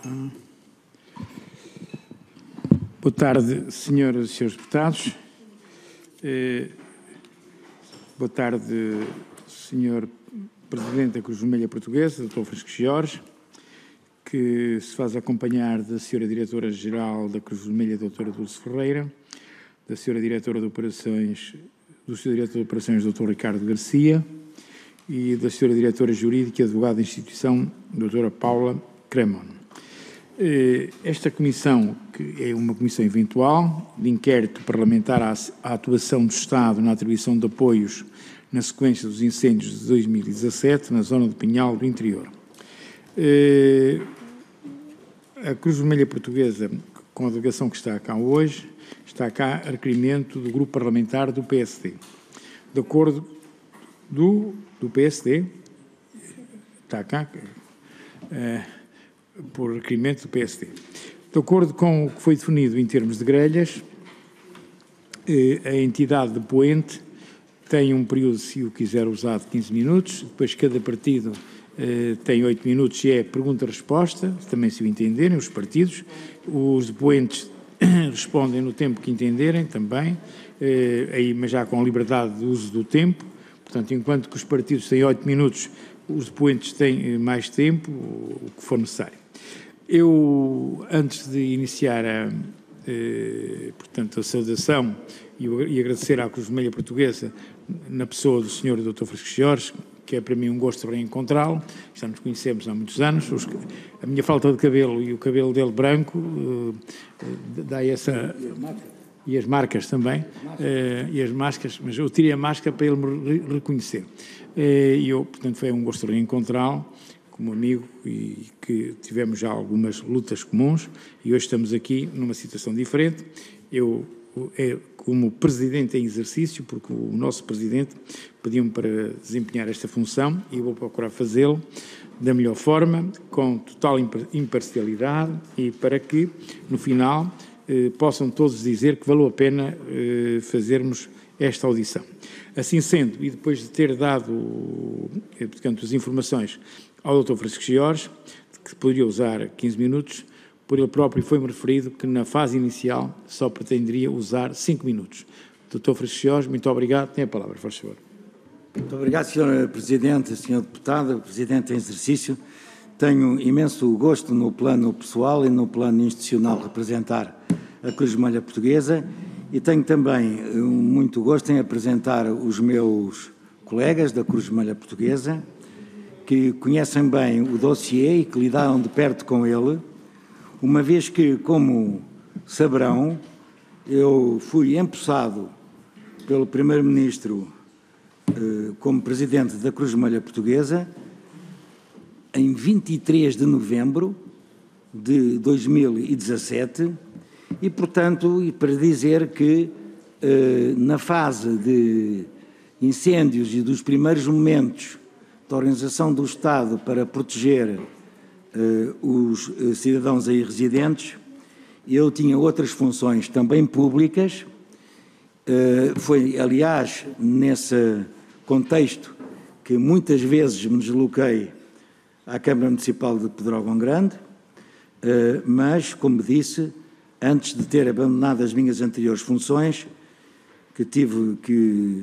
Boa tarde, senhoras e senhores deputados. Boa tarde, senhor Presidente da Cruz Vermelha Portuguesa, Dr. Francisco Jorge, que se faz acompanhar da senhora Diretora-Geral da Cruz Vermelha, Dra. Dulce Ferreira, da senhora Diretora de Operações, do senhor Diretor de Operações, Dr. Ricardo Garcia, e da senhora Diretora Jurídica e Advogada da Instituição, Dra. Paula Cremon. Esta comissão, que é uma comissão eventual de inquérito parlamentar à atuação do Estado na atribuição de apoios na sequência dos incêndios de 2017 na zona do Pinhal do Interior. A Cruz Vermelha Portuguesa, com a delegação que está cá hoje, está cá a requerimento do grupo parlamentar do PSD. De acordo do PSD, está cá, por requerimento do PSD. De acordo com o que foi definido em termos de grelhas, a entidade depoente tem um período, se o quiser usar, de 15 minutos, depois cada partido tem 8 minutos e é pergunta-resposta, também se o entenderem, os partidos. Os depoentes respondem no tempo que entenderem também, mas já com a liberdade de uso do tempo. Portanto, enquanto que os partidos têm 8 minutos, os depoentes têm mais tempo, o que for necessário. Eu, antes de iniciar portanto, a saudação e agradecer à Cruz Vermelha Portuguesa, na pessoa do Sr. Dr. Francisco Jorge, que é para mim um gosto reencontrá-lo, já nos conhecemos há muitos anos, a minha falta de cabelo e o cabelo dele branco dá essa... E as marcas também, e as máscaras, mas eu tirei a máscara para ele me reconhecer. E eu, portanto, foi um gosto reencontrá-lo como amigo e que tivemos já algumas lutas comuns e hoje estamos aqui numa situação diferente. Eu, como Presidente em exercício, porque o nosso Presidente pediu-me para desempenhar esta função e eu vou procurar fazê-lo da melhor forma, com total imparcialidade e para que, no final, possam todos dizer que valeu a pena fazermos esta audição. Assim sendo, e depois de ter dado, portanto, as informações ao Dr. Francisco Jorge, que poderia usar 15 minutos, por ele próprio foi-me referido que na fase inicial só pretenderia usar 5 minutos. Dr. Francisco Jorge, muito obrigado. Tem a palavra, por favor. Muito obrigado, Sr. Presidente, Sr. Deputado, Presidente em exercício. Tenho imenso gosto no plano pessoal e no plano institucional representar a Cruz Vermelha Portuguesa e tenho também muito gosto em apresentar os meus colegas da Cruz Vermelha Portuguesa que conhecem bem o dossiê e que lidaram de perto com ele, uma vez que, como saberão, eu fui empossado pelo Primeiro-Ministro como Presidente da Cruz Vermelha Portuguesa em 23 de novembro de 2017 e, portanto, para dizer que na fase de incêndios e dos primeiros momentos da Organização do Estado para proteger os cidadãos aí residentes, eu tinha outras funções também públicas. Foi, aliás, nesse contexto que muitas vezes me desloquei à Câmara Municipal de Pedrógão Grande, mas, como disse, antes de ter abandonado as minhas anteriores funções, que tive que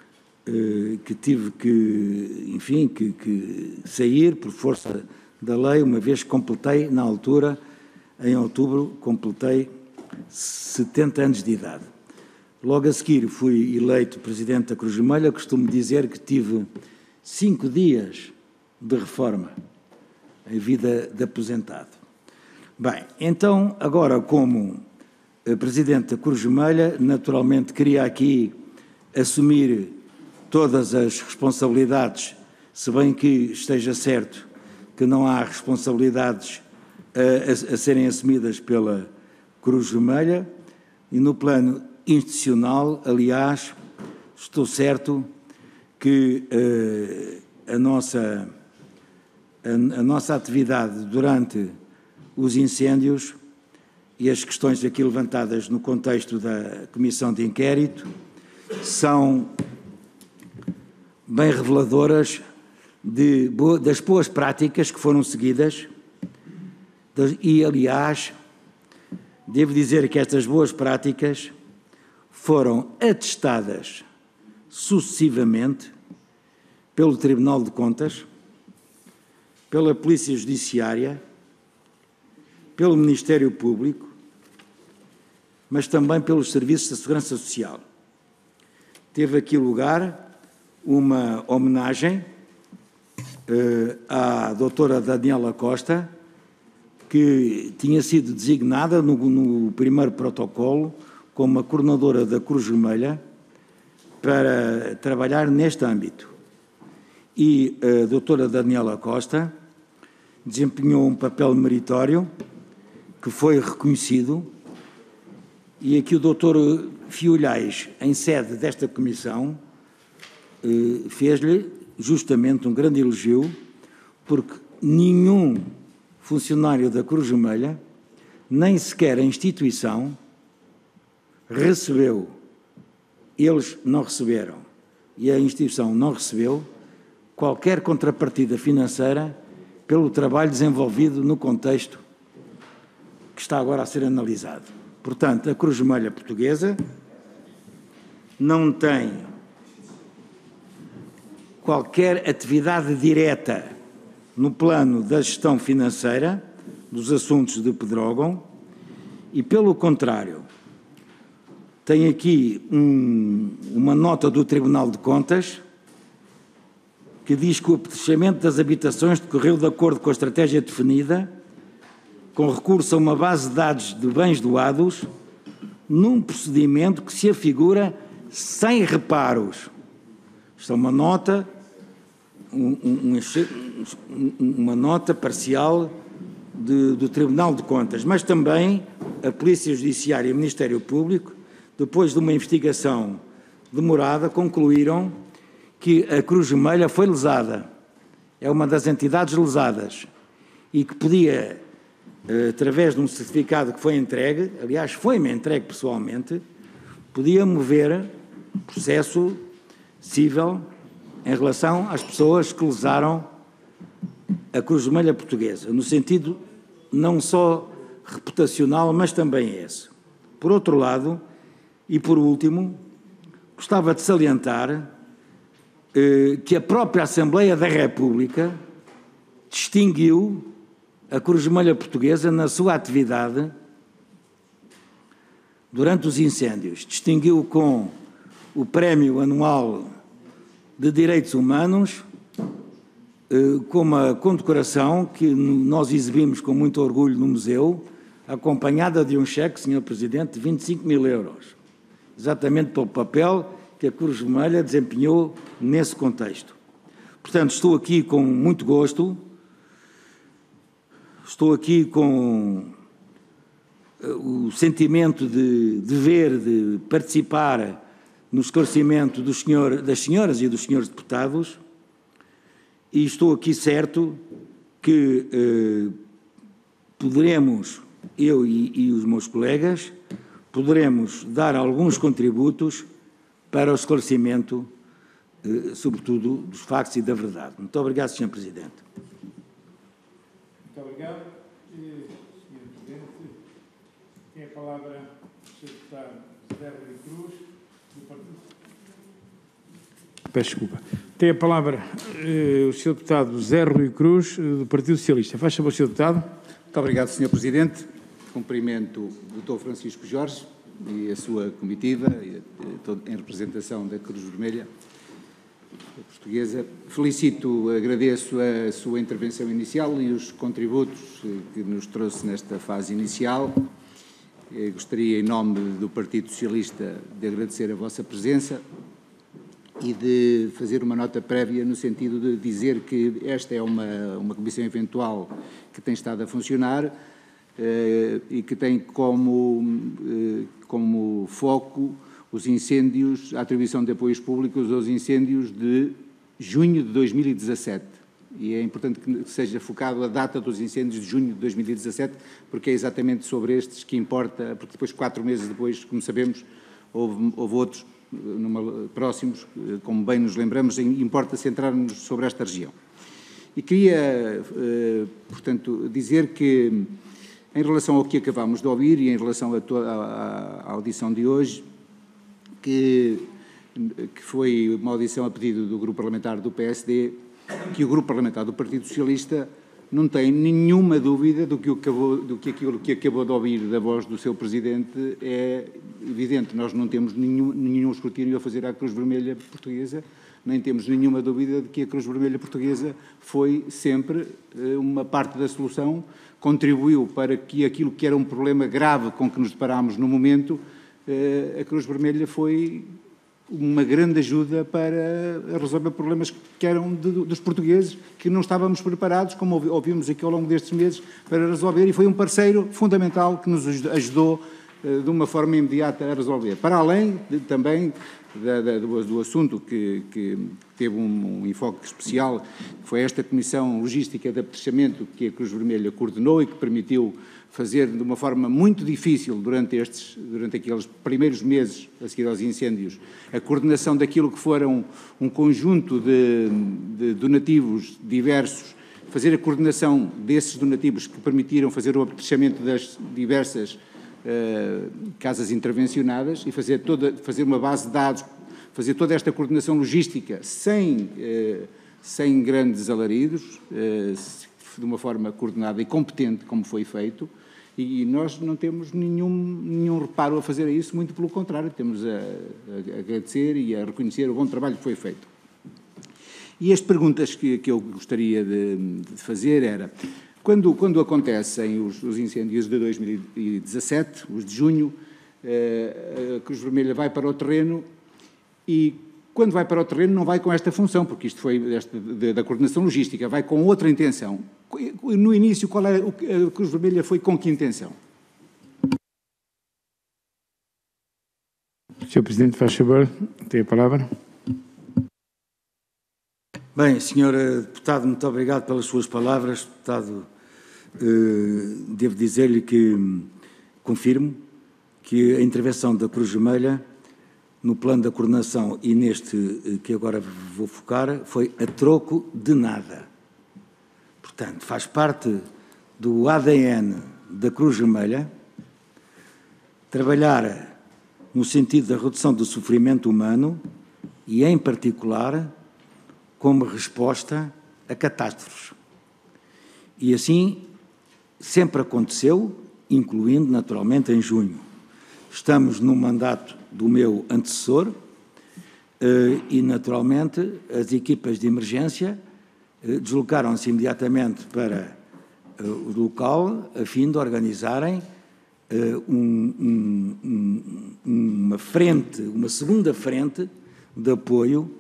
sair por força da lei, uma vez que completei, na altura, em outubro, completei 70 anos de idade. Logo a seguir fui eleito Presidente da Cruz Vermelha, costumo dizer que tive 5 dias de reforma em vida de aposentado. Bem, então, agora como Presidente da Cruz Vermelha, naturalmente queria aqui assumir todas as responsabilidades, se bem que esteja certo que não há responsabilidades a serem assumidas pela Cruz Vermelha, e no plano institucional, aliás, estou certo que a nossa atividade durante os incêndios e as questões aqui levantadas no contexto da Comissão de Inquérito são bem reveladoras das boas práticas que foram seguidas E, aliás, devo dizer que estas boas práticas foram atestadas sucessivamente pelo Tribunal de Contas, pela Polícia Judiciária, pelo Ministério Público, mas também pelos Serviços da Segurança Social. Teve aqui lugar uma homenagem à doutora Daniela Costa, que tinha sido designada no primeiro protocolo como a coordenadora da Cruz Vermelha para trabalhar neste âmbito. E a doutora Daniela Costa desempenhou um papel meritório que foi reconhecido, e aqui o doutor Fiolhais, em sede desta comissão, fez-lhe justamente um grande elogio, porque nenhum funcionário da Cruz Vermelha, nem sequer a instituição, recebeu, eles não receberam, e a instituição não recebeu qualquer contrapartida financeira pelo trabalho desenvolvido no contexto que está agora a ser analisado. Portanto, a Cruz Vermelha Portuguesa não tem qualquer atividade direta no plano da gestão financeira dos assuntos de Pedrógão e, pelo contrário, tem aqui uma nota do Tribunal de Contas que diz que o apetrechamento das habitações decorreu de acordo com a estratégia definida, com recurso a uma base de dados de bens doados, num procedimento que se afigura sem reparos. Isto é uma nota, uma nota parcial do Tribunal de Contas, mas também a Polícia Judiciária e o Ministério Público, depois de uma investigação demorada, concluíram que a Cruz Vermelha foi lesada, é uma das entidades lesadas, e que podia, através de um certificado que foi entregue, aliás, foi-me entregue pessoalmente, podia mover processo cível em relação às pessoas que lesaram a Cruz Vermelha Portuguesa, no sentido não só reputacional, mas também esse. Por outro lado, e por último, gostava de salientar que a própria Assembleia da República distinguiu a Cruz Vermelha Portuguesa na sua atividade durante os incêndios. Distinguiu com o Prémio Anual de Direitos Humanos, com uma condecoração que nós exibimos com muito orgulho no museu, acompanhada de um cheque, Sr. Presidente, de 25 mil euros, exatamente pelo papel que a Cruz Vermelha desempenhou nesse contexto. Portanto, estou aqui com muito gosto, estou aqui com o sentimento de dever de participar no esclarecimento das senhoras e dos senhores deputados, e estou aqui certo que poderemos, eu e os meus colegas, poderemos dar alguns contributos para o esclarecimento, sobretudo, dos factos e da verdade. Muito obrigado, Sr. Presidente. Muito obrigado. Sr. Presidente, tem a palavra o Sr. Deputado José Rui Cruz, do Partido... Peço desculpa. Tem a palavra o Sr. Deputado José Rui Cruz, do Partido Socialista. Faz favor, Sr. Deputado. Muito obrigado, Sr. Presidente. Cumprimento o Dr. Francisco Jorge e a sua comitiva, em representação da Cruz Vermelha Portuguesa. Felicito, agradeço a sua intervenção inicial e os contributos que nos trouxe nesta fase inicial. Gostaria, em nome do Partido Socialista, de agradecer a vossa presença e de fazer uma nota prévia no sentido de dizer que esta é uma comissão eventual que tem estado a funcionar e que tem como foco os incêndios, a atribuição de apoios públicos aos incêndios de junho de 2017. E é importante que seja focado a data dos incêndios de junho de 2017, porque é exatamente sobre estes que importa, porque depois, 4 meses depois, como sabemos, houve outros próximos, como bem nos lembramos, importa centrar-nos sobre esta região. E queria, portanto, dizer que Em relação ao que acabámos de ouvir e em relação a toda a audição de hoje, que foi uma audição a pedido do Grupo Parlamentar do PSD, que o Grupo Parlamentar do Partido Socialista não tem nenhuma dúvida do que aquilo que acabou de ouvir da voz do seu Presidente é evidente. Nós não temos nenhum escrutínio a fazer à Cruz Vermelha Portuguesa, nem temos nenhuma dúvida de que a Cruz Vermelha Portuguesa foi sempre uma parte da solução, contribuiu para que aquilo que era um problema grave com que nos deparámos no momento, a Cruz Vermelha foi uma grande ajuda para resolver problemas que eram dos portugueses, que não estávamos preparados, como ouvimos aqui ao longo destes meses, para resolver, e foi um parceiro fundamental que nos ajudou de uma forma imediata a resolver. Para além também do assunto que teve um enfoque especial, que foi esta Comissão Logística de Apetrechamento que a Cruz Vermelha coordenou e que permitiu fazer de uma forma muito difícil durante aqueles primeiros meses a seguir aos incêndios, a coordenação daquilo que foram um conjunto de donativos diversos, fazer a coordenação desses donativos que permitiram fazer o apetrechamento das diversas casas intervencionadas e fazer uma base de dados, fazer toda esta coordenação logística sem grandes alaridos, de uma forma coordenada e competente, como foi feito, e nós não temos nenhum reparo a fazer isso, muito pelo contrário, temos a agradecer e a reconhecer o bom trabalho que foi feito. E as perguntas que eu gostaria de fazer era, quando acontecem os incêndios de 2017, os de junho, a Cruz Vermelha vai para o terreno e, quando vai para o terreno, não vai com esta função, porque isto foi da coordenação logística, vai com outra intenção. No início, a Cruz Vermelha foi com que intenção? Sr. Presidente, faz favor, tem a palavra. Bem, Sr. Deputado, muito obrigado pelas suas palavras. Deputado, devo dizer-lhe que confirmo que a intervenção da Cruz Vermelha no plano da coordenação e neste que agora vou focar foi a troco de nada. Portanto, faz parte do ADN da Cruz Vermelha trabalhar no sentido da redução do sofrimento humano e, em particular, como resposta a catástrofes. E assim sempre aconteceu, incluindo naturalmente em junho. Estamos no mandato do meu antecessor e naturalmente as equipas de emergência deslocaram-se imediatamente para o local a fim de organizarem uma segunda frente de apoio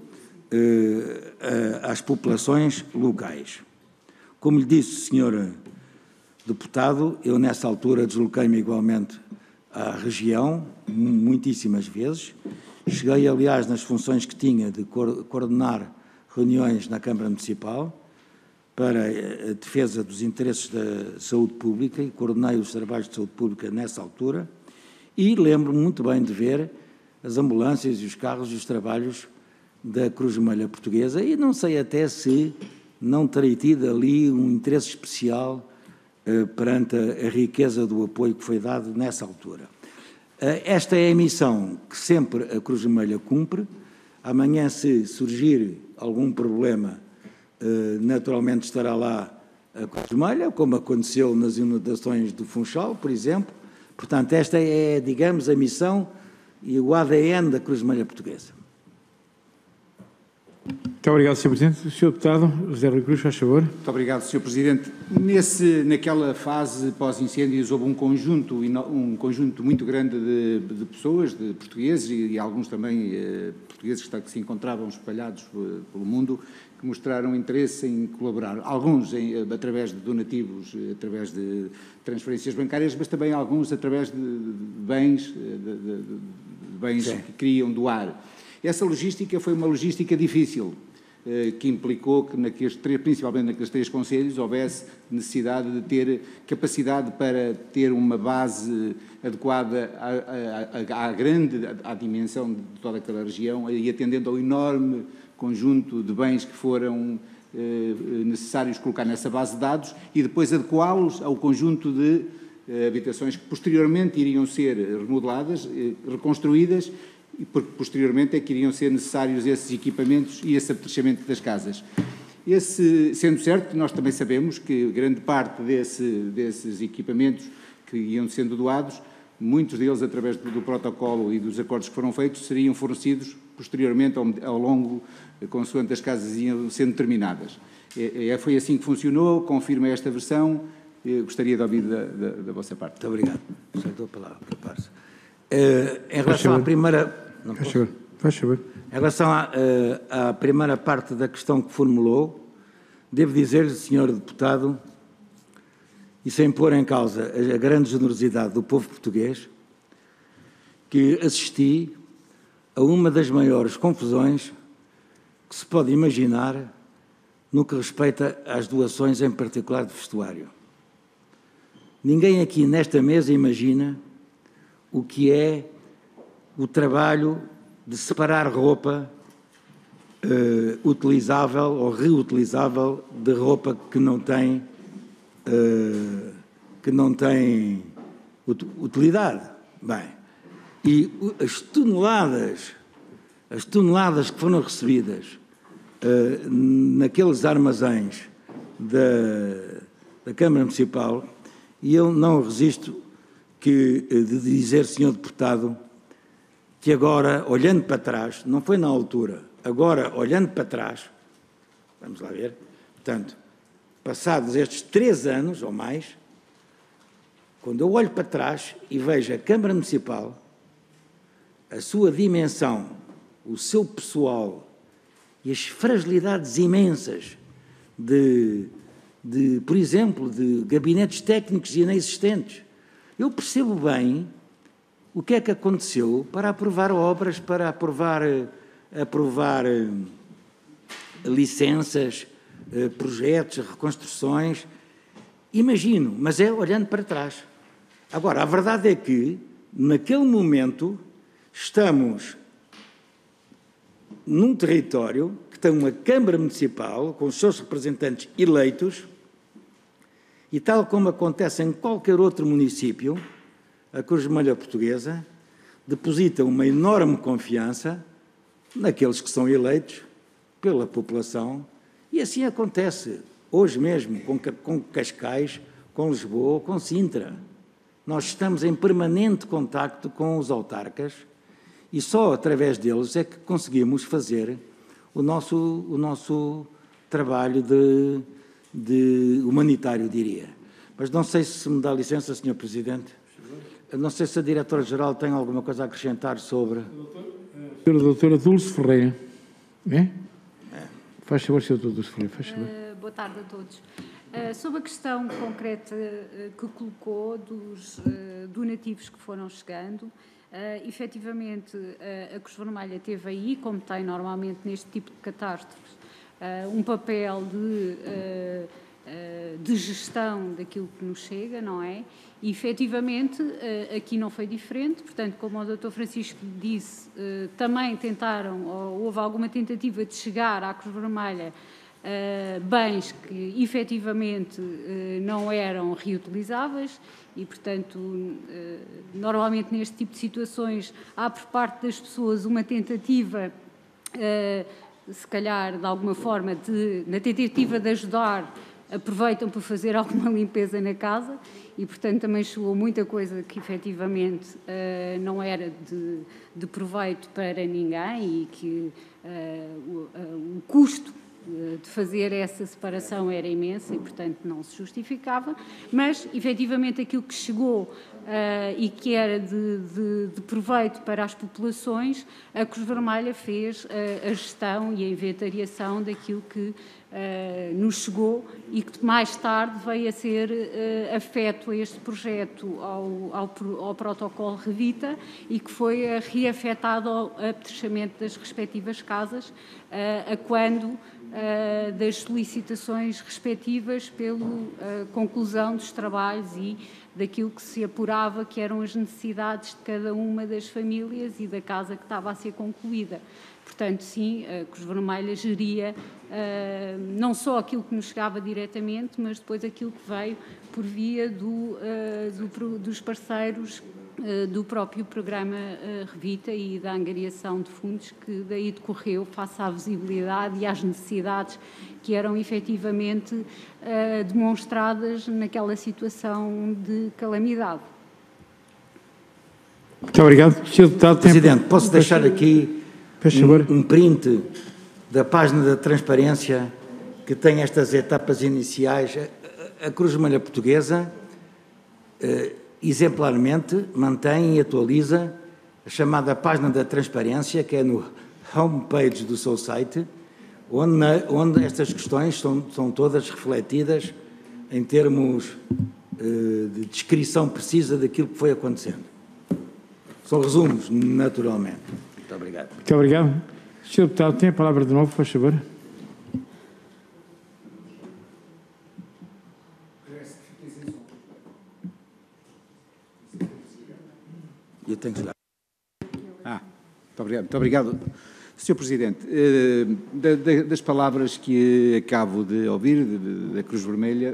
às populações locais. Como lhe disse, Sr. Deputado, eu nessa altura desloquei-me igualmente à região, muitíssimas vezes. Cheguei, aliás, nas funções que tinha de coordenar reuniões na Câmara Municipal para a defesa dos interesses da saúde pública e coordenei os trabalhos de saúde pública nessa altura e lembro-me muito bem de ver as ambulâncias e os carros e os trabalhos da Cruz Vermelha Portuguesa e não sei até se não terei tido ali um interesse especial perante a riqueza do apoio que foi dado nessa altura. Esta é a missão que sempre a Cruz Vermelha cumpre. Amanhã, se surgir algum problema, naturalmente estará lá a Cruz Vermelha, como aconteceu nas inundações do Funchal, por exemplo. Portanto, esta é, digamos, a missão e o ADN da Cruz Vermelha Portuguesa. Muito obrigado, Sr. Presidente. Sr. Deputado, José Rui Cruz, faz favor. Muito obrigado, Sr. Presidente. Naquela fase pós-incêndios houve um conjunto muito grande de pessoas, de portugueses e alguns também portugueses que se encontravam espalhados pelo mundo, que mostraram interesse em colaborar. Alguns através de donativos, através de transferências bancárias, mas também alguns através de bens que queriam doar. Essa logística foi uma logística difícil, que implicou que, principalmente naqueles 3 concelhos, houvesse necessidade de ter capacidade para ter uma base adequada à dimensão de toda aquela região e atendendo ao enorme conjunto de bens que foram necessários colocar nessa base de dados e depois adequá-los ao conjunto de habitações que posteriormente iriam ser remodeladas, reconstruídas, e porque posteriormente é que iriam ser necessários esses equipamentos e esse apetrechamento das casas. Sendo certo que nós também sabemos que grande parte desses equipamentos que iam sendo doados, muitos deles, através do protocolo e dos acordos que foram feitos, seriam fornecidos posteriormente ao longo, consoante as casas iam sendo terminadas. Foi assim que funcionou, confirma esta versão. Gostaria de ouvir da vossa parte. Muito obrigado. Já dou a palavra, rapaz. Em relação à primeira... Faz favor. Em relação à primeira parte da questão que formulou, devo dizer-lhe, Sr. Deputado, e sem pôr em causa a grande generosidade do povo português, que assisti a uma das maiores confusões que se pode imaginar no que respeita às doações, em particular de vestuário. Ninguém aqui nesta mesa imagina o que é o trabalho de separar roupa utilizável ou reutilizável de roupa que não tem utilidade. Bem, e as toneladas que foram recebidas naqueles armazéns da Câmara Municipal, e eu não resisto de dizer, Sr. Deputado, que agora, olhando para trás, não foi na altura, agora, olhando para trás, vamos lá ver, portanto, passados estes 3 anos ou mais, quando eu olho para trás e vejo a Câmara Municipal, a sua dimensão, o seu pessoal e as fragilidades imensas por exemplo, de gabinetes técnicos inexistentes, eu percebo bem o que é que aconteceu para aprovar obras, para aprovar licenças, projetos, reconstruções. Imagino, mas é olhando para trás. Agora, a verdade é que, naquele momento, estamos num território que tem uma Câmara Municipal com os seus representantes eleitos e, tal como acontece em qualquer outro município, a Cruz Vermelha Portuguesa deposita uma enorme confiança naqueles que são eleitos pela população, e assim acontece hoje mesmo com Cascais, com Lisboa, com Sintra. Nós estamos em permanente contacto com os autarcas e só através deles é que conseguimos fazer o nosso trabalho de humanitário, diria. Mas não sei se me dá licença, Sr. Presidente. Não sei se a Diretora-Geral tem alguma coisa a acrescentar sobre... A doutora Dulce Ferreira. É? Faz favor, Sr. Dulce Ferreira, faz favor. Boa tarde a todos. Sobre a questão concreta que colocou dos donativos que foram chegando, efetivamente a Cruz Vermelha teve aí, como tem normalmente neste tipo de catástrofes, um papel de gestão daquilo que nos chega, não é? E, efetivamente, aqui não foi diferente, portanto, como o Dr. Francisco disse, também tentaram, ou houve alguma tentativa de chegar à Cruz Vermelha bens que, efetivamente, não eram reutilizáveis e, portanto, normalmente neste tipo de situações há por parte das pessoas uma tentativa, se calhar, de alguma forma, na tentativa de ajudar, aproveitam para fazer alguma limpeza na casa e, portanto, também chegou muita coisa que, efetivamente, não era de proveito para ninguém e que o custo de fazer essa separação era imensa e, portanto, não se justificava, mas, efetivamente, aquilo que chegou e que era de proveito para as populações, a Cruz Vermelha fez a gestão e a inventariação daquilo que nos chegou e que mais tarde veio a ser afeto a este projeto ao protocolo Revita e que foi reafetado ao apetrechamento das respectivas casas a quando das solicitações respectivas pela conclusão dos trabalhos e daquilo que se apurava que eram as necessidades de cada uma das famílias e da casa que estava a ser concluída. Portanto, sim, a Cruz Vermelha geria não só aquilo que nos chegava diretamente, mas depois aquilo que veio por via dos parceiros do próprio programa Revita e da angariação de fundos que daí decorreu face à visibilidade e às necessidades que eram efetivamente demonstradas naquela situação de calamidade. Muito obrigado. Sr. Deputado, Presidente, posso deixar aqui um print da página da transparência que tem estas etapas iniciais. A Cruz Vermelha Portuguesa exemplarmente mantém e atualiza a chamada página da transparência, que é no homepage do seu site, onde estas questões são todas refletidas em termos de descrição precisa daquilo que foi acontecendo. São resumos, naturalmente. Muito obrigado. Muito obrigado. Sr. Deputado, tem a palavra de novo, faz favor. Eu tenho que dar. Muito obrigado. Sr. Presidente, das palavras que acabo de ouvir da Cruz Vermelha,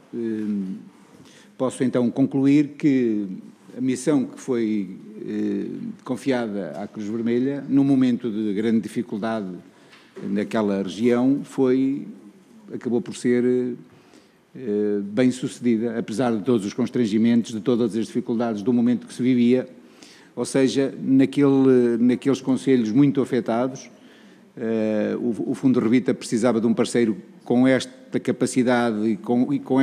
posso então concluir que a missão que foi confiada à Cruz Vermelha, num momento de grande dificuldade naquela região, acabou por ser bem sucedida, apesar de todos os constrangimentos, de todas as dificuldades do momento que se vivia. Ou seja, naqueles concelhos muito afetados, o Fundo Revita precisava de um parceiro com esta capacidade e com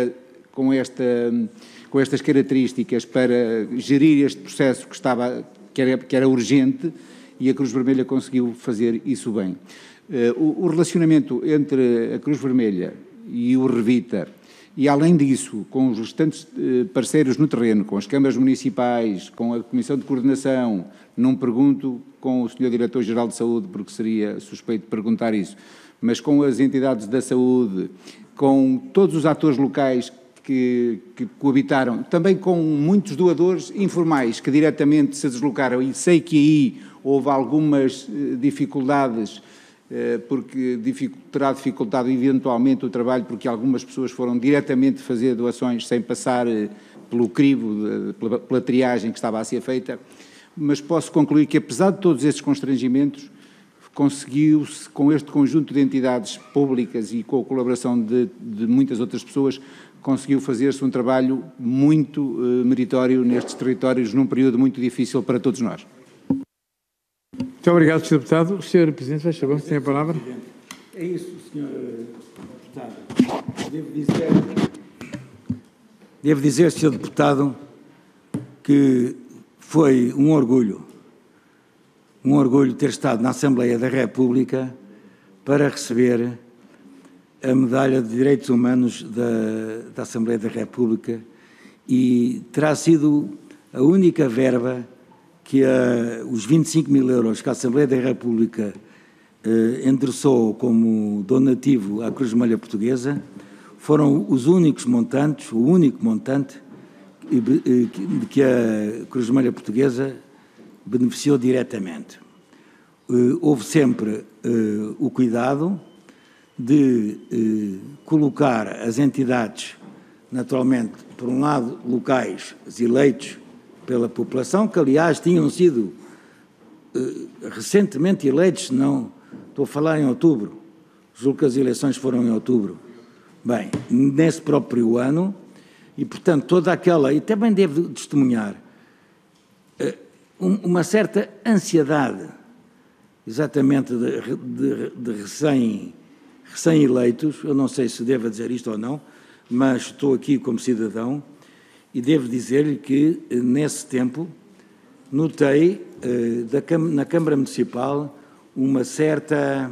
estas características para gerir este processo que era urgente, e a Cruz Vermelha conseguiu fazer isso bem. O relacionamento entre a Cruz Vermelha e o Revita, e além disso, com os restantes parceiros no terreno, com as câmaras municipais, com a Comissão de Coordenação, não pergunto com o Sr. Diretor-Geral de Saúde, porque seria suspeito perguntar isso, mas com as entidades da saúde, com todos os atores locais que coabitaram, também com muitos doadores informais que diretamente se deslocaram, e sei que aí houve algumas dificuldades, porque terá dificultado eventualmente o trabalho, porque algumas pessoas foram diretamente fazer doações sem passar pelo crivo, pela triagem que estava a ser feita, mas posso concluir que, apesar de todos estes constrangimentos, conseguiu-se, com este conjunto de entidades públicas e com a colaboração de muitas outras pessoas, conseguiu fazer-se um trabalho muito meritório nestes territórios, num período muito difícil para todos nós. Muito obrigado, Sr. Deputado. O Sr. Presidente, faz favor, tem a palavra. É isso, Sr. Deputado. Devo dizer, Sr. Deputado, que foi um orgulho ter estado na Assembleia da República para receber a Medalha de Direitos Humanos da Assembleia da República, e terá sido a única verba que os 25 mil euros que a Assembleia da República endereçou como donativo à Cruz Vermelha Portuguesa foram os únicos montantes, o único montante de que a Cruz Vermelha Portuguesa beneficiou diretamente. Houve sempre o cuidado de colocar as entidades, naturalmente, por um lado, locais eleitos pela população, que aliás tinham sido recentemente eleitos, não estou a falar em outubro, julgo que as eleições foram em outubro, bem, nesse próprio ano, e portanto toda aquela, e também devo testemunhar, uma certa ansiedade, exatamente de recém-eleitos, eu não sei se devo dizer isto ou não, mas estou aqui como cidadão, e devo dizer-lhe que, nesse tempo, notei na Câmara Municipal uma certa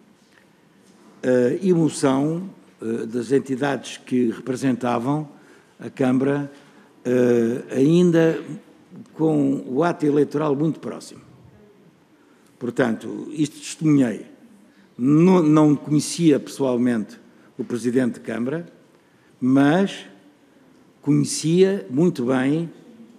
emoção das entidades que representavam a Câmara, ainda com o ato eleitoral muito próximo. Portanto, isto testemunhei. não conhecia pessoalmente o Presidente de Câmara, mas conhecia muito bem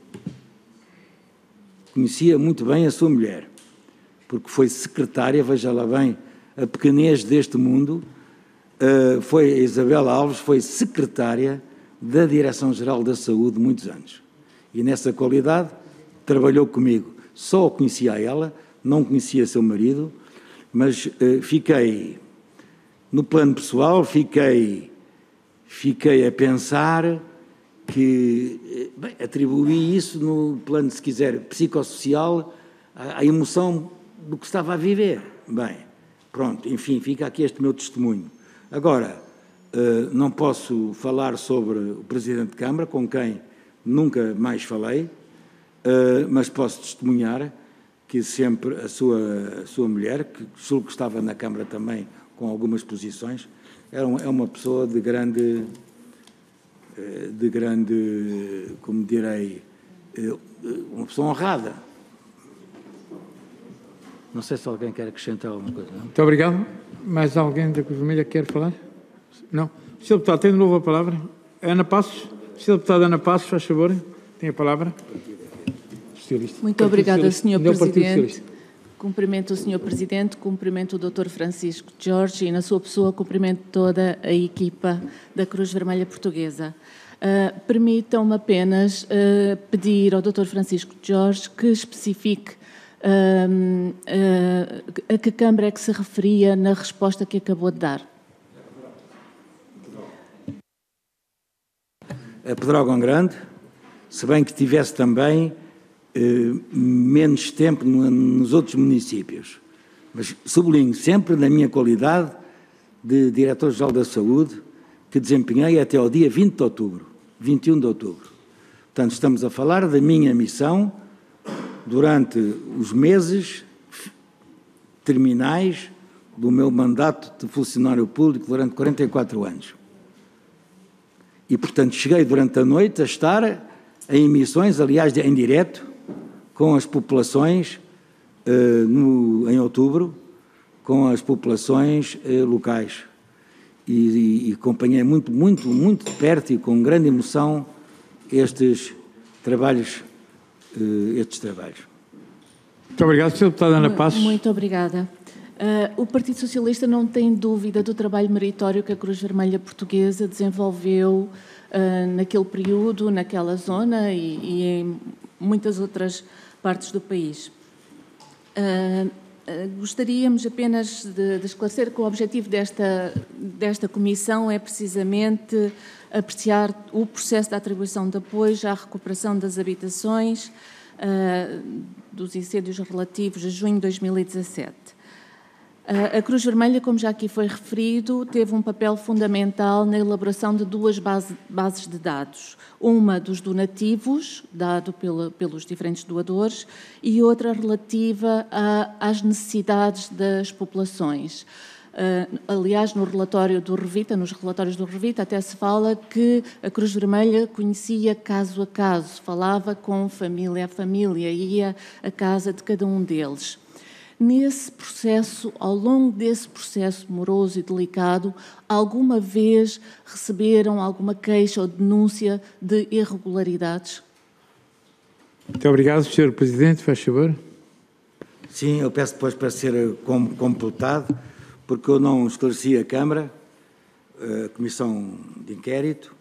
a sua mulher, porque foi secretária, veja lá bem, a pequenez deste mundo, a Isabela Alves foi secretária da Direção-Geral da Saúde muitos anos. E nessa qualidade trabalhou comigo. Só a conhecia a ela, não conhecia seu marido, mas fiquei, no plano pessoal, fiquei a pensar que, bem, atribuí isso no plano, se quiser, psicossocial, à emoção do que estava a viver. Bem, pronto, enfim, fica aqui este meu testemunho. Agora, não posso falar sobre o Presidente de Câmara, com quem nunca mais falei, mas posso testemunhar que sempre a sua mulher, que julgo que estava na Câmara também com algumas posições, é uma pessoa de grande, como direi, uma pessoa honrada. Não sei se alguém quer acrescentar alguma coisa. Não? Muito obrigado. Mais alguém da Cruz Vermelha quer falar? Não. Sr. Deputado, tem de novo a palavra. Ana Passos. Sr. Deputado Ana Passos, faz favor. Tem a palavra. Muito obrigada, Sr. Presidente. Cumprimento o Sr. Presidente, cumprimento o Dr. Francisco Jorge e, na sua pessoa, cumprimento toda a equipa da Cruz Vermelha Portuguesa. Permitam-me apenas pedir ao Dr. Francisco Jorge que especifique a que Câmara é que se referia na resposta que acabou de dar. A Pedrógão Grande, se bem que tivesse também menos tempo nos outros municípios. Mas sublinho sempre na minha qualidade de Diretor-Geral da Saúde, que desempenhei até ao dia 20 de outubro, 21 de outubro. Portanto, estamos a falar da minha missão durante os meses terminais do meu mandato de funcionário público durante 44 anos. E, portanto, cheguei durante a noite a estar em emissões, aliás, em direto, com as populações em outubro, com as populações locais. E acompanhei muito de perto e com grande emoção estes trabalhos. Muito obrigado, Sr. Deputado Ana Passos. Muito obrigada. O Partido Socialista não tem dúvida do trabalho meritório que a Cruz Vermelha Portuguesa desenvolveu naquele período, naquela zona e em muitas outras partes do país. Gostaríamos apenas de esclarecer que o objetivo desta comissão é precisamente apreciar o processo de atribuição de apoios à recuperação das habitações dos incêndios relativos a junho de 2017. A Cruz Vermelha, como já aqui foi referido, teve um papel fundamental na elaboração de duas bases de dados. Uma dos donativos, dado pelos diferentes doadores, e outra relativa às necessidades das populações. Aliás, nos relatórios do Revita até se fala que a Cruz Vermelha conhecia caso a caso, falava com família a família, ia à casa de cada um deles. Nesse processo, ao longo desse processo moroso e delicado, alguma vez receberam alguma queixa ou denúncia de irregularidades? Muito obrigado, Sr. Presidente. Faz favor. Sim, eu peço depois para ser completado, porque eu não esclareci a Câmara, a Comissão de Inquérito,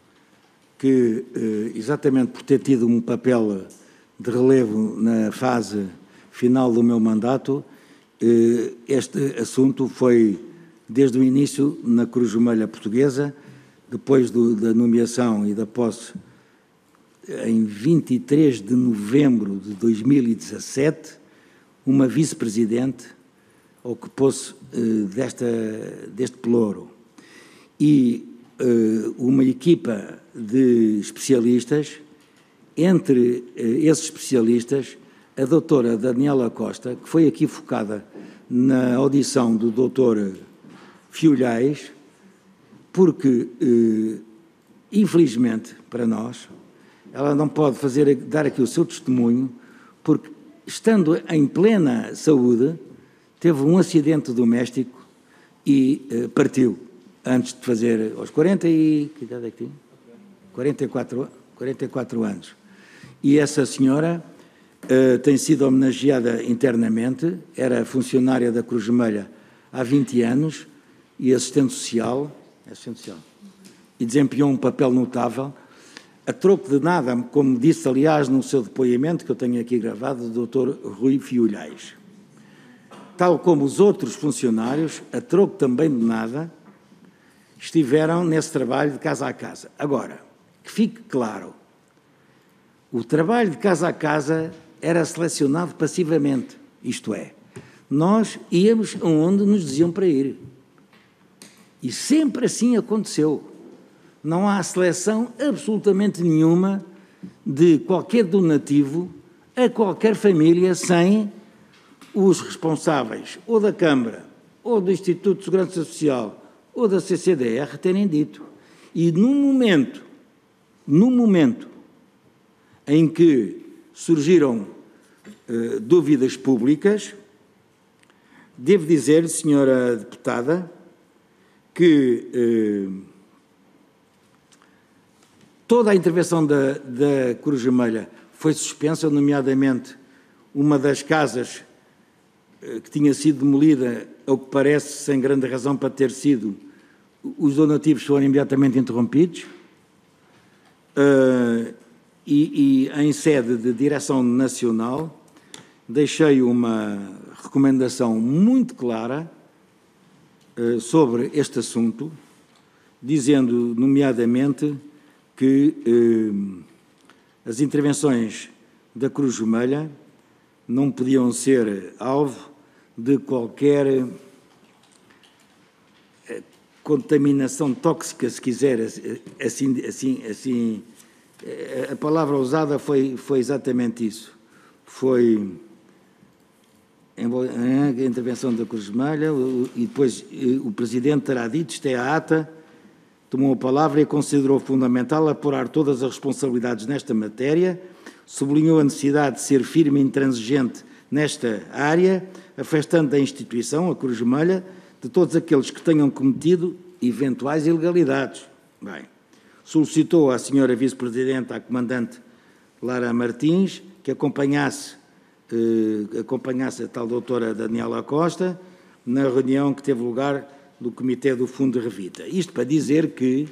que, exatamente por ter tido um papel de relevo na fase final do meu mandato, este assunto foi, desde o início, na Cruz Vermelha Portuguesa, depois da nomeação e da posse, em 23 de novembro de 2017, uma vice-presidente ocupou-se deste pelouro. E uma equipa de especialistas, entre esses especialistas, a doutora Daniela Costa, que foi aqui focada na audição do doutor Fiolhais, porque, infelizmente, para nós, ela não pode dar aqui o seu testemunho, porque, estando em plena saúde, teve um acidente doméstico e partiu antes de fazer aos 40 e... Que idade é que tinha? 44 anos. E essa senhora tem sido homenageada internamente, era funcionária da Cruz Vermelha há 20 anos e assistente social, e desempenhou um papel notável, a troco de nada, como disse, aliás, no seu depoimento, que eu tenho aqui gravado, do Dr. Rui Fiolhais. Tal como os outros funcionários, a troco também de nada, estiveram nesse trabalho de casa a casa. Agora, que fique claro, o trabalho de casa a casa era selecionado passivamente, isto é, nós íamos aonde nos diziam para ir. E sempre assim aconteceu. Não há seleção absolutamente nenhuma de qualquer donativo a qualquer família sem os responsáveis ou da Câmara, ou do Instituto de Segurança Social, ou da CCDR terem dito. E no momento em que surgiram dúvidas públicas, devo dizer, senhora deputada, que toda a intervenção da Cruz Vermelha foi suspensa, nomeadamente uma das casas que tinha sido demolida, ao que parece, sem grande razão para ter sido, os donativos foram imediatamente interrompidos, e em sede de direção nacional deixei uma recomendação muito clara sobre este assunto, dizendo, nomeadamente, que as intervenções da Cruz Vermelha não podiam ser alvo de qualquer contaminação tóxica, se quiser, assim, a palavra usada foi exatamente isso. Foi a intervenção da Cruz Vermelha, e depois o Presidente terá dito, isto é a ata, tomou a palavra e considerou fundamental apurar todas as responsabilidades nesta matéria, sublinhou a necessidade de ser firme e intransigente nesta área, afastando da instituição, a Cruz Vermelha, de todos aqueles que tenham cometido eventuais ilegalidades. Bem, solicitou à senhora Vice-Presidente, à Comandante Lara Martins, que acompanhasse a tal doutora Daniela Costa na reunião que teve lugar do Comitê do Fundo de Revita. Isto para dizer que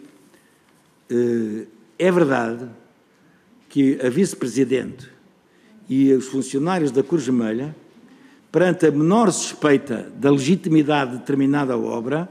é verdade que a Vice-Presidente e os funcionários da Cruz Vermelha, perante a menor suspeita da legitimidade de determinada obra,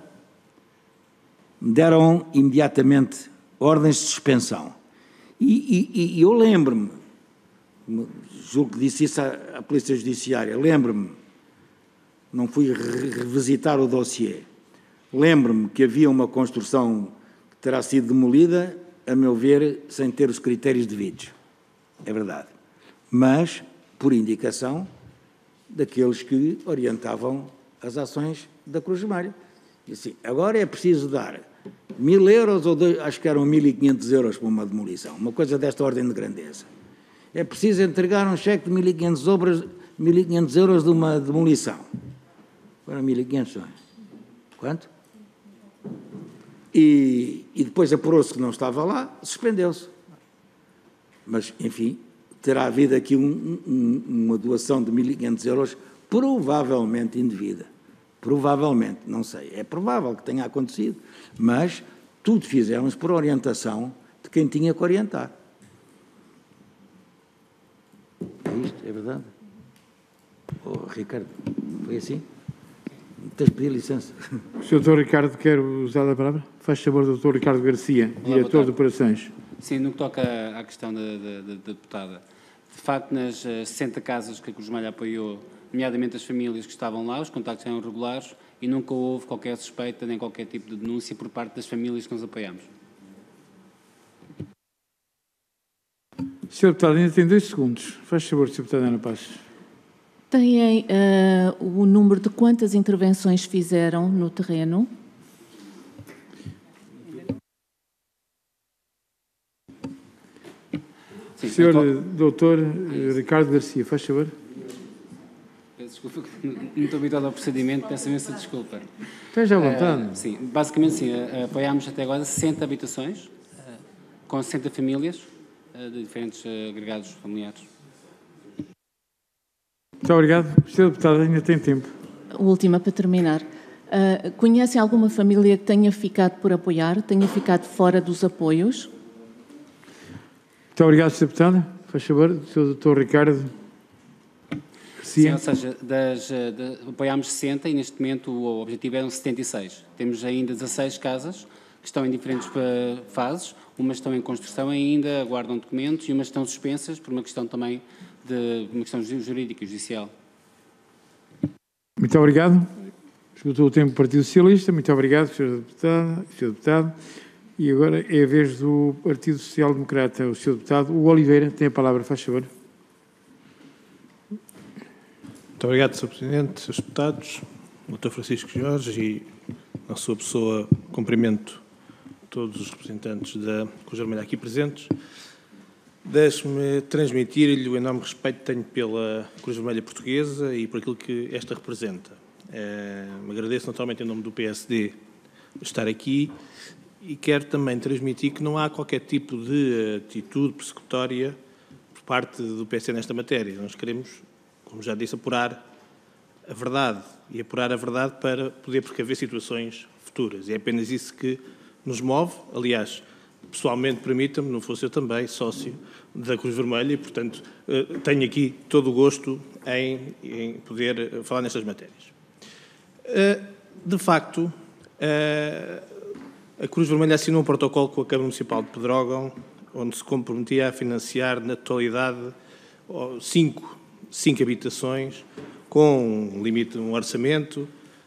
deram imediatamente ordens de suspensão. E eu lembro-me, julgo que disse isso à Polícia Judiciária, lembro-me, não fui revisitar o dossiê, lembro-me que havia uma construção que terá sido demolida, a meu ver, sem ter os critérios devidos. É verdade. Mas por indicação daqueles que orientavam as ações da Cruz Vermelha. E assim, agora é preciso dar 1.000 euros, ou acho que eram 1.500 euros para uma demolição, uma coisa desta ordem de grandeza. É preciso entregar um cheque de 1.500 euros de uma demolição. Agora 1.500, quanto? E depois apurou-se que não estava lá, suspendeu-se. Mas, enfim, terá havido aqui uma doação de 1.500 euros, provavelmente indevida. Provavelmente, não sei. É provável que tenha acontecido, mas tudo fizemos por orientação de quem tinha que orientar. É isto? É verdade? Oh, Ricardo, foi assim? Tens de pedir licença. O Sr. Dr. Ricardo quer usar a palavra? Faz favor, Dr. Ricardo Garcia, diretor de operações. Sim, no que toca à questão da deputada, de facto, nas 60 casas que a Cruz Vermelha apoiou, nomeadamente as famílias que estavam lá, os contactos eram regulares e nunca houve qualquer suspeita nem qualquer tipo de denúncia por parte das famílias que nós apoiamos. Sr. Deputado, ainda tem 2 segundos. Faz favor, Sr. Deputado Ana Passos. Têm o número de quantas intervenções fizeram no terreno? Sim, Sr. Dr. Ricardo Garcia, faz favor. Peço desculpa, não estou habituado ao procedimento, peço imensa desculpa. Esteja à vontade. Sim, basicamente sim, apoiámos até agora 60 habitações, com 60 famílias, de diferentes agregados familiares. Muito obrigado. Sr. Deputado, ainda tem tempo. Última para terminar. Conhecem alguma família que tenha ficado por apoiar, tenha ficado fora dos apoios? Muito obrigado, Sr. Deputado. Faz favor, Sr. Dr. Ricardo. Sim, ou seja, apoiámos 60 e neste momento o objetivo eram 76. Temos ainda 16 casas que estão em diferentes fases, umas estão em construção ainda, aguardam documentos e umas estão suspensas por uma questão também uma questão jurídica e judicial. Muito obrigado. Esgotou o tempo do Partido Socialista. Muito obrigado, Sr. Deputado. E agora é a vez do Partido Social Democrata, o Sr. Deputado. O Oliveira tem a palavra, faz favor. Muito obrigado, Sr. Presidente, Srs. Deputados, Dr. Francisco Jorge e, na sua pessoa, cumprimento todos os representantes da Cruz Vermelha aqui presentes. Deixe-me transmitir-lhe o enorme respeito que tenho pela Cruz Vermelha Portuguesa e por aquilo que esta representa. Me agradeço naturalmente em nome do PSD estar aqui e quero também transmitir que não há qualquer tipo de atitude persecutória por parte do PSD nesta matéria. Nós queremos, como já disse, apurar a verdade e apurar a verdade para poder precaver situações futuras. E é apenas isso que nos move. Aliás, pessoalmente, permita-me, não fosse eu também sócio da Cruz Vermelha e, portanto, tenho aqui todo o gosto em poder falar nestas matérias. De facto, a Cruz Vermelha assinou um protocolo com a Câmara Municipal de Pedrógão, onde se comprometia a financiar na totalidade 5 habitações, com um limite, um orçamento,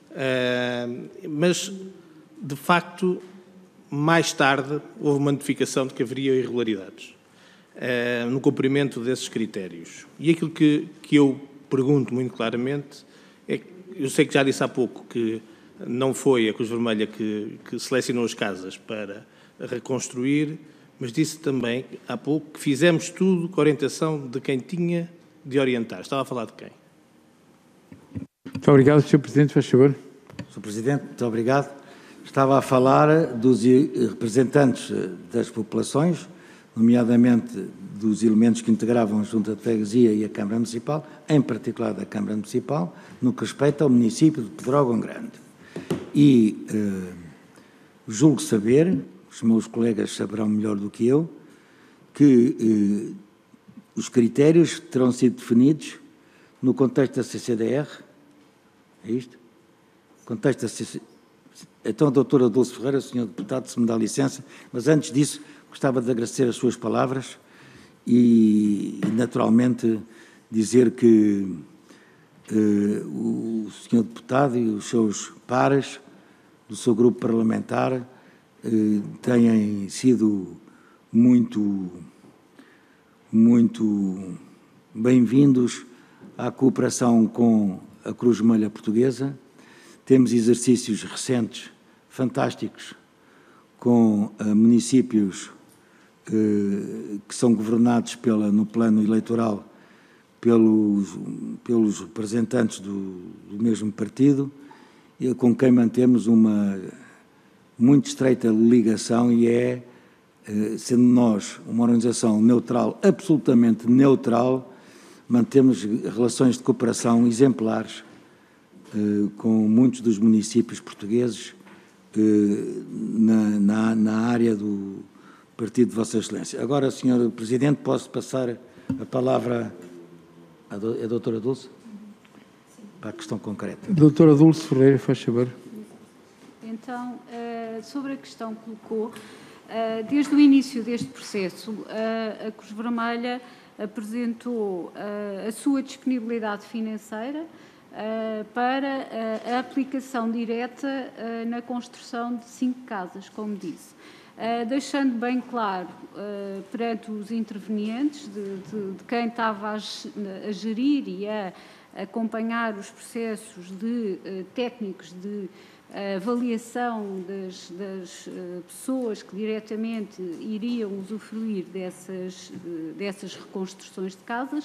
mas, de facto, mais tarde houve uma notificação de que haveria irregularidades no cumprimento desses critérios. E aquilo que eu pergunto muito claramente é que, eu sei que já disse há pouco que não foi a Cruz Vermelha que selecionou as casas para reconstruir, mas disse também há pouco que fizemos tudo com a orientação de quem tinha de orientar. Estava a falar de quem? Muito obrigado, Sr. Presidente. Faz favor. Sr. Presidente, muito obrigado. Estava a falar dos representantes das populações, nomeadamente dos elementos que integravam a Junta de Freguesia e a Câmara Municipal, em particular da Câmara Municipal, no que respeita ao município de Pedrógão Grande. E julgo saber, os meus colegas saberão melhor do que eu, que os critérios terão sido definidos no contexto da CCDR. É isto? Contexto da CCDR. Então, a doutora Dulce Ferreira, senhor deputado, se me dá licença, mas antes disso gostava de agradecer as suas palavras e naturalmente, dizer que o senhor deputado e os seus pares do seu grupo parlamentar têm sido muito bem-vindos à cooperação com a Cruz Vermelha Portuguesa. Temos exercícios recentes fantásticos com municípios que são governados no plano eleitoral pelos representantes do mesmo partido, e com quem mantemos uma muito estreita ligação e sendo nós uma organização neutral, absolutamente neutral, mantemos relações de cooperação exemplares com muitos dos municípios portugueses na área do Partido de Vossa Excelência. Agora, Sr. Presidente, posso passar a palavra à doutora Dulce? Para a questão concreta. Doutora Dulce Ferreira, faz favor. Então, sobre a questão que colocou, desde o início deste processo, a Cruz Vermelha apresentou a sua disponibilidade financeira para a aplicação direta na construção de 5 casas, como disse. Deixando bem claro perante os intervenientes de quem estava a gerir e a acompanhar os processos técnicos de avaliação das pessoas que diretamente iriam usufruir dessas reconstruções de casas,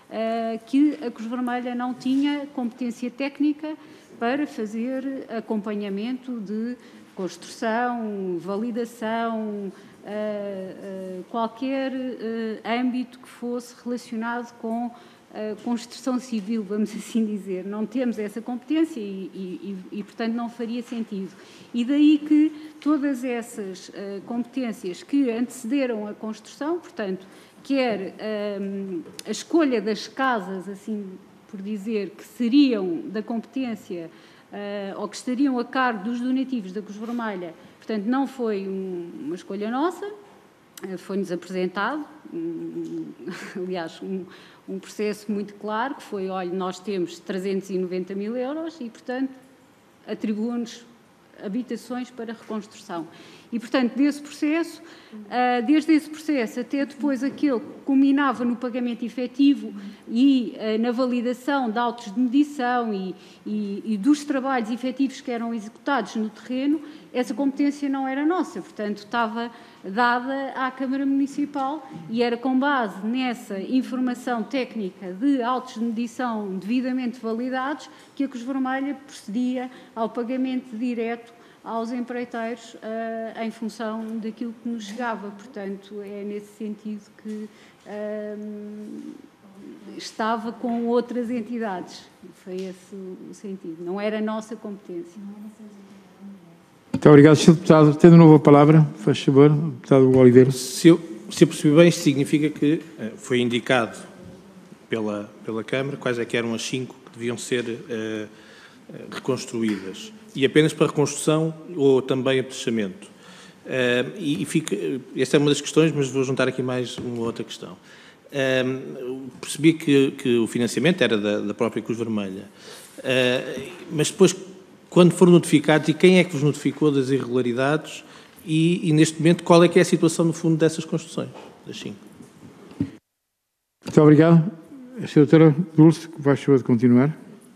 que a Cruz Vermelha não tinha competência técnica para fazer acompanhamento de construção, validação, qualquer âmbito que fosse relacionado com a construção civil, vamos assim dizer. Não temos essa competência e, portanto, não faria sentido. E daí que todas essas competências que antecederam a construção, portanto, quer a escolha das casas, assim por dizer, que seriam da competência ou que estariam a cargo dos donativos da Cruz Vermelha, portanto, não foi uma escolha nossa, foi-nos apresentado, aliás, um processo muito claro, que foi, olha, nós temos 390 mil euros e, portanto, atribuam-nos habitações para reconstrução. E, portanto, desse processo, desde esse processo até depois aquele que culminava no pagamento efetivo e na validação de autos de medição e dos trabalhos efetivos que eram executados no terreno, essa competência não era nossa, portanto, estava dada à Câmara Municipal e era com base nessa informação técnica de autos de medição devidamente validados que a Cruz Vermelha procedia ao pagamento direto aos empreiteiros em função daquilo que nos chegava. Portanto, é nesse sentido que estava com outras entidades. Foi esse o sentido. Não era nossa competência. Muito obrigado, Sr. Deputado. Tendo de novo a palavra, faz favor, Deputado Oliveira. Se eu percebi bem, isto significa que foi indicado pela Câmara quais é que eram as 5 que deviam ser reconstruídas. E apenas para reconstrução ou também apetrechamento. Esta é uma das questões, mas vou juntar aqui mais uma outra questão. Percebi que o financiamento era da própria Cruz Vermelha, mas depois, quando foram notificados, e quem é que vos notificou das irregularidades e neste momento, qual é que é a situação, no fundo, dessas construções, das 5? Muito obrigado. A Sra. Dulce, faz favor de continuar.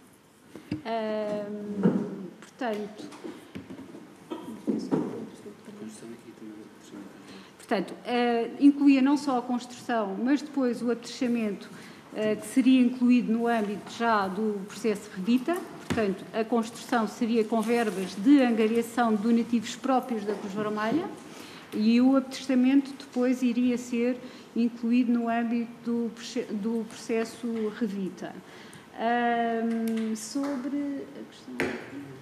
Portanto, incluía não só a construção, mas depois o apetrechamento, que seria incluído no âmbito já do processo Revita. Portanto, a construção seria com verbas de angariação de donativos próprios da Cruz Vermelha e o apetrechamento depois iria ser incluído no âmbito do processo Revita. Sobre a questão...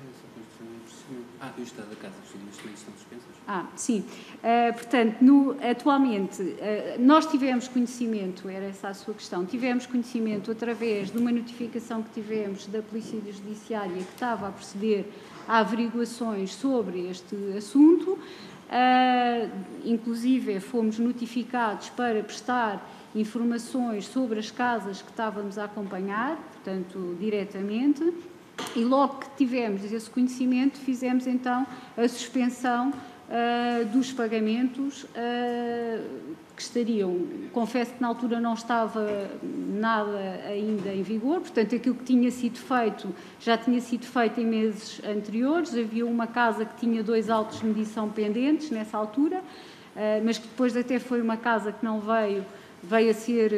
o estado da casa, os investimentos estão suspensos? Sim. Portanto, atualmente, nós tivemos conhecimento, era essa a sua questão, tivemos conhecimento através de uma notificação que tivemos da Polícia Judiciária que estava a proceder a averiguações sobre este assunto. Inclusive, fomos notificados para prestar informações sobre as casas que estávamos a acompanhar, portanto, diretamente. E logo que tivemos esse conhecimento, fizemos então a suspensão dos pagamentos que estariam, confesso que na altura não estava nada ainda em vigor, portanto aquilo que tinha sido feito já tinha sido feito em meses anteriores. Havia uma casa que tinha 2 autos de medição pendentes nessa altura, mas que depois até foi uma casa que não veio a ser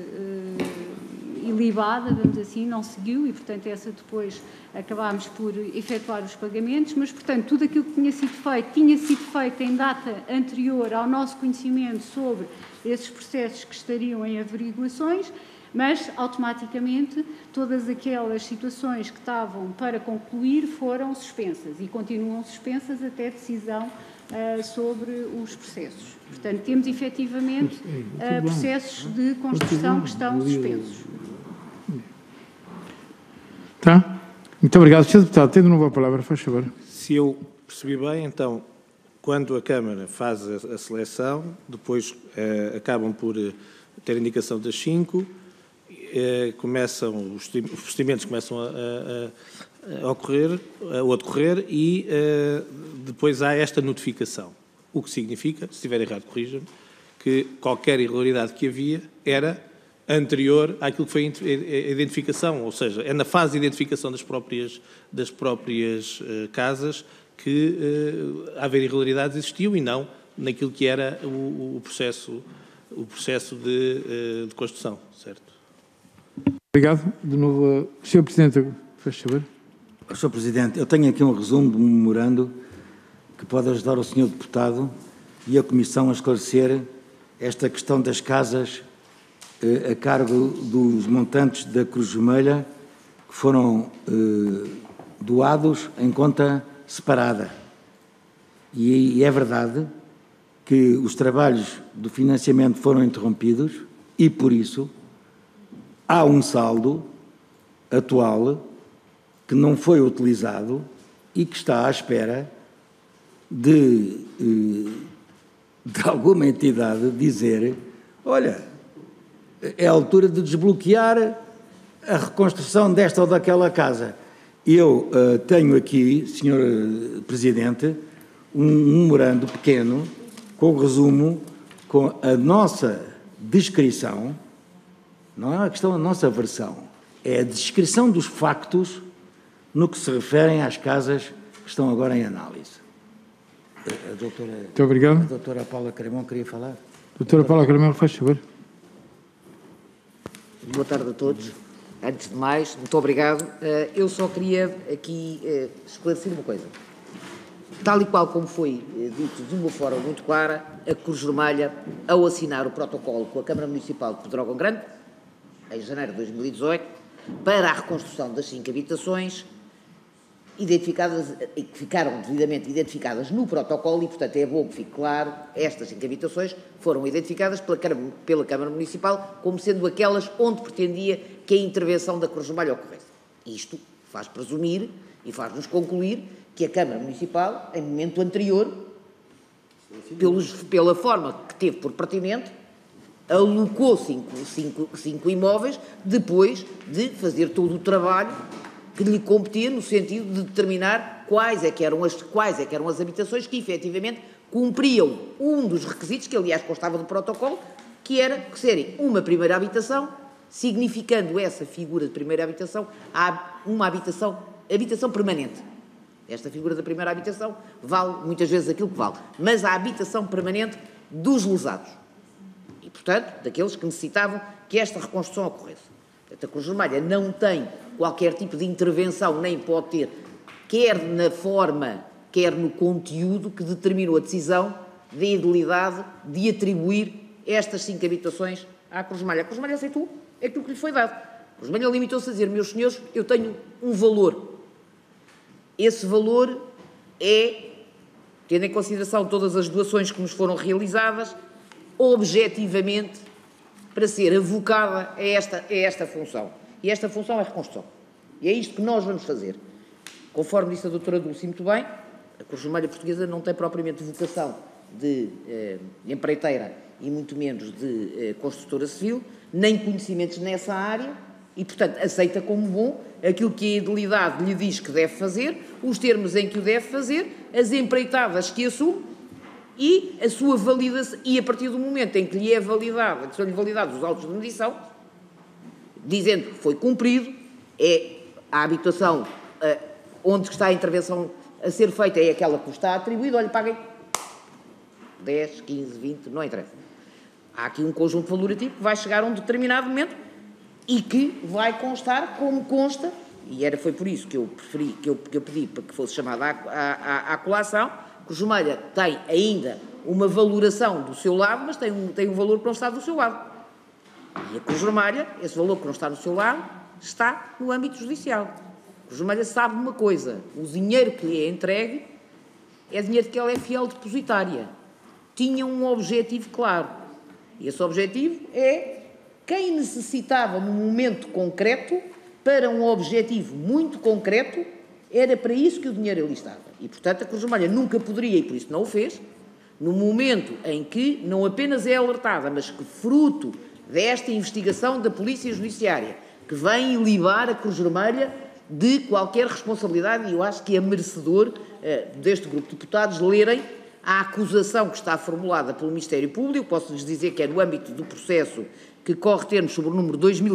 ilibada, vamos assim, não seguiu e, portanto, essa depois acabámos por efetuar os pagamentos, mas, portanto, tudo aquilo que tinha sido feito em data anterior ao nosso conhecimento sobre esses processos que estariam em averiguações, mas, automaticamente, todas aquelas situações que estavam para concluir foram suspensas e continuam suspensas até decisão sobre os processos. Portanto, temos, efetivamente, processos de construção que estão suspensos. Tá? Muito obrigado. Sr. Deputado, tendo de novo a palavra, faz favor. Se eu percebi bem, então, quando a Câmara faz a seleção, depois acabam por ter a indicação das 5, os procedimentos começam a ocorrer, ou a decorrer, e depois há esta notificação. O que significa, se estiver errado, corrija-me, que qualquer irregularidade que havia era anterior àquilo que foi a identificação, ou seja, é na fase de identificação das próprias casas que haver irregularidades existiu e não naquilo que era o processo de construção, certo? Obrigado. De novo, Sr. Presidente, faz favor. Sr. Presidente, eu tenho aqui um resumo de um memorando que pode ajudar o Sr. Deputado e a Comissão a esclarecer esta questão das casas a cargo dos montantes da Cruz Vermelha que foram doados em conta separada. E é verdade que os trabalhos do financiamento foram interrompidos e, por isso, há um saldo atual que não foi utilizado e que está à espera de alguma entidade dizer: olha, é a altura de desbloquear a reconstrução desta ou daquela casa. Eu tenho aqui, Sr. Presidente, um memorando pequeno com o resumo, com a nossa descrição, não é a questão da nossa versão, é a descrição dos factos no que se referem às casas que estão agora em análise. Muito obrigado. A doutora Paula Caramão queria falar. Doutora Paula Caramão, faz favor. Boa tarde a todos. Antes de mais, muito obrigado. Eu só queria aqui esclarecer uma coisa. Tal e qual como foi dito de uma forma muito clara, a Cruz Vermelha, ao assinar o protocolo com a Câmara Municipal de Pedrógão Grande, em janeiro de 2018, para a reconstrução das 5 habitações, identificadas, que ficaram devidamente identificadas no protocolo, e, portanto, é bom que fique claro, estas 5 habitações foram identificadas pela Câmara Municipal como sendo aquelas onde pretendia que a intervenção da Cruz Vermelha ocorresse. Isto faz presumir e faz-nos concluir que a Câmara Municipal, em momento anterior, pela forma que teve por pertinente, alocou 5 imóveis depois de fazer todo o trabalho que lhe competia no sentido de determinar quais é que eram as habitações que efetivamente cumpriam um dos requisitos que, aliás, constava do protocolo, que era que serem uma primeira habitação, significando essa figura de primeira habitação uma habitação permanente. Esta figura da primeira habitação vale muitas vezes aquilo que vale, mas a habitação permanente dos lesados e, portanto, daqueles que necessitavam que esta reconstrução ocorresse. A Cruz Vermelha não tem qualquer tipo de intervenção, nem pode ter, quer na forma, quer no conteúdo que determinou a decisão da idilidade de atribuir estas 5 habitações à Cruz Vermelha. A Cruz Vermelha aceitou aquilo que lhe foi dado. A Cruz Vermelha limitou-se a dizer: meus senhores, eu tenho um valor. Esse valor é, tendo em consideração todas as doações que nos foram realizadas, objetivamente para ser avocada a esta função. E esta função é a reconstrução. E é isto que nós vamos fazer. Conforme disse a doutora Dulce muito bem, a Cruz Vermelha Portuguesa não tem propriamente vocação de empreiteira e muito menos de construtora civil, nem conhecimentos nessa área e, portanto, aceita como bom aquilo que a idilidade lhe diz que deve fazer, os termos em que o deve fazer, as empreitadas que assume e a sua validação, e a partir do momento em que lhe é validado, que são-lhe validados os autos de medição, dizendo que foi cumprido, é a habitação onde está a intervenção a ser feita, é aquela que está atribuída, olha, paguem 10, 15, 20, não interessa. Há aqui um conjunto valorativo que vai chegar a um determinado momento e que vai constar como consta, e foi por isso que eu preferi, que eu pedi para que fosse chamada à colação. A Cruz Vermelha tem ainda uma valoração do seu lado, mas tem um valor que não está do seu lado. E a Cruz Vermelha, esse valor que não está do seu lado, está no âmbito judicial. A Cruz Vermelha sabe uma coisa: o dinheiro que lhe é entregue é dinheiro de que ela é fiel depositária. Tinha um objetivo claro. E esse objetivo é quem necessitava num momento concreto, para um objetivo muito concreto, era para isso que o dinheiro ali estava. E, portanto, a Cruz Vermelha nunca poderia, e por isso não o fez, no momento em que não apenas é alertada, mas que fruto desta investigação da Polícia Judiciária, que vem ilibar a Cruz Vermelha de qualquer responsabilidade, e eu acho que é merecedor deste grupo de deputados lerem a acusação que está formulada pelo Ministério Público. Posso-lhes dizer que é no âmbito do processo que corre termos sobre o número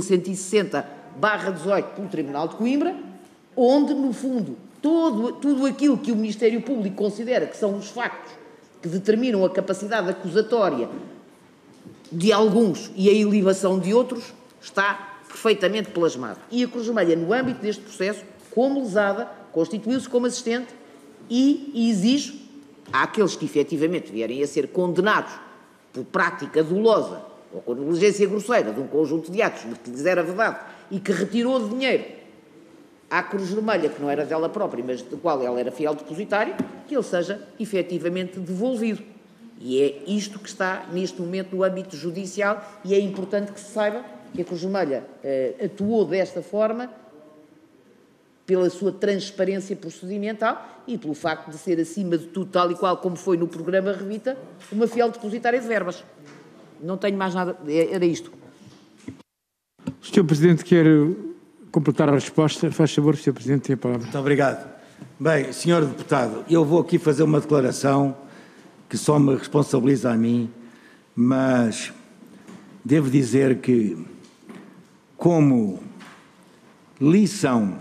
2160/18 pelo Tribunal de Coimbra, onde, no fundo, tudo aquilo que o Ministério Público considera que são os factos que determinam a capacidade acusatória de alguns e a ilibação de outros, está perfeitamente plasmado. E a Cruz Vermelha, no âmbito deste processo, como lesada, constituiu-se como assistente e exige àqueles que efetivamente vierem a ser condenados por prática dolosa ou com negligência grosseira de um conjunto de atos de que lhes era vedado e que retirou de dinheiro à Cruz Vermelha, que não era dela própria, mas do qual ela era fiel depositário, que ele seja efetivamente devolvido. E é isto que está neste momento no âmbito judicial e é importante que se saiba que a Cruz Vermelha atuou desta forma pela sua transparência procedimental e pelo facto de ser, acima de tudo, tal e qual como foi no programa Revita, uma fiel depositária de verbas. Não tenho mais nada, era isto. O Sr. Presidente quer completar a resposta? Faz favor, Sr. Presidente, tem a palavra. Muito obrigado. Bem, Sr. Deputado, eu vou aqui fazer uma declaração que só me responsabiliza a mim, mas devo dizer que, como lição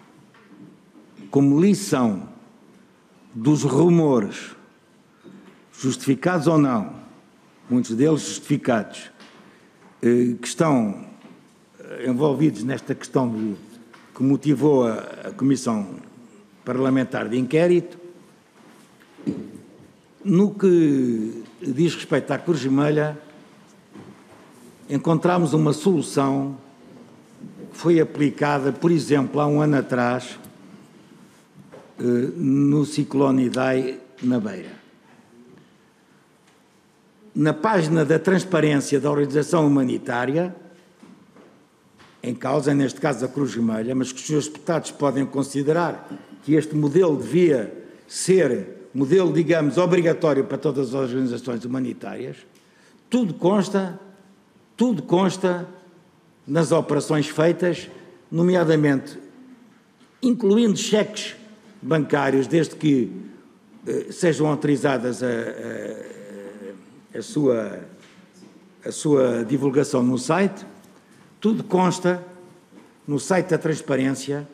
dos rumores, justificados ou não, muitos deles justificados, que estão envolvidos nesta questão que motivou a Comissão Parlamentar de Inquérito, no que diz respeito à Cruz Vermelha, encontramos uma solução que foi aplicada, por exemplo, há um ano atrás, no ciclone Idai, na Beira. Na página da transparência da organização humanitária, em causa, neste caso, a Cruz Vermelha, mas que os senhores deputados podem considerar que este modelo devia ser modelo, digamos, obrigatório para todas as organizações humanitárias, tudo consta nas operações feitas, nomeadamente, incluindo cheques bancários, desde que sejam autorizadas a sua divulgação no site, tudo consta no site da transparência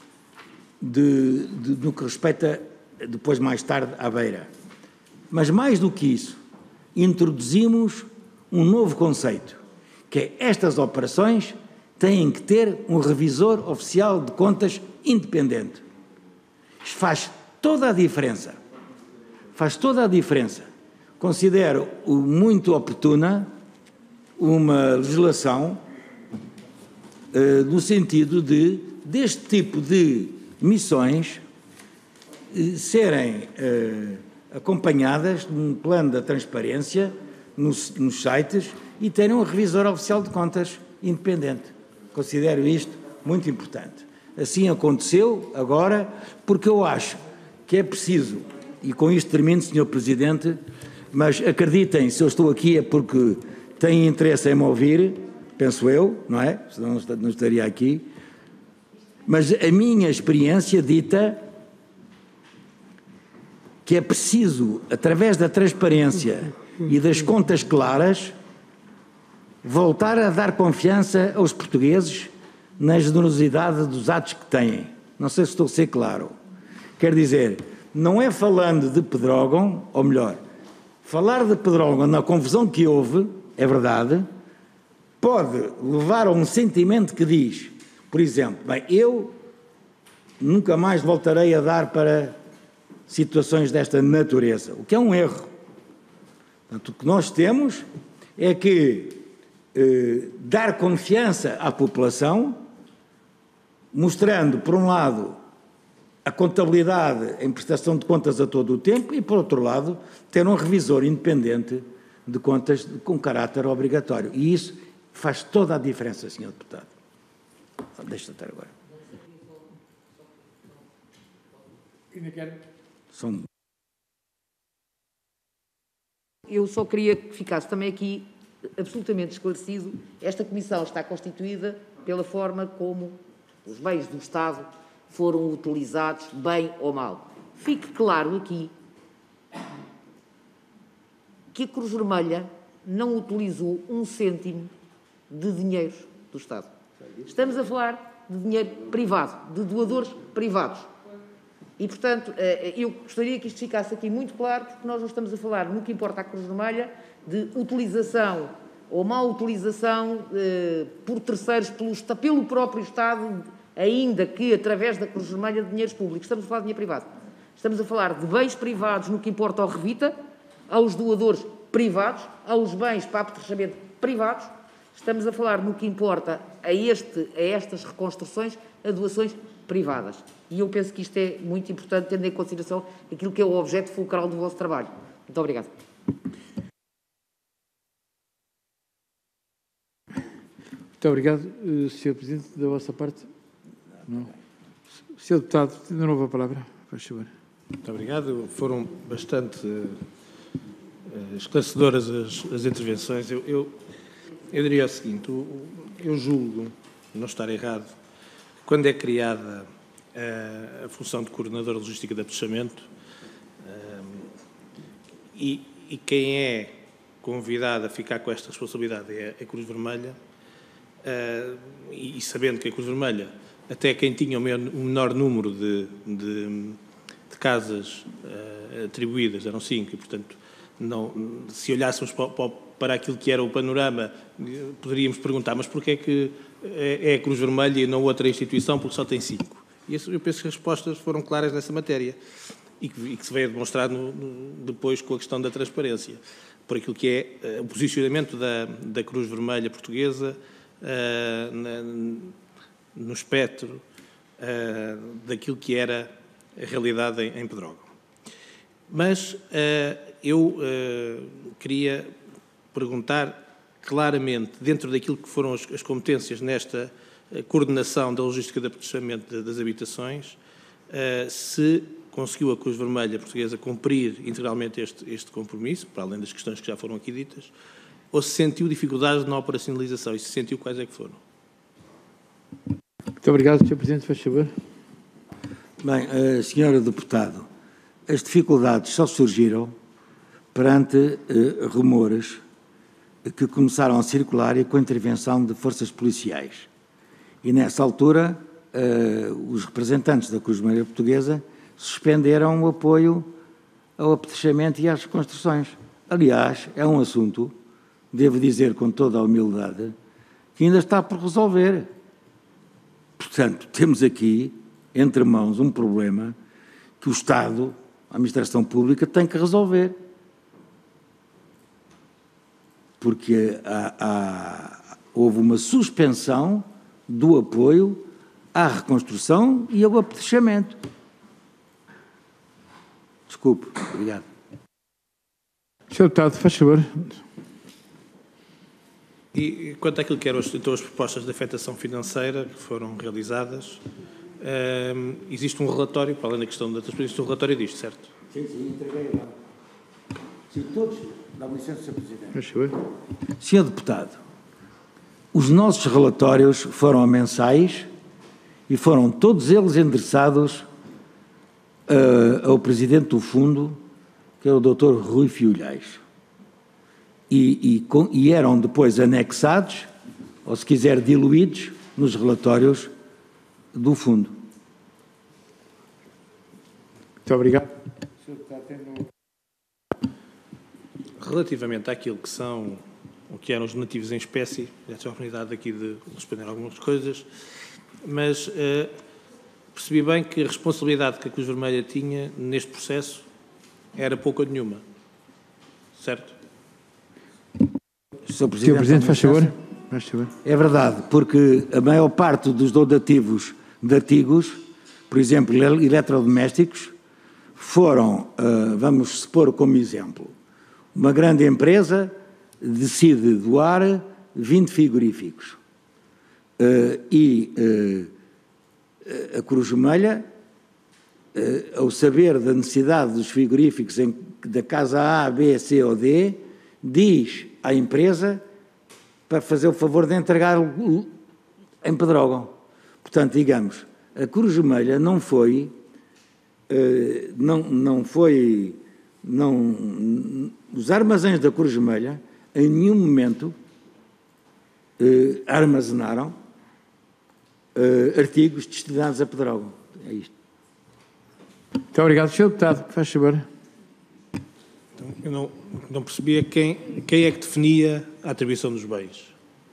no que respeita depois, mais tarde, à Beira. Mas mais do que isso, introduzimos um novo conceito, que é estas operações têm que ter um revisor oficial de contas independente. Isto faz toda a diferença. Faz toda a diferença. Considero muito oportuna uma legislação no sentido deste tipo de missões serem acompanhadas de um plano da transparência nos sites e terem um revisor oficial de contas independente. Considero isto muito importante. Assim aconteceu agora, porque eu acho que é preciso, e com isto termino, Sr. Presidente, mas acreditem, se eu estou aqui é porque têm interesse em me ouvir, penso eu, não é? Senão não estaria aqui. Mas a minha experiência dita que é preciso, através da transparência e das contas claras, voltar a dar confiança aos portugueses na generosidade dos atos que têm. Não sei se estou a ser claro. Quer dizer, não é falando de Pedrógão, ou melhor, falar de Pedrógão na confusão que houve, é verdade, pode levar a um sentimento que diz, por exemplo, bem, eu nunca mais voltarei a dar para situações desta natureza, o que é um erro. Portanto, o que nós temos é que dar confiança à população, mostrando, por um lado, a contabilidade em prestação de contas a todo o tempo e, por outro lado, ter um revisor independente de contas com caráter obrigatório. E isso faz toda a diferença, Sr. Deputado. Deixa eu estar agora. Eu só queria que ficasse também aqui absolutamente esclarecido. Esta comissão está constituída pela forma como os bens do Estado foram utilizados, bem ou mal. Fique claro aqui que a Cruz Vermelha não utilizou um cêntimo de dinheiro do Estado. Estamos a falar de dinheiro privado, de doadores privados. E, portanto, eu gostaria que isto ficasse aqui muito claro, porque nós não estamos a falar, no que importa à Cruz Vermelha, de utilização ou má utilização por terceiros pelo próprio Estado, ainda que através da Cruz Vermelha, de dinheiros públicos. Estamos a falar de dinheiro privado. Estamos a falar de bens privados no que importa ao Revita, aos doadores privados, aos bens para apetrechamento privados. Estamos a falar no que importa a estas reconstruções, a doações privadas. E eu penso que isto é muito importante, tendo em consideração aquilo que é o objeto fulcral do vosso trabalho. Muito obrigado. Muito obrigado. Sr. Presidente, da vossa parte? Não. Sr. Deputado, de novo a palavra, faz favor. Muito obrigado. Foram bastante esclarecedoras as intervenções. Eu diria o seguinte, eu julgo, não estar errado, quando é criada a função de coordenador de logística de apetrechamento e quem é convidado a ficar com esta responsabilidade é a Cruz Vermelha, e sabendo que a Cruz Vermelha, até quem tinha o menor número de casas atribuídas, eram 5, e portanto, se olhássemos para aquilo que era o panorama, poderíamos perguntar, mas porquê é que é a Cruz Vermelha e não outra instituição, porque só tem 5? E eu penso que as respostas foram claras nessa matéria e que se veio a demonstrar depois com a questão da transparência, por aquilo que é o posicionamento da Cruz Vermelha portuguesa no espectro daquilo que era a realidade em Pedrógão. Mas eu queria perguntar claramente, dentro daquilo que foram as competências nesta coordenação da logística de apetrechamento das habitações, se conseguiu a Cruz Vermelha portuguesa cumprir integralmente este compromisso, para além das questões que já foram aqui ditas, ou se sentiu dificuldades na operacionalização, e se sentiu, quais é que foram? Muito obrigado, Sr. Presidente, faz favor. Bem, Sra. Deputado, as dificuldades só surgiram perante rumores que começaram a circular e com a intervenção de forças policiais. E nessa altura, os representantes da Cruz Vermelha Portuguesa suspenderam o apoio ao apetrechamento e às reconstruções. Aliás, é um assunto, devo dizer com toda a humildade, que ainda está por resolver. Portanto, temos aqui, entre mãos, um problema que o Estado, a Administração Pública, tem que resolver. Porque houve uma suspensão do apoio à reconstrução e ao apetrechamento. Desculpe, obrigado. Sr. Deputado, faz favor. E quanto àquilo que eram então, as propostas de afetação financeira que foram realizadas, existe um relatório, para além da questão da transparência, existe um relatório disto, certo? Sim, entreguei lá. Sim, todos. Dá-me licença, Sr. Presidente. Faz favor. Sr. Deputado, os nossos relatórios foram mensais e foram todos eles endereçados ao Presidente do Fundo, que é o Dr. Rui Fiolhais. E eram depois anexados, ou se quiser diluídos, nos relatórios do Fundo. Muito obrigado. Relativamente àquilo que eram os donativos em espécie, já tive a oportunidade aqui de responder algumas coisas, mas percebi bem que a responsabilidade que a Cruz Vermelha tinha neste processo era pouca ou nenhuma, certo? Sr. Presidente, faz favor. É verdade, porque a maior parte dos donativos de artigos, por exemplo, eletrodomésticos, foram, vamos supor como exemplo, uma grande empresa decide doar 20 frigoríficos a Cruz Vermelha, ao saber da necessidade dos frigoríficos da casa A, B, C ou D, diz à empresa para fazer o favor de entregar em Pedrógão. Portanto, digamos, a Cruz Vermelha os armazéns da Cruz Vermelha em nenhum momento armazenaram artigos destinados a Pedrógão. É isto. Muito obrigado, Sr. Deputado. Faz favor. Eu não percebia quem é que definia a atribuição dos bens.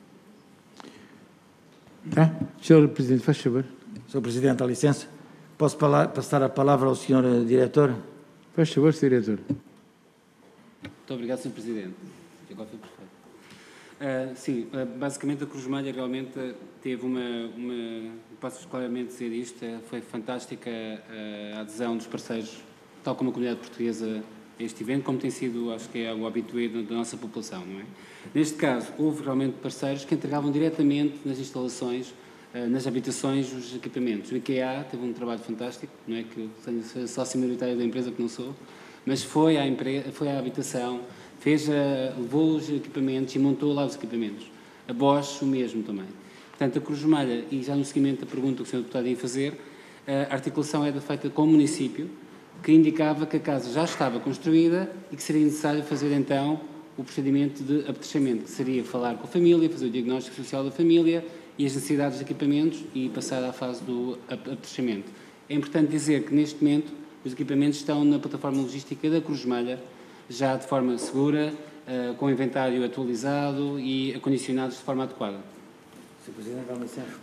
Sr. Presidente, faz favor. Sr. Presidente, dá licença. Posso passar a palavra ao Sr. Diretor? Faz favor, Sr. Diretor. Muito obrigado, Sr. Presidente. Agora foi perfeito. Sim, basicamente a Cruz Vermelha realmente teve posso claramente dizer isto, foi fantástica a adesão dos parceiros, tal como a comunidade portuguesa a este evento, como tem sido, acho que é o habitué da nossa população, não é? Neste caso, houve realmente parceiros que entregavam diretamente nas instalações, nas habitações, os equipamentos. O IKEA teve um trabalho fantástico, não é que sou sócio minoritário da empresa, que não sou, mas foi à habitação, levou os equipamentos e montou lá os equipamentos. A Bosch, o mesmo também. Portanto, a Cruz Vermelha, e já no seguimento da pergunta que o Sr. Deputado ia fazer, a articulação era feita com o município, que indicava que a casa já estava construída e que seria necessário fazer, então, o procedimento de apetrechamento, que seria falar com a família, fazer o diagnóstico social da família e as necessidades de equipamentos e passar à fase do apetrechamento. É importante dizer que, neste momento, os equipamentos estão na plataforma logística da Cruz Vermelha, já de forma segura, com o inventário atualizado e acondicionados de forma adequada. Sr. Presidente, dá licença.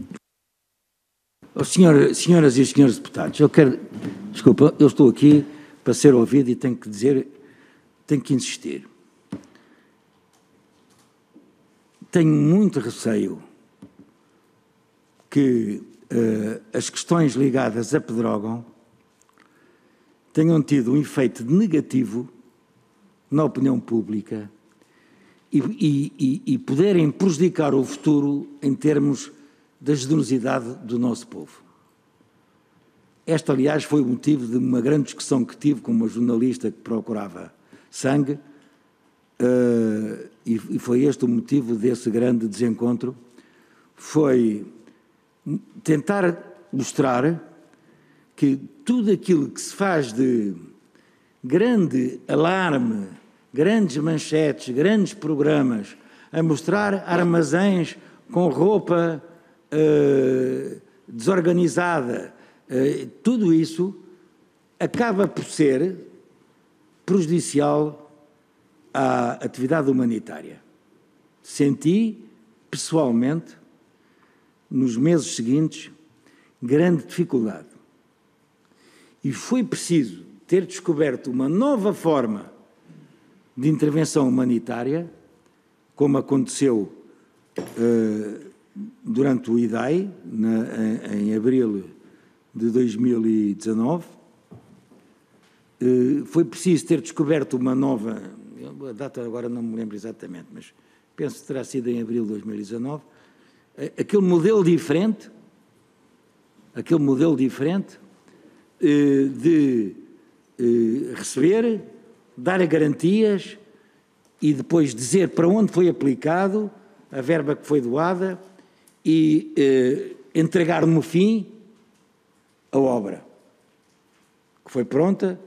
Senhoras e senhores deputados, desculpa, eu estou aqui para ser ouvido e tenho que insistir. Tenho muito receio que as questões ligadas a Pedrógão tenham tido um efeito negativo na opinião pública e poderem prejudicar o futuro em termos da generosidade do nosso povo. Este, aliás, foi o motivo de uma grande discussão que tive com uma jornalista que procurava sangue, e foi este o motivo desse grande desencontro, foi tentar mostrar que tudo aquilo que se faz de grande alarme, grandes manchetes, grandes programas, a mostrar armazéns com roupa desorganizada, tudo isso acaba por ser prejudicial à atividade humanitária. Senti, pessoalmente, nos meses seguintes, grande dificuldade. E foi preciso ter descoberto uma nova forma de intervenção humanitária, como aconteceu durante o IDAI, em abril de 2019. Foi preciso ter descoberto uma nova, a data agora não me lembro exatamente, mas penso que terá sido em abril de 2019, aquele modelo diferente de receber, dar garantias e depois dizer para onde foi aplicado a verba que foi doada e entregar no fim a obra, que foi pronta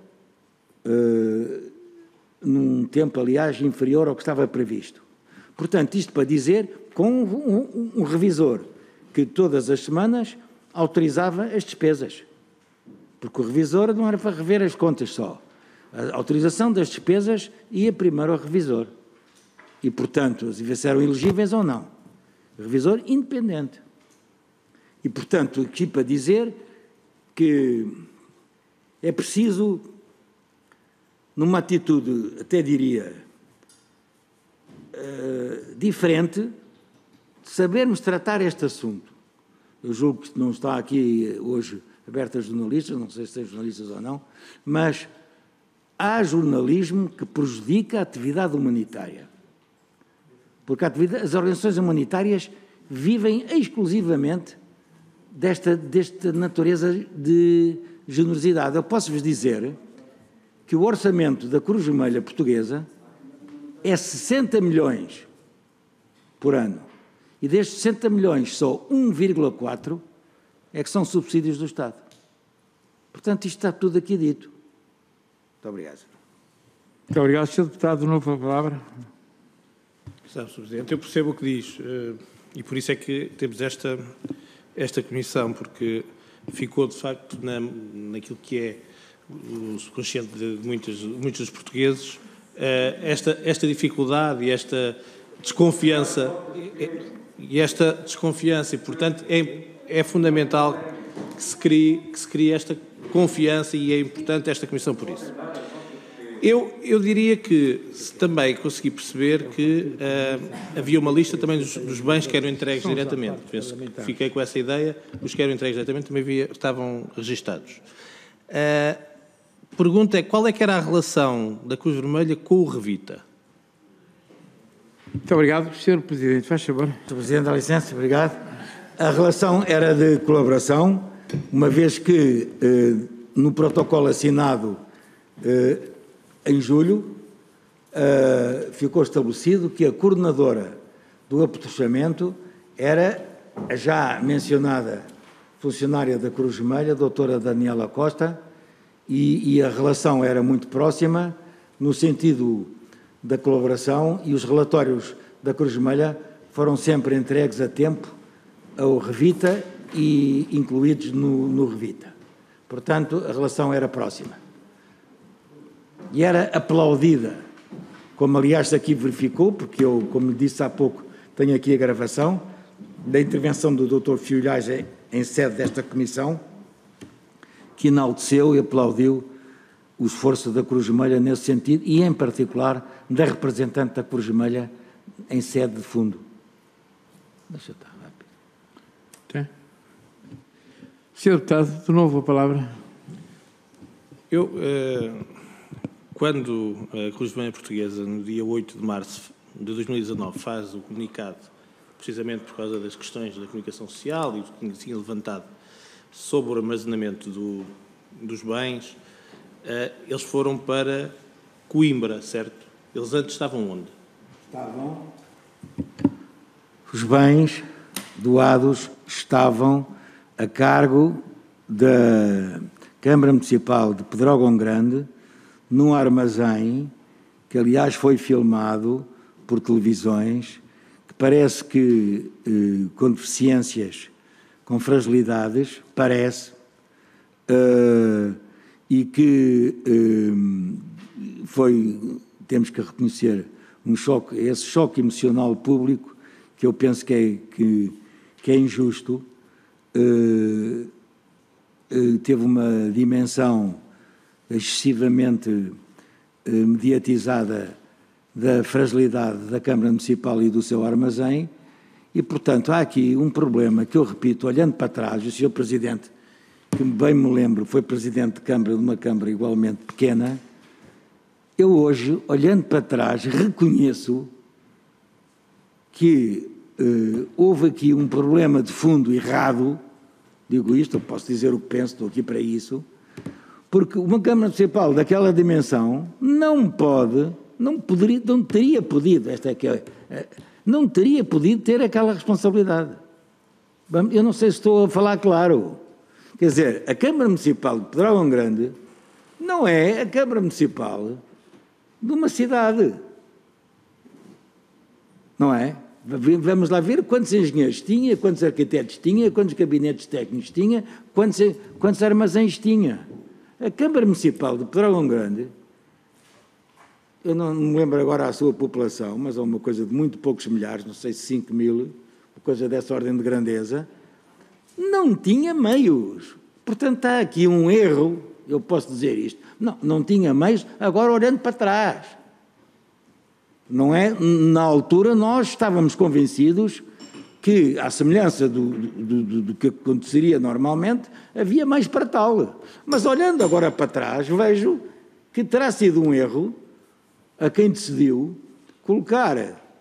num tempo, aliás, inferior ao que estava previsto. Portanto, isto para dizer, com um revisor que todas as semanas autorizava as despesas, porque o revisor não era para rever as contas só. A autorização das despesas ia primeiro ao revisor. E, portanto, se eram elegíveis ou não. Revisor independente. E, portanto, aqui para dizer que é preciso, numa atitude, até diria, diferente, sabermos tratar este assunto. Eu julgo que não está aqui hoje aberto a jornalistas, não sei se tem jornalistas ou não, mas há jornalismo que prejudica a atividade humanitária. Porque as organizações humanitárias vivem exclusivamente desta natureza de generosidade. Eu posso-vos dizer que o orçamento da Cruz Vermelha Portuguesa é 60 milhões por ano. E destes 60 milhões, só 1,4 é que são subsídios do Estado. Portanto, isto está tudo aqui dito. Muito obrigado. Muito obrigado, Sr. Deputado. De novo a palavra. Sabe, Sr. Presidente, eu percebo o que diz e por isso é que temos esta comissão, porque ficou, de facto, naquilo que é consciente de muitos dos portugueses, esta dificuldade e esta desconfiança, e, portanto, é fundamental que se crie esta confiança e é importante esta Comissão por isso. Eu diria que também consegui perceber que havia uma lista também dos bens que eram entregues diretamente. Penso que fiquei com essa ideia. Os que eram entregues diretamente também estavam registados. Pergunta é, qual é que era a relação da Cruz Vermelha com o Revita? Muito obrigado. Sr. Presidente, faz favor. Sr. Presidente, dá licença, obrigado. A relação era de colaboração, uma vez que no protocolo assinado em julho ficou estabelecido que a coordenadora do apetrechamento era a já mencionada funcionária da Cruz Vermelha, a doutora Daniela Costa, e a relação era muito próxima no sentido da colaboração, e os relatórios da Cruz Vermelha foram sempre entregues a tempo ao Revita e incluídos no Revita. Portanto, a relação era próxima. E era aplaudida, como aliás aqui verificou, porque eu, como lhe disse há pouco, tenho aqui a gravação da intervenção do Dr. Filhais em sede desta comissão, que enalteceu e aplaudiu o esforço da Cruz Vermelha nesse sentido e, em particular, da representante da Cruz Vermelha em sede de fundo. Deixa eu estar rápido. Tá. Sr. Deputado, de novo a palavra. Quando a Cruz Vermelha Portuguesa, no dia 8 de março de 2019, faz o comunicado, precisamente por causa das questões da comunicação social e do que tinha levantado sobre o armazenamento dos bens, eles foram para Coimbra, certo? Eles antes estavam onde? Os bens doados estavam a cargo da Câmara Municipal de Pedrógão Grande, num armazém que, aliás, foi filmado por televisões, que parece que com deficiências, com fragilidades, e que temos que reconhecer, esse choque emocional público, que eu penso que é injusto, teve uma dimensão excessivamente mediatizada da fragilidade da Câmara Municipal e do seu armazém, e, portanto, há aqui um problema que eu repito, olhando para trás, o Sr. Presidente, que bem me lembro, foi Presidente de Câmara de uma Câmara igualmente pequena, eu hoje, olhando para trás, reconheço que houve aqui um problema de fundo errado, digo isto, eu posso dizer o que penso, estou aqui para isso, porque uma Câmara Municipal daquela dimensão não teria podido, não teria podido ter aquela responsabilidade. Eu não sei se estou a falar claro. Quer dizer, a Câmara Municipal de Pedrógão Grande não é a Câmara Municipal de uma cidade. Não é? Vamos lá ver quantos engenheiros tinha, quantos arquitetos tinha, quantos gabinetes técnicos tinha, quantos armazéns tinha. A Câmara Municipal de Pedrógão Grande, eu não me lembro agora a sua população, mas é uma coisa de muito poucos milhares, não sei se 5 mil, uma coisa dessa ordem de grandeza, não tinha meios. Portanto, está aqui um erro, eu posso dizer isto, não tinha meios, agora olhando para trás. Não é? Na altura nós estávamos convencidos que, à semelhança do que aconteceria normalmente, havia mais para tal. Mas olhando agora para trás, vejo que terá sido um erro a quem decidiu colocar,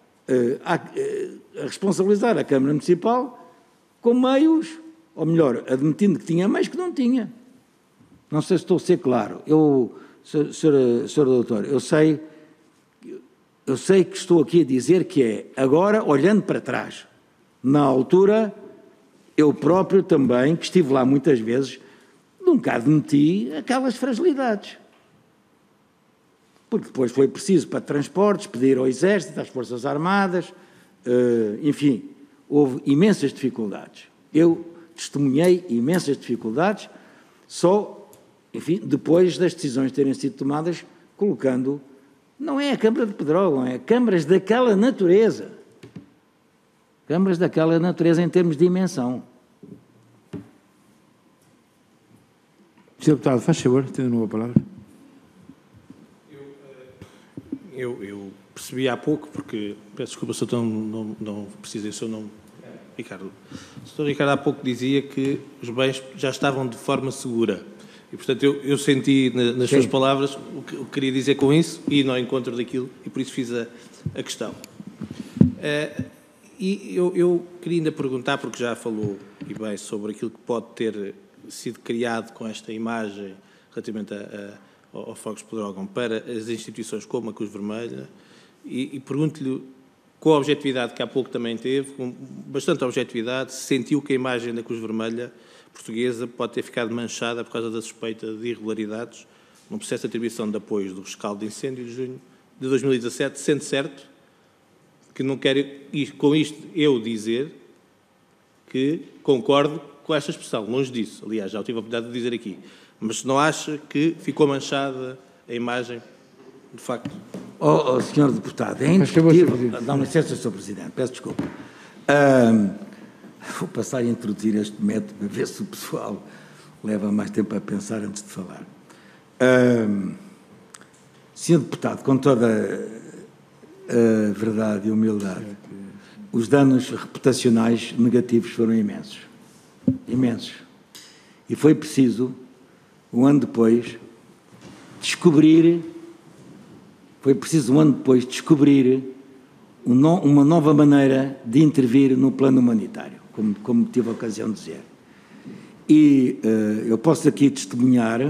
a responsabilizar a Câmara Municipal com meios, ou melhor, admitindo que tinha meios que não tinha. Não sei se estou a ser claro. Sr. Doutor, eu sei que estou aqui a dizer que é, agora, olhando para trás, na altura, eu próprio também, que estive lá muitas vezes, nunca admiti aquelas fragilidades. Porque depois foi preciso para transportes, pedir ao Exército, às Forças Armadas, enfim, houve imensas dificuldades. Eu testemunhei imensas dificuldades, só enfim, depois das decisões terem sido tomadas, colocando, não é a Câmara de Pedrógão, é câmaras daquela natureza. Câmaras daquela natureza em termos de dimensão. Sr. Deputado, faz favor, tendo uma palavra. Eu percebi há pouco, porque, peço desculpa se eu não precisei o seu nome, Ricardo. O Sr. Ricardo há pouco dizia que os bens já estavam de forma segura. E, portanto, eu senti nas suas palavras o que queria dizer com isso e não encontro daquilo, e por isso fiz a questão. E eu queria ainda perguntar, porque já falou, e bem, sobre aquilo que pode ter sido criado com esta imagem relativamente ao Fogos de Pedrógão para as instituições como a Cruz Vermelha, e pergunto-lhe, com a objetividade que há pouco também teve, com bastante objetividade, sentiu que a imagem da Cruz Vermelha portuguesa pode ter ficado manchada por causa da suspeita de irregularidades no processo de atribuição de apoios do rescaldo de incêndio de junho de 2017, sendo certo que não quero, com isto, eu dizer que concordo com esta expressão, longe disso. Aliás, já tive a oportunidade de dizer aqui. Mas não acha que ficou manchada a imagem, de facto? Senhor Deputado, é indiscutível. Dá-me licença, Sr. Presidente, peço desculpa. Vou passar a introduzir este método para ver se o pessoal leva mais tempo a pensar antes de falar. Senhor Deputado, com toda a verdade e humildade, os danos reputacionais negativos foram imensos. Imensos. E foi preciso, um ano depois, descobrir uma nova maneira de intervir no plano humanitário, como tive a ocasião de dizer. E eu posso aqui testemunhar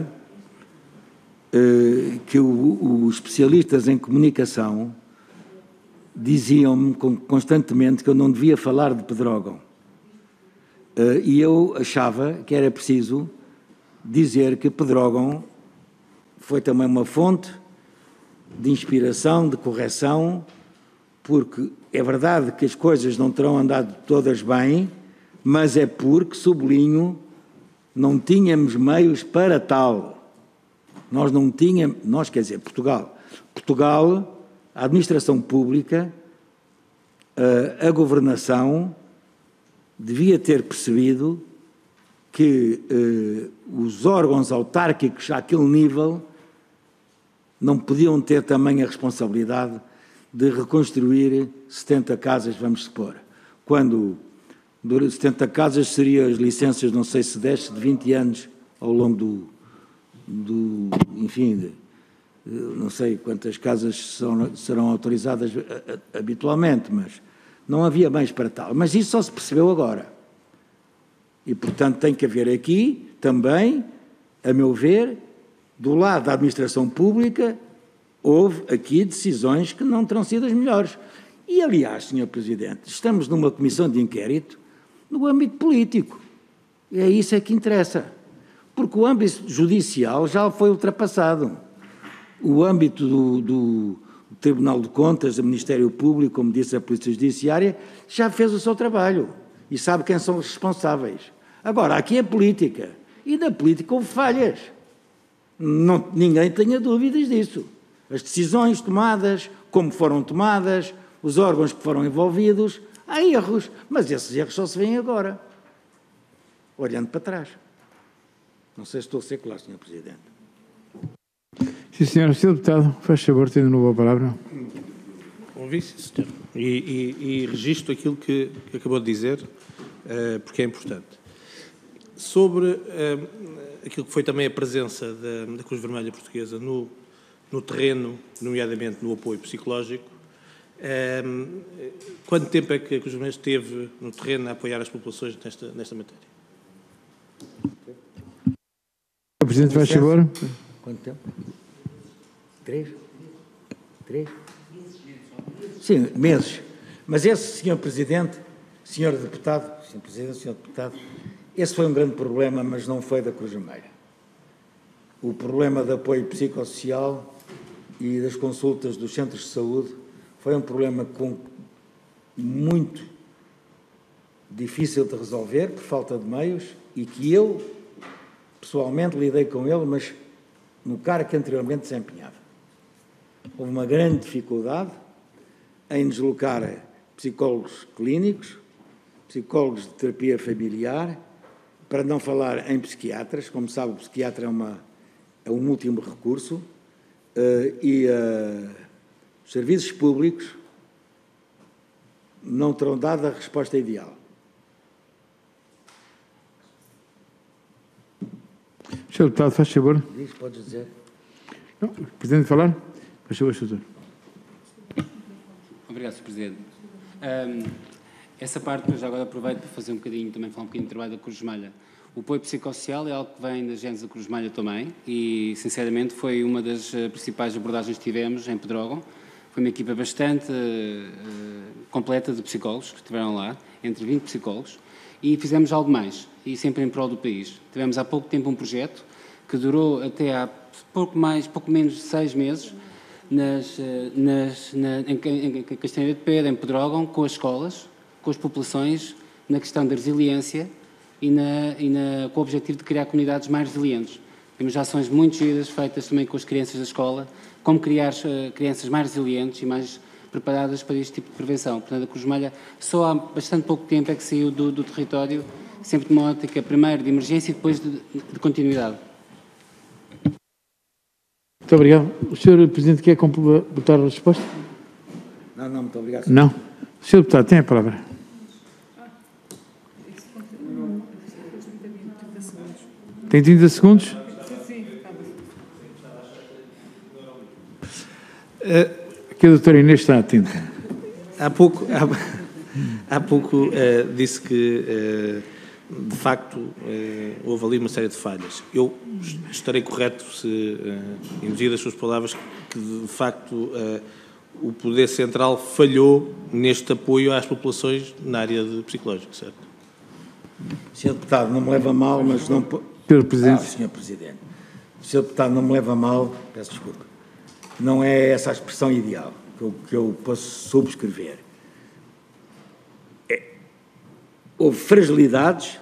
que os especialistas em comunicação diziam-me constantemente que eu não devia falar de Pedrógão. E eu achava que era preciso dizer que Pedrógão foi também uma fonte de inspiração, de correção, porque é verdade que as coisas não terão andado todas bem, mas é porque, sublinho, não tínhamos meios para tal. Quer dizer, Portugal, a administração pública, a governação, devia ter percebido que os órgãos autárquicos àquele nível não podiam ter também a responsabilidade de reconstruir 70 casas, vamos supor. Quando 70 casas seriam as licenças, não sei se 10, de 20 anos ao longo enfim, não sei quantas casas serão autorizadas habitualmente, mas não havia bens para tal. Mas isso só se percebeu agora. E, portanto, tem que haver aqui também, a meu ver, do lado da administração pública, houve aqui decisões que não terão sido as melhores. E, aliás, Sr. Presidente, estamos numa comissão de inquérito no âmbito político. E é isso que interessa. Porque o âmbito judicial já foi ultrapassado. O âmbito do Tribunal de Contas, do Ministério Público, como disse a Polícia Judiciária, já fez o seu trabalho e sabe quem são os responsáveis. Agora, aqui é política. E na política houve falhas. Ninguém tenha dúvidas disso. As decisões tomadas, como foram tomadas, os órgãos que foram envolvidos, há erros, mas esses erros só se veem agora, olhando para trás. Não sei se estou a ser claro, Sr. Presidente. Sim, senhor. Sr. Deputado, faz favor, tendo uma boa palavra. Ouvi, sim, senhor. E registro aquilo que acabou de dizer, porque é importante. Sobre aquilo que foi também a presença da Cruz Vermelha Portuguesa no terreno, nomeadamente no apoio psicológico, quanto tempo é que a Cruz Vermelha esteve no terreno a apoiar as populações nesta matéria? O Presidente, faz favor. Quanto tempo? 3? Sim, meses. Mas esse, Sr. Presidente, Sr. Deputado, Sr. Presidente, Sr. Deputado, esse foi um grande problema, mas não foi da Cruz Vermelha. O problema de apoio psicossocial e das consultas dos centros de saúde foi um problema muito difícil de resolver, por falta de meios, e que eu, pessoalmente lidei com ele, mas no cargo que anteriormente desempenhava. Houve uma grande dificuldade em deslocar psicólogos clínicos, psicólogos de terapia familiar, para não falar em psiquiatras. Como sabe, o psiquiatra é um último recurso, e os serviços públicos não terão dado a resposta ideal. Senhor Deputado, faz favor. Diz, podes dizer. Não, Presidente, falar? Faz favor, Sr. Doutor. Obrigado, Sr. Presidente. Essa parte, já agora aproveito para fazer um bocadinho, também falar um bocadinho de trabalho da Cruz Vermelha. O apoio psicossocial é algo que vem da gênese da Cruz Vermelha também e, sinceramente, foi uma das principais abordagens que tivemos em Pedrógão. Foi uma equipa bastante completa de psicólogos que estiveram lá, entre 20 psicólogos, e fizemos algo mais, e sempre em prol do país. Tivemos há pouco tempo um projeto que durou até há pouco menos de 6 meses, em Castanheira de Pedra, em Pedrógão, com as escolas, com as populações, na questão da resiliência e com o objetivo de criar comunidades mais resilientes. Temos ações muito giras feitas também com as crianças da escola, como criar crianças mais resilientes e mais preparadas para este tipo de prevenção. Portanto, a Cruz Vermelha só há bastante pouco tempo é que saiu do território, sempre de uma ótica primeiro de emergência e depois de continuidade. Muito obrigado. O Sr. Presidente quer completar a resposta? Não, muito obrigado. Não. O Sr. Deputado tem a palavra. Tem 30 segundos? Aqui a doutora Inês está atenta. Há pouco disse que, de facto, houve ali uma série de falhas. Eu estarei correto se induzir as suas palavras que, de facto, o Poder Central falhou neste apoio às populações na área de psicológico, certo? Sr. Deputado, não me leva a mal, mas não... Sr. Presidente. Sr. Presidente. Sr. Deputado, não me leva a mal, peço desculpa. Não é essa a expressão ideal que eu posso subscrever. Houve fragilidades,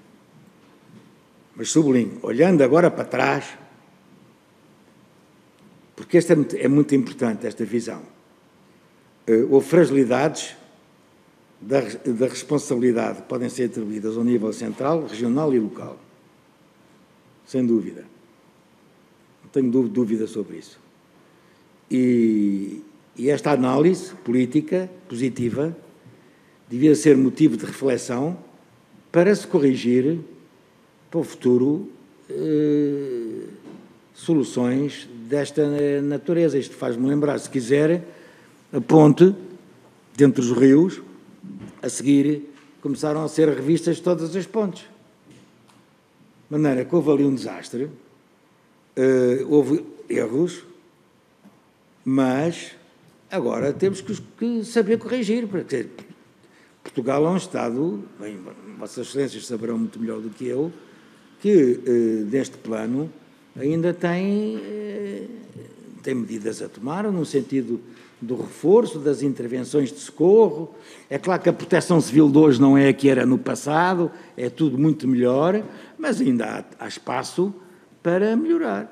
mas sublinho, olhando agora para trás, porque esta é muito importante, esta visão. Houve fragilidades da responsabilidade que podem ser atribuídas ao nível central, regional e local. Sem dúvida. Não tenho dúvida sobre isso. E esta análise política positiva devia ser motivo de reflexão para se corrigir para o futuro soluções desta natureza. Isto faz-me lembrar, se quiser, a ponte dentro dos rios, a seguir começaram a ser revistas todas as pontes. De maneira que houve ali um desastre, houve erros, mas agora temos que saber corrigir, porque Portugal é um Estado, bem, Vossas Excelências saberão muito melhor do que eu, que neste plano ainda tem medidas a tomar, no sentido do reforço, das intervenções de socorro. É claro que a proteção civil de hoje não é a que era no passado, é tudo muito melhor, mas ainda há espaço para melhorar.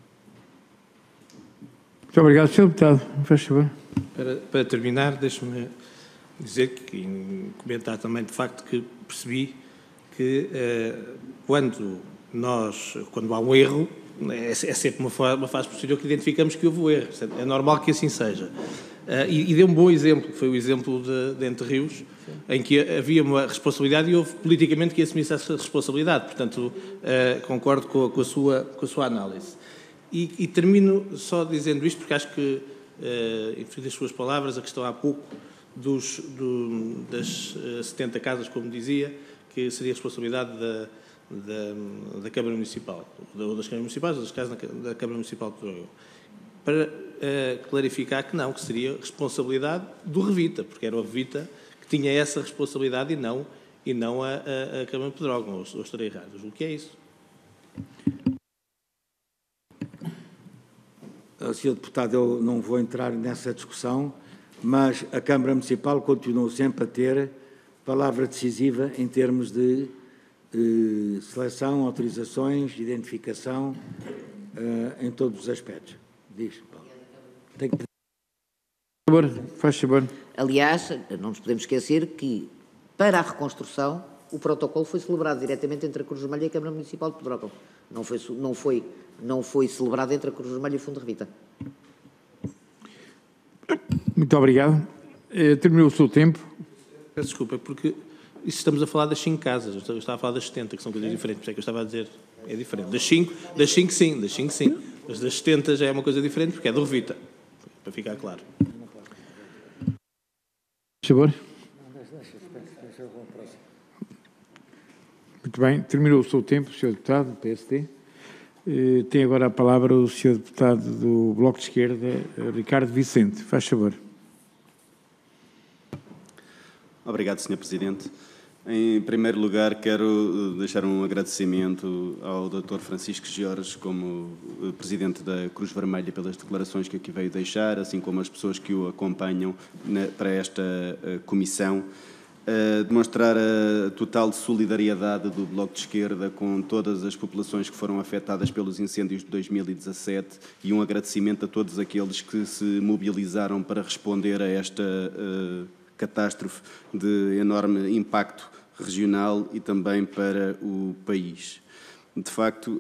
Muito obrigado, Sr. Deputado. Faz favor. Para terminar, deixe-me dizer que, comentar também de facto que percebi que quando há um erro, é sempre uma fase posterior que identificamos que houve o erro. É normal que assim seja. E deu um bom exemplo, que foi o exemplo de Entre Rios, em que havia uma responsabilidade e houve politicamente que assumisse essa responsabilidade. Portanto, concordo com a sua análise. E termino só dizendo isto, porque acho que, enfim, das suas palavras, a questão há pouco das 70 casas, como dizia, que seria a responsabilidade da Câmara Municipal, ou das Câmaras Municipais, ou das casas da Câmara Municipal de Pedrógão. Para clarificar que não, que seria responsabilidade do Revita, porque era o Revita que tinha essa responsabilidade e não a Câmara de Pedrógão, ou estarei errado. O que é isso? Sr. Deputado, eu não vou entrar nessa discussão, mas a Câmara Municipal continuou sempre a ter palavra decisiva em termos de de seleção, autorizações, identificação, em todos os aspectos. Diz, Paulo. Tem que... Faz favor. Aliás, não nos podemos esquecer que, para a reconstrução, o protocolo foi celebrado diretamente entre a Cruz Vermelha e a Câmara Municipal de Pedrógão. Não foi celebrado entre a Cruz Vermelha e o Fundo de Revita. Muito obrigado. Terminou o seu tempo. Peço desculpa, porque isso estamos a falar das 5 casas. Eu estava a falar das 70, que são coisas diferentes. Por isso é que eu estava a dizer, é diferente. Das 5 sim. Mas das 70 já é uma coisa diferente, porque é do Revita. Para ficar claro. Por favor. Muito bem, terminou o seu tempo, Sr. Deputado do PSD. Tem agora a palavra o Sr. Deputado do Bloco de Esquerda, Ricardo Vicente. Faz favor. Obrigado, Sr. Presidente. Em primeiro lugar, quero deixar um agradecimento ao Dr. Francisco Jorge, como Presidente da Cruz Vermelha, pelas declarações que aqui veio deixar, assim como as pessoas que o acompanham para esta comissão. Demonstrar a total solidariedade do Bloco de Esquerda com todas as populações que foram afetadas pelos incêndios de 2017 e um agradecimento a todos aqueles que se mobilizaram para responder a esta catástrofe de enorme impacto regional e também para o país. De facto,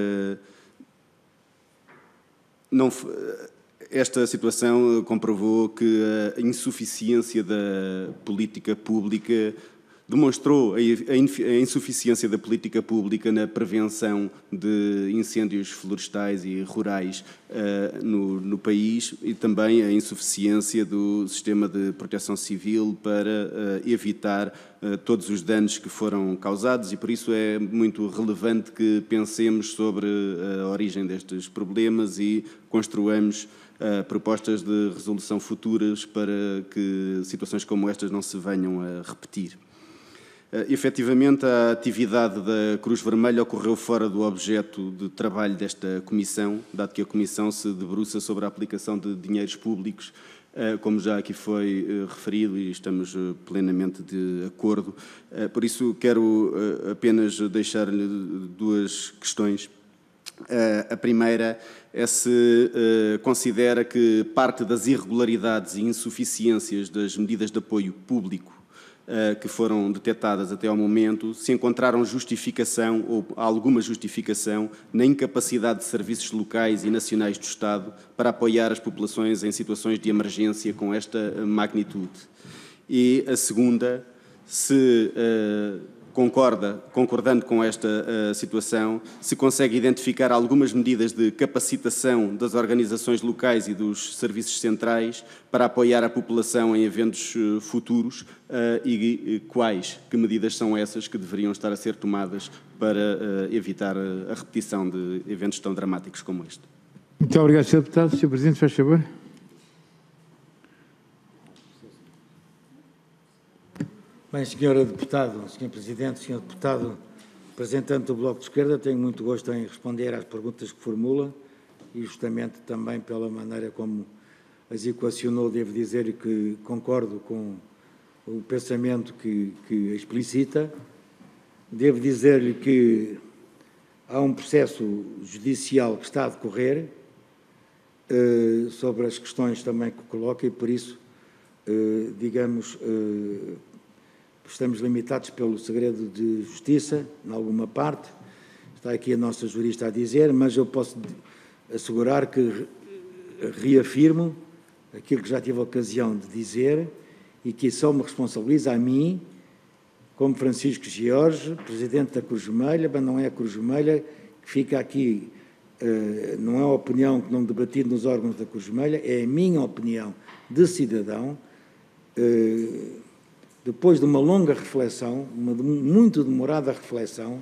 esta situação comprovou que a insuficiência da política pública demonstrou a insuficiência da política pública na prevenção de incêndios florestais e rurais no país e também a insuficiência do sistema de proteção civil para evitar todos os danos que foram causados e por isso é muito relevante que pensemos sobre a origem destes problemas e construamos propostas de resolução futuras para que situações como estas não se venham a repetir. Efetivamente, a atividade da Cruz Vermelha ocorreu fora do objeto de trabalho desta Comissão, dado que a Comissão se debruça sobre a aplicação de dinheiros públicos, como já aqui foi referido e estamos plenamente de acordo. Por isso, quero apenas deixar-lhe 2 questões. A primeira é se considera que parte das irregularidades e insuficiências das medidas de apoio público que foram detectadas até ao momento, se encontraram justificação ou alguma justificação na incapacidade de serviços locais e nacionais do Estado para apoiar as populações em situações de emergência com esta magnitude. E a segunda, se concordando com esta situação, se consegue identificar algumas medidas de capacitação das organizações locais e dos serviços centrais para apoiar a população em eventos futuros e que medidas são essas que deveriam estar a ser tomadas para evitar a repetição de eventos tão dramáticos como este. Muito obrigado, Sr. Deputado. Sr. Presidente, faz favor. Bem, Sra. Deputado, Sr. Presidente, Sr. Deputado, representante do Bloco de Esquerda, tenho muito gosto em responder às perguntas que formula e justamente também pela maneira como as equacionou, devo dizer que concordo com o pensamento que explicita. Devo dizer-lhe que há um processo judicial que está a decorrer sobre as questões também que coloca e, por isso, digamos, estamos limitados pelo segredo de justiça, em alguma parte, está aqui a nossa jurista a dizer, mas eu posso assegurar que reafirmo aquilo que já tive a ocasião de dizer e que só me responsabiliza a mim, como Francisco Jorge, Presidente da Cruz Vermelha, mas não é a Cruz Vermelha que fica aqui, não é a opinião que não debati nos órgãos da Cruz Vermelha, é a minha opinião de cidadão, depois de uma longa reflexão, uma muito demorada reflexão,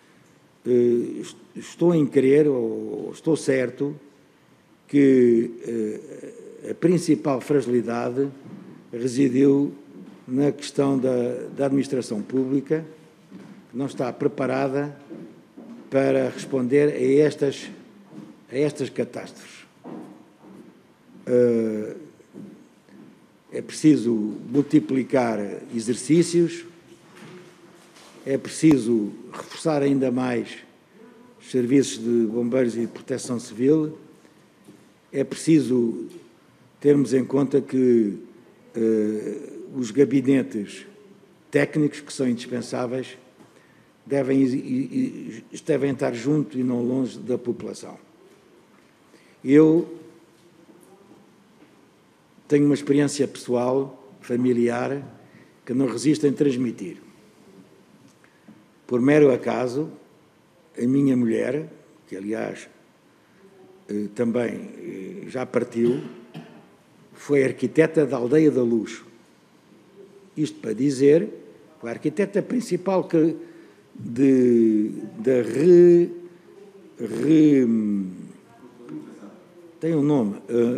estou em crer, ou estou certo, que a principal fragilidade residiu na questão da administração pública, que não está preparada para responder a estas catástrofes. É preciso multiplicar exercícios, é preciso reforçar ainda mais os serviços de bombeiros e de proteção civil, é preciso termos em conta que os gabinetes técnicos, que são indispensáveis, devem estar junto e não longe da população. Eu tenho uma experiência pessoal, familiar, que não resisto em transmitir. Por mero acaso, a minha mulher, que aliás também já partiu, foi arquiteta da Aldeia da Luz. Isto para dizer, foi a arquiteta principal tem um nome,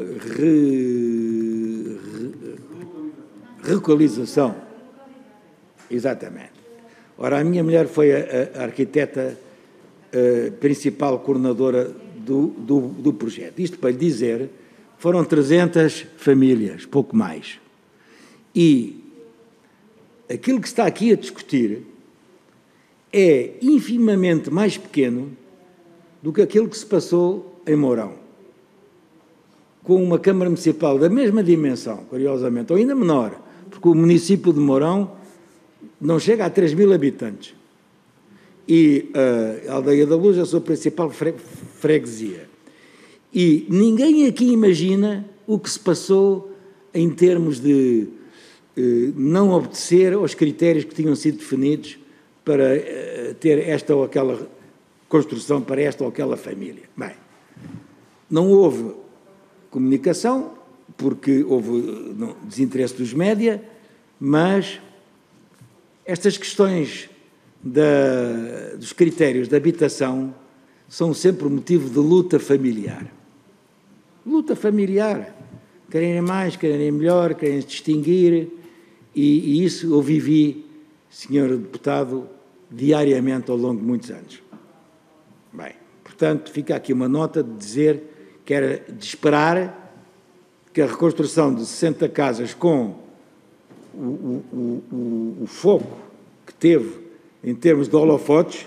relocalização. Exatamente. Ora, a minha mulher foi a arquiteta principal coordenadora do projeto. Isto para lhe dizer, foram 300 famílias, pouco mais. E aquilo que está aqui a discutir é infimamente mais pequeno do que aquilo que se passou em Mourão, com uma Câmara Municipal da mesma dimensão, curiosamente, ou ainda menor, porque o município de Mourão não chega a 3.000 habitantes. E a Aldeia da Luz é a sua principal freguesia. E ninguém aqui imagina o que se passou em termos de não obedecer aos critérios que tinham sido definidos para ter esta ou aquela construção para esta ou aquela família. Bem, não houve comunicação, porque houve desinteresse dos média, mas estas questões dos critérios de habitação são sempre motivo de luta familiar. Luta familiar. Querem mais, querem melhor, querem se distinguir, e isso eu vivi, senhor deputado, diariamente ao longo de muitos anos. Bem, portanto, fica aqui uma nota de dizer que era de esperar que a reconstrução de 60 casas com o foco que teve em termos de holofotes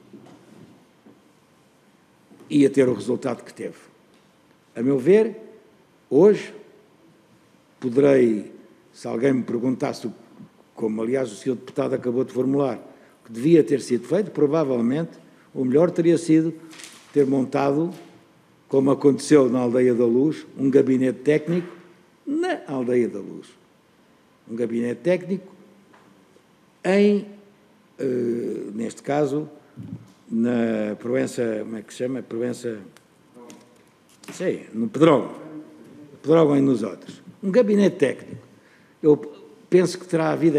ia ter o resultado que teve. A meu ver, hoje, poderei, se alguém me perguntasse, como aliás o senhor deputado acabou de formular, o que devia ter sido feito, provavelmente o melhor teria sido ter montado, como aconteceu na Aldeia da Luz, um gabinete técnico na Aldeia da Luz. Um gabinete técnico neste caso, na Proença, como é que se chama? Proença, sei, no Pedrógão. Pedrógão e nos outros. Um gabinete técnico. Eu penso que terá havido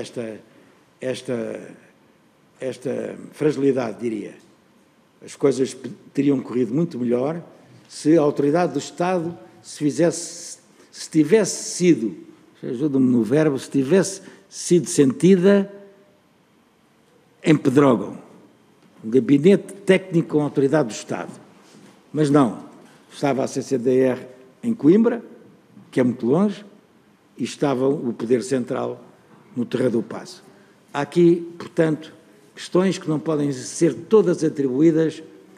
esta fragilidade, diria. As coisas teriam corrido muito melhor se a autoridade do Estado se tivesse sido, ajuda-me no verbo, se tivesse sido sentida em Pedrógão, um gabinete técnico com a autoridade do Estado. Mas não, estava a CCDR em Coimbra, que é muito longe, e estava o Poder Central no Terreiro do Paço. Há aqui, portanto, questões que não podem ser todas atribuídas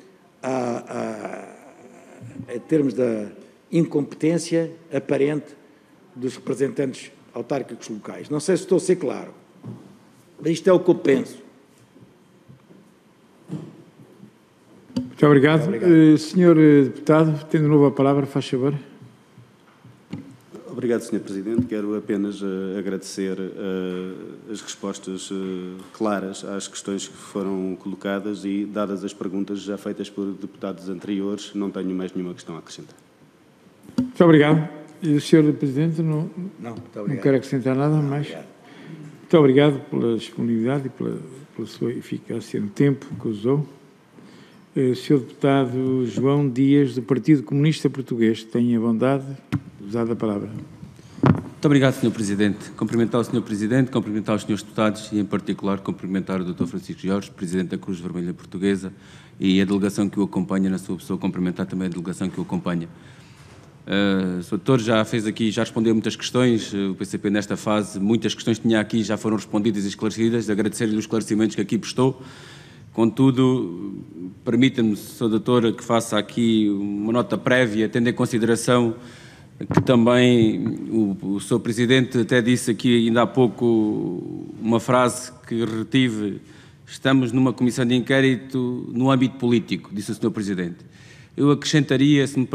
em termos da incompetência aparente dos representantes autárquicos locais. Não sei se estou a ser claro, mas isto é o que eu penso. Muito obrigado. Senhor deputado, tendo de novo a palavra, faz favor. Obrigado, Sr. Presidente. Quero apenas agradecer as respostas claras às questões que foram colocadas e, dadas as perguntas já feitas por deputados anteriores, não tenho mais nenhuma questão a acrescentar. Muito obrigado. E o Sr. Presidente não muito quer acrescentar nada mais? Muito obrigado pela disponibilidade e pela sua eficácia no tempo que usou. Sr. Deputado João Dias, do Partido Comunista Português, tenha a bondade de usar a palavra. Muito obrigado, Sr. Presidente. Cumprimentar o Sr. Presidente, cumprimentar os Srs. Deputados e, em particular, cumprimentar o Dr. Francisco Jorge, Presidente da Cruz Vermelha Portuguesa, e a delegação que o acompanha na sua pessoa, cumprimentar também a delegação que o acompanha. O Sr. Doutor já fez aqui, já respondeu muitas questões, o PCP nesta fase, muitas questões que tinha aqui já foram respondidas e esclarecidas, agradecer-lhe os esclarecimentos que aqui prestou. Contudo, permita-me, Sr. Doutor, que faça aqui uma nota prévia, tendo em consideração que também o Sr. Presidente até disse aqui ainda há pouco uma frase que retive: estamos numa comissão de inquérito no âmbito político, disse o Sr. Presidente. Eu acrescentaria, se me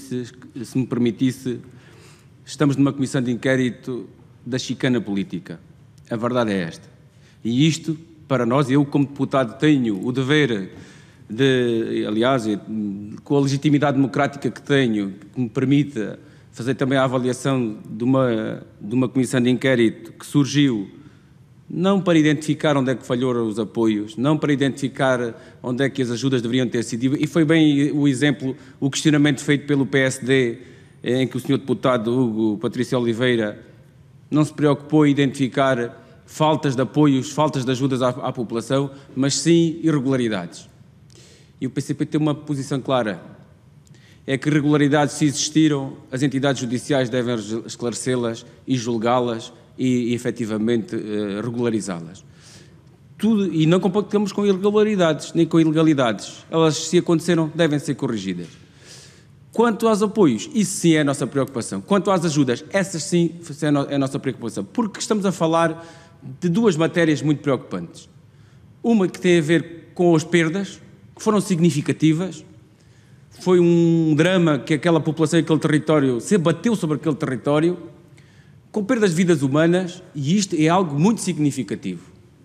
permitisse, estamos numa comissão de inquérito da chicana política. A verdade é esta. E isto, para nós, eu como deputado tenho o dever de, aliás, com a legitimidade democrática que tenho, que me permita fazer também a avaliação de uma comissão de inquérito que surgiu não para identificar onde é que falhou os apoios, não para identificar onde é que as ajudas deveriam ter sido, e foi bem o exemplo, o questionamento feito pelo PSD, em que o Sr. Deputado Hugo Patrício Oliveira não se preocupou em identificar faltas de apoios, faltas de ajudas à população, mas sim irregularidades. E o PCP tem uma posição clara, é que irregularidades, se existiram, as entidades judiciais devem esclarecê-las e julgá-las e efetivamente regularizá-las. Tudo, e não compactamos com irregularidades, nem com ilegalidades. Elas, se aconteceram, devem ser corrigidas. Quanto aos apoios, isso sim é a nossa preocupação. Quanto às ajudas, essas sim é a nossa preocupação, porque estamos a falar de duas matérias muito preocupantes. Uma que tem a ver com as perdas, que foram significativas. Foi um drama que aquela população, aquele território, se abateu sobre aquele território, com perdas de vidas humanas, e isto é algo muito significativo.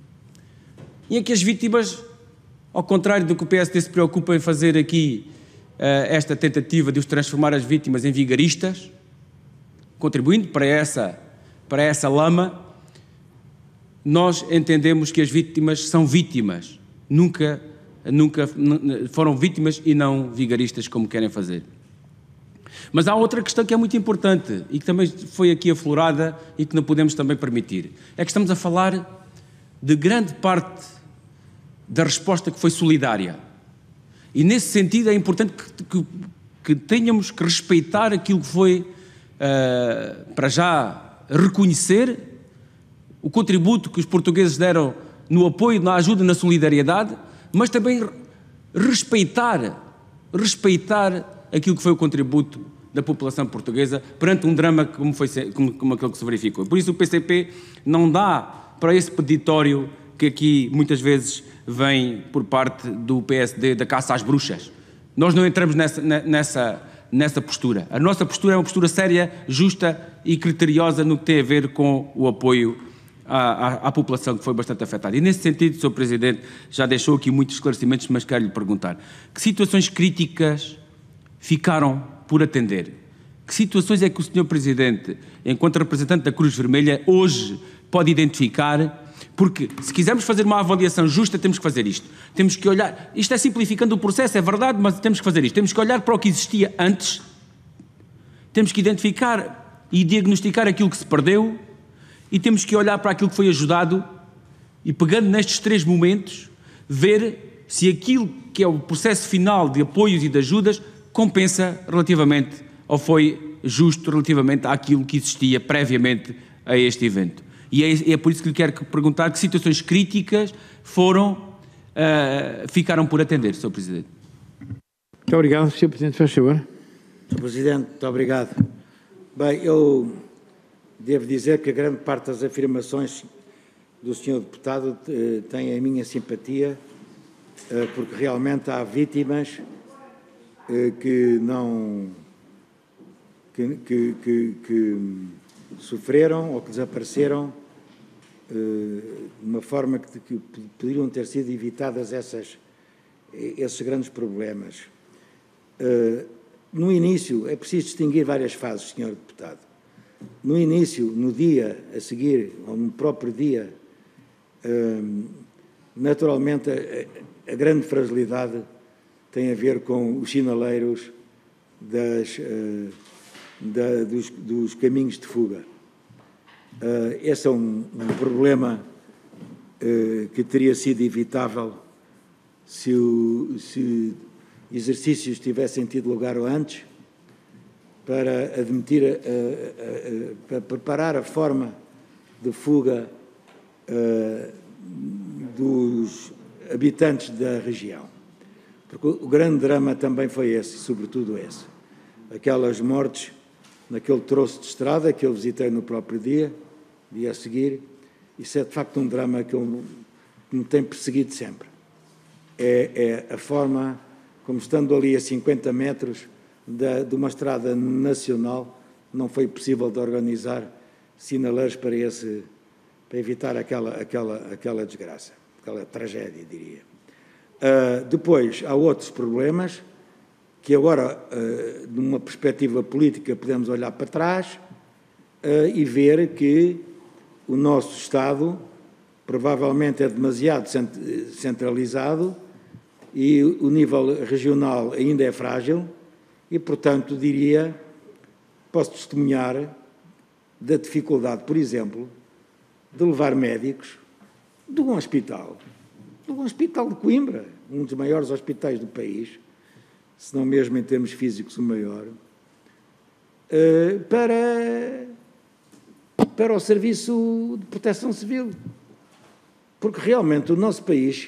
E em que as vítimas, ao contrário do que o PSD se preocupa em fazer aqui, esta tentativa de os transformar as vítimas em vigaristas, contribuindo para essa lama, nós entendemos que as vítimas são vítimas, nunca foram vítimas e não vigaristas como querem fazer. Mas há outra questão que é muito importante e que também foi aqui aflorada e que não podemos também permitir. É que estamos a falar de grande parte da resposta que foi solidária. E nesse sentido é importante que tenhamos que respeitar aquilo que foi, para já, reconhecer o contributo que os portugueses deram no apoio, na ajuda, na solidariedade, mas também respeitar aquilo que foi o contributo da população portuguesa perante um drama como aquele que se verificou. Por isso o PCP não dá para esse peditório que aqui muitas vezes vem por parte do PSD da caça às bruxas. Nós não entramos nessa postura. A nossa postura é uma postura séria, justa e criteriosa no que tem a ver com o apoio à população que foi bastante afetada. E nesse sentido, Sr. Presidente, já deixou aqui muitos esclarecimentos, mas quero-lhe perguntar: que situações críticas ficaram por atender? Que situações é que o Sr. Presidente, enquanto representante da Cruz Vermelha, hoje pode identificar? Porque se quisermos fazer uma avaliação justa, temos que fazer isto. Temos que olhar, isto é simplificando o processo, é verdade, mas temos que fazer isto. Temos que olhar para o que existia antes, temos que identificar e diagnosticar aquilo que se perdeu, e temos que olhar para aquilo que foi ajudado e, pegando nestes três momentos, ver se aquilo que é o processo final de apoios e de ajudas compensa relativamente, ou foi justo relativamente àquilo que existia previamente a este evento. E é por isso que lhe quero perguntar que situações críticas ficaram por atender, Sr. Presidente. Muito obrigado, Sr. Presidente. Faz favor. Sr. Presidente, muito obrigado. Bem, eu devo dizer que a grande parte das afirmações do Sr. Deputado tem a minha simpatia, porque realmente há vítimas que sofreram ou que desapareceram de uma forma que poderiam ter sido evitadas esses grandes problemas. No início, é preciso distinguir várias fases, Sr. Deputado. No início, no dia a seguir, ou no próprio dia, naturalmente a grande fragilidade tem a ver com os sinaleiros dos caminhos de fuga. Esse é um problema que teria sido evitável se exercícios tivessem tido lugar antes para admitir, para preparar a forma de fuga dos habitantes da região. Porque o grande drama também foi esse, sobretudo esse. Aquelas mortes naquele troço de estrada que eu visitei no próprio dia a seguir. Isso é, de facto, um drama que me tem perseguido sempre. É a forma, como estando ali a 50 metros de uma estrada nacional, não foi possível de organizar sinaleiros para evitar aquela desgraça, aquela tragédia, diria. Depois, há outros problemas que agora, numa perspectiva política, podemos olhar para trás e ver que o nosso Estado provavelmente é demasiado centralizado e o nível regional ainda é frágil e, portanto, posso testemunhar da dificuldade, por exemplo, de levar médicos de um hospital de Coimbra, um dos maiores hospitais do país, se não mesmo em termos físicos o maior, para o Serviço de Proteção Civil. Porque realmente o nosso país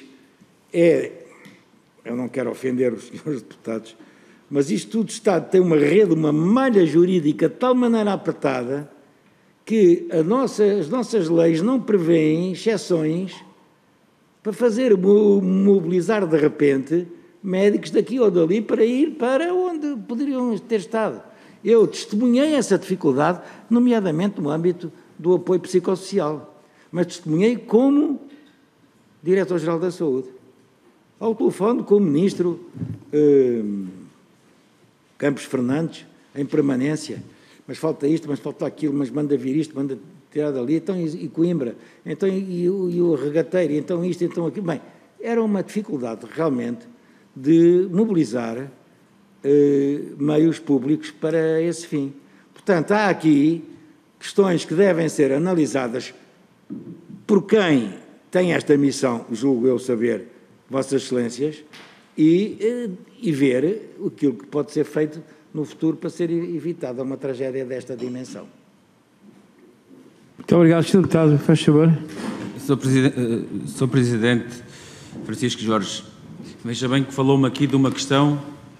eu não quero ofender os senhores deputados, mas isto tudo tem uma rede, uma malha jurídica de tal maneira apertada que as nossas leis não prevêem exceções para fazer mobilizar de repente médicos daqui ou dali para ir para onde poderiam ter estado. Eu testemunhei essa dificuldade, nomeadamente no âmbito do apoio psicossocial, mas testemunhei como Diretor-Geral da Saúde, ao telefone com o Ministro Campos Fernandes, em permanência, mas falta isto, mas falta aquilo, mas manda vir isto, manda tirar dali, então e Coimbra, então e o regateiro, então isto, então aquilo. Bem, era uma dificuldade realmente de mobilizar meios públicos para esse fim. Portanto, há aqui questões que devem ser analisadas por quem tem esta missão, julgo eu saber, Vossas Excelências, e ver aquilo que pode ser feito no futuro para ser evitada uma tragédia desta dimensão. Muito obrigado, Sr. Deputado. Faz favor. Sr. Presidente Francisco Jorge, veja bem que falou-me aqui de uma questão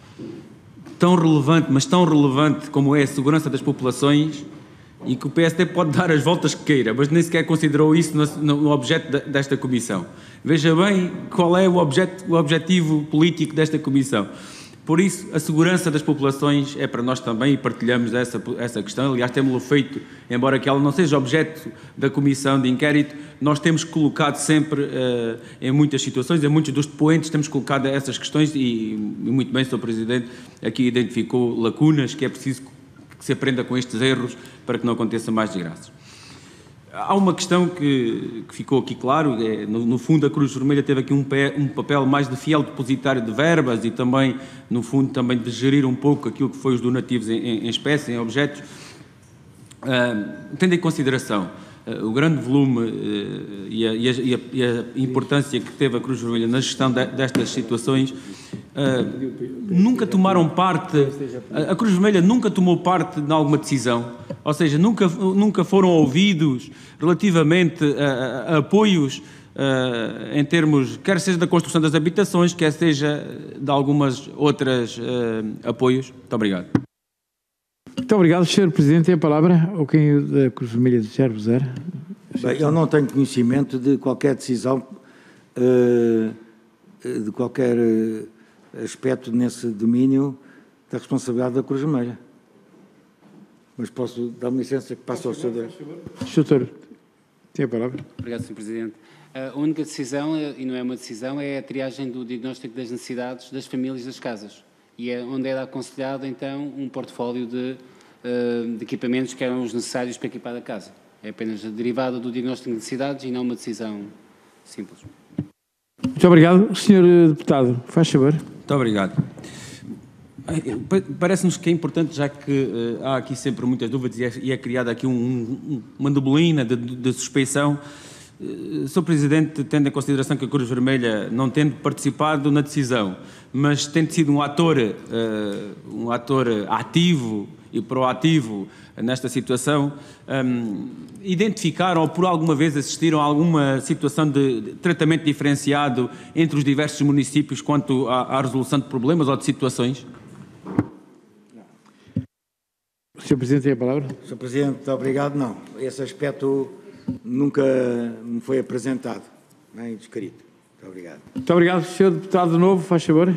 tão relevante, mas tão relevante como é a segurança das populações e que o PSD pode dar as voltas que queira, mas nem sequer considerou isso no objeto desta comissão. Veja bem qual é o objetivo político desta comissão. Por isso, a segurança das populações é para nós também e partilhamos essa questão. Aliás, temos-lo feito, embora que ela não seja objeto da comissão de inquérito, nós temos colocado sempre, em muitas situações, em muitos dos depoentes, temos colocado essas questões e muito bem, Sr. Presidente, aqui identificou lacunas que é preciso que se aprenda com estes erros para que não aconteça mais desgraças. Há uma questão que ficou aqui claro, no fundo a Cruz Vermelha teve aqui um papel mais de fiel depositário de verbas e também, no fundo, também de gerir um pouco aquilo que foi os donativos em espécie, em objetos. Tendo em consideração o grande volume e a importância que teve a Cruz Vermelha na gestão destas situações, nunca tomaram parte, a Cruz Vermelha nunca tomou parte de alguma decisão, ou seja, nunca foram ouvidos relativamente a apoios em termos, quer seja da construção das habitações, quer seja de algumas outras apoios. Muito obrigado. Muito obrigado, Sr. Presidente. Tem a palavra ou quem da Cruz Vermelha desejar usar? Bem, eu não tenho conhecimento de qualquer decisão, de qualquer aspecto nesse domínio da responsabilidade da Cruz Vermelha. Mas posso dar-me licença que passo ao Sr. Doutor, tem a palavra. Obrigado, Sr. Presidente. A única decisão, e não é uma decisão, é a triagem do diagnóstico das necessidades das famílias das casas. E é onde era aconselhado, então, um portfólio de equipamentos que eram os necessários para equipar a casa. É apenas a derivada do diagnóstico de necessidades e não uma decisão simples. Muito obrigado. Sr. Deputado, faz favor. Muito obrigado. Parece-nos que é importante, já que há aqui sempre muitas dúvidas e é criada aqui uma neblina de suspeição. Sr. Presidente, tendo em consideração que a Cruz Vermelha, não tendo participado na decisão, mas tendo sido um ator ativo e proativo nesta situação, identificaram ou por alguma vez assistiram a alguma situação de tratamento diferenciado entre os diversos municípios quanto à resolução de problemas ou de situações? O Sr. Presidente tem a palavra. Sr. Presidente, muito obrigado. Não, esse aspecto nunca me foi apresentado, nem descrito. Muito obrigado. Muito obrigado. Sr. Deputado de novo, faz favor.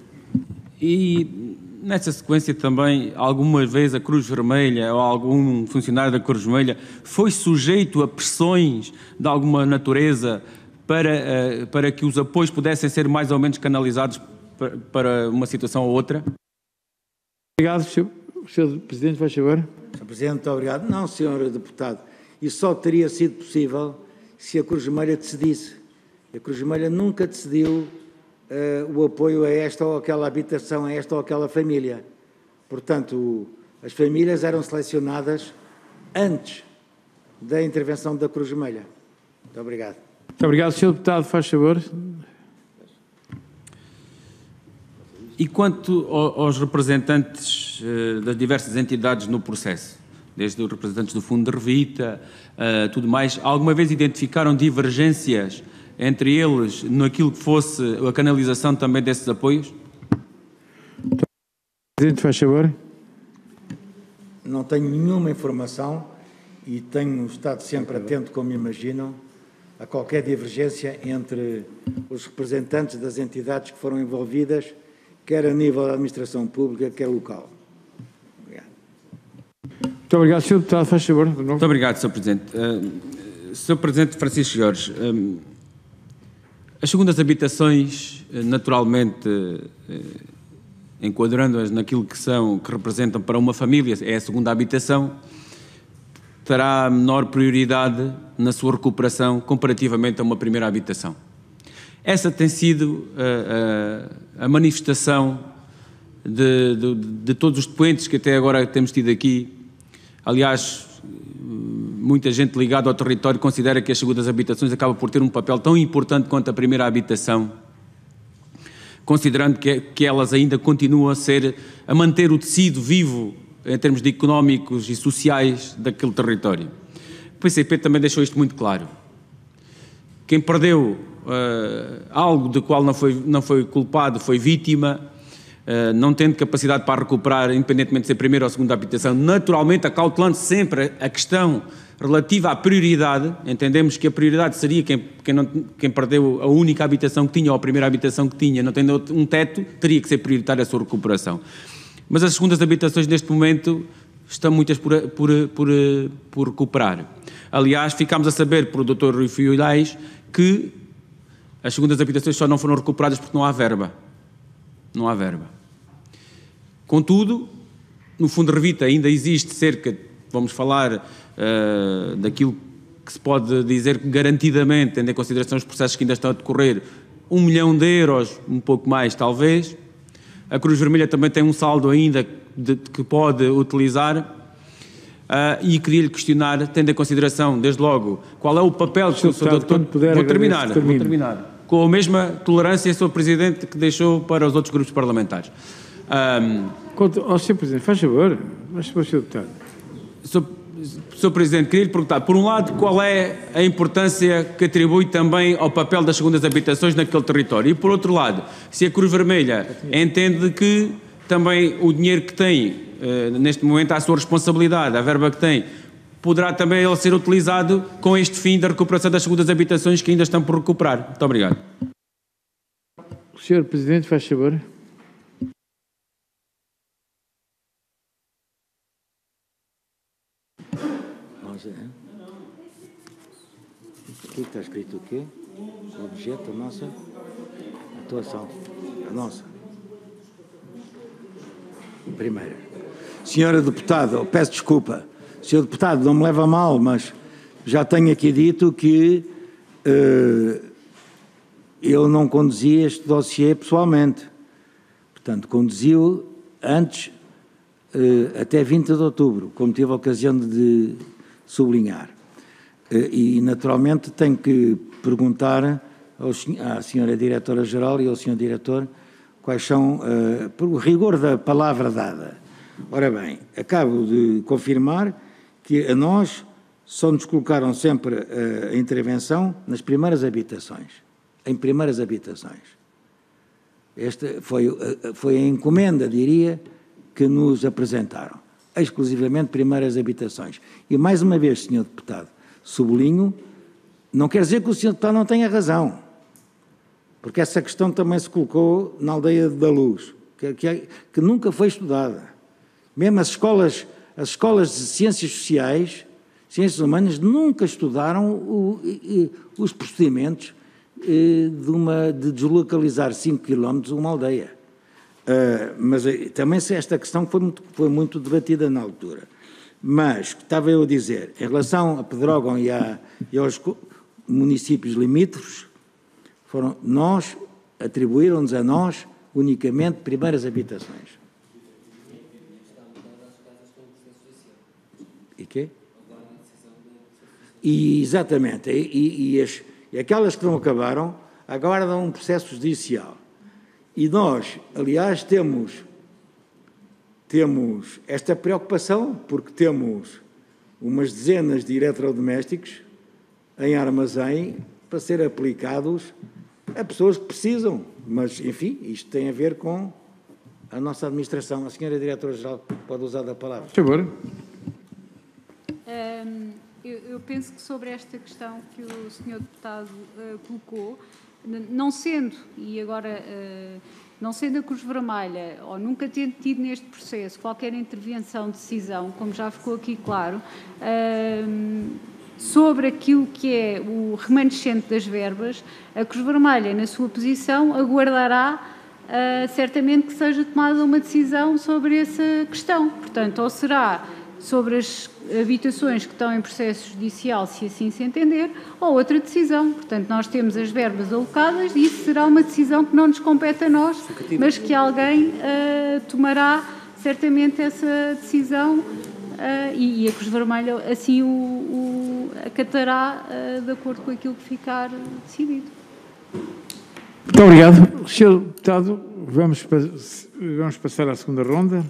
E nessa sequência também, alguma vez a Cruz Vermelha ou algum funcionário da Cruz Vermelha foi sujeito a pressões de alguma natureza para que os apoios pudessem ser mais ou menos canalizados para uma situação ou outra? Obrigado, Sr. Presidente, faz favor. Sr. Presidente, muito obrigado. Não, Sr. Deputado, isso só teria sido possível se a Cruz Vermelha decidisse. A Cruz Vermelha nunca decidiu o apoio a esta ou aquela habitação, a esta ou aquela família. Portanto, as famílias eram selecionadas antes da intervenção da Cruz Vermelha. Muito obrigado. Muito obrigado. Sr. Deputado, faz favor. E quanto aos representantes das diversas entidades no processo, desde os representantes do Fundo de Revita, tudo mais, alguma vez identificaram divergências entre eles naquilo que fosse a canalização também desses apoios? Presidente, faz favor. Não tenho nenhuma informação e tenho estado sempre atento, como imaginam, a qualquer divergência entre os representantes das entidades que foram envolvidas, quer a nível da administração pública, quer local. Obrigado. Muito obrigado. Sr. Deputado, faz favor. Muito obrigado, Sr. Presidente. Sr. Presidente Francisco Jorge, as segundas habitações, naturalmente, enquadrando-as naquilo que representam para uma família, é a segunda habitação, terá menor prioridade na sua recuperação comparativamente a uma primeira habitação. Essa tem sido a manifestação de todos os depoentes que até agora temos tido aqui. Aliás, muita gente ligada ao território considera que as segundas habitações acabam por ter um papel tão importante quanto a primeira habitação, considerando que elas ainda continuam a manter o tecido vivo em termos de económicos e sociais daquele território. O PCP também deixou isto muito claro. Quem perdeu algo de qual não foi culpado foi vítima, não tendo capacidade para recuperar, independentemente de ser primeira ou segunda habitação, naturalmente acautelando sempre a questão relativa à prioridade. Entendemos que a prioridade seria quem perdeu a única habitação que tinha ou a primeira habitação que tinha, não tendo um teto, teria que ser prioritária a sua recuperação. Mas as segundas habitações neste momento estão muitas por recuperar. Aliás, ficámos a saber por Dr. Rui Filhais que as segundas habitações só não foram recuperadas porque não há verba. Não há verba. Contudo, no Fundo de Revita ainda existe cerca, vamos falar daquilo que se pode dizer garantidamente, tendo em consideração os processos que ainda estão a decorrer, 1 milhão de euros, um pouco mais talvez. A Cruz Vermelha também tem um saldo ainda que pode utilizar. E queria-lhe questionar, tendo em consideração, desde logo, qual é o papel que o Sr. Doutor... Vou terminar. Com a mesma tolerância, Sr. Presidente, que deixou para os outros grupos parlamentares. Sr. Presidente, faz favor. Faz favor, Sr. Deputado. Sr. Presidente, queria lhe perguntar, por um lado, qual é a importância que atribui também ao papel das segundas habitações naquele território? E, por outro lado, se a Cruz Vermelha entende que também o dinheiro que tem, neste momento, à sua responsabilidade, a verba que tem, poderá também ele ser utilizado com este fim da recuperação das segundas habitações que ainda estão por recuperar. Muito obrigado. O Sr. Presidente, faz favor. Aqui está escrito o quê? O objeto, a nossa atuação. A nossa. Primeira. Senhora Deputada, peço desculpa. Senhor Deputado, não me leva a mal, mas já tenho aqui dito que eu não conduzi este dossiê pessoalmente. Portanto, conduzi-o antes, até 20 de outubro, como tive a ocasião de sublinhar. E, naturalmente, tenho que perguntar à senhora Diretora-Geral e ao senhor Diretor quais são, por rigor da palavra dada, Ora bem, acabo de confirmar que a nós só nos colocaram sempre a intervenção nas primeiras habitações, em primeiras habitações. Esta foi a encomenda, diria, que nos apresentaram, exclusivamente primeiras habitações. E mais uma vez, Sr. Deputado, sublinho, não quer dizer que o Sr. Deputado não tenha razão, porque essa questão também se colocou na aldeia da Luz, que nunca foi estudada. Mesmo as escolas de ciências sociais, ciências humanas, nunca estudaram os procedimentos de deslocalizar 5 km uma aldeia. Mas também esta questão foi muito debatida na altura. Mas, estava eu a dizer, em relação a Pedrógão e aos municípios limítrofes, atribuíram-nos a nós unicamente primeiras habitações. E quê? E, exatamente. E aquelas que não acabaram, agora dão um processo judicial. E nós, aliás, temos esta preocupação, porque temos umas dezenas de eletrodomésticos em armazém para ser aplicados a pessoas que precisam. Mas, enfim, isto tem a ver com a nossa administração. A senhora Diretora-Geral pode usar da palavra. Por favor. Eu penso que sobre esta questão que o Sr. Deputado colocou, não sendo, e agora, não sendo a Cruz Vermelha, ou nunca tendo tido neste processo qualquer intervenção de decisão, como já ficou aqui claro, sobre aquilo que é o remanescente das verbas, a Cruz Vermelha, na sua posição, aguardará certamente que seja tomada uma decisão sobre essa questão. Portanto, ou será sobre as habitações que estão em processo judicial, se assim se entender, ou outra decisão. Portanto, nós temos as verbas alocadas e isso será uma decisão que não nos compete a nós, mas que alguém tomará certamente essa decisão e a Cruz Vermelha assim o acatará de acordo com aquilo que ficar decidido. Muito obrigado. Sr. Deputado, vamos passar à segunda ronda.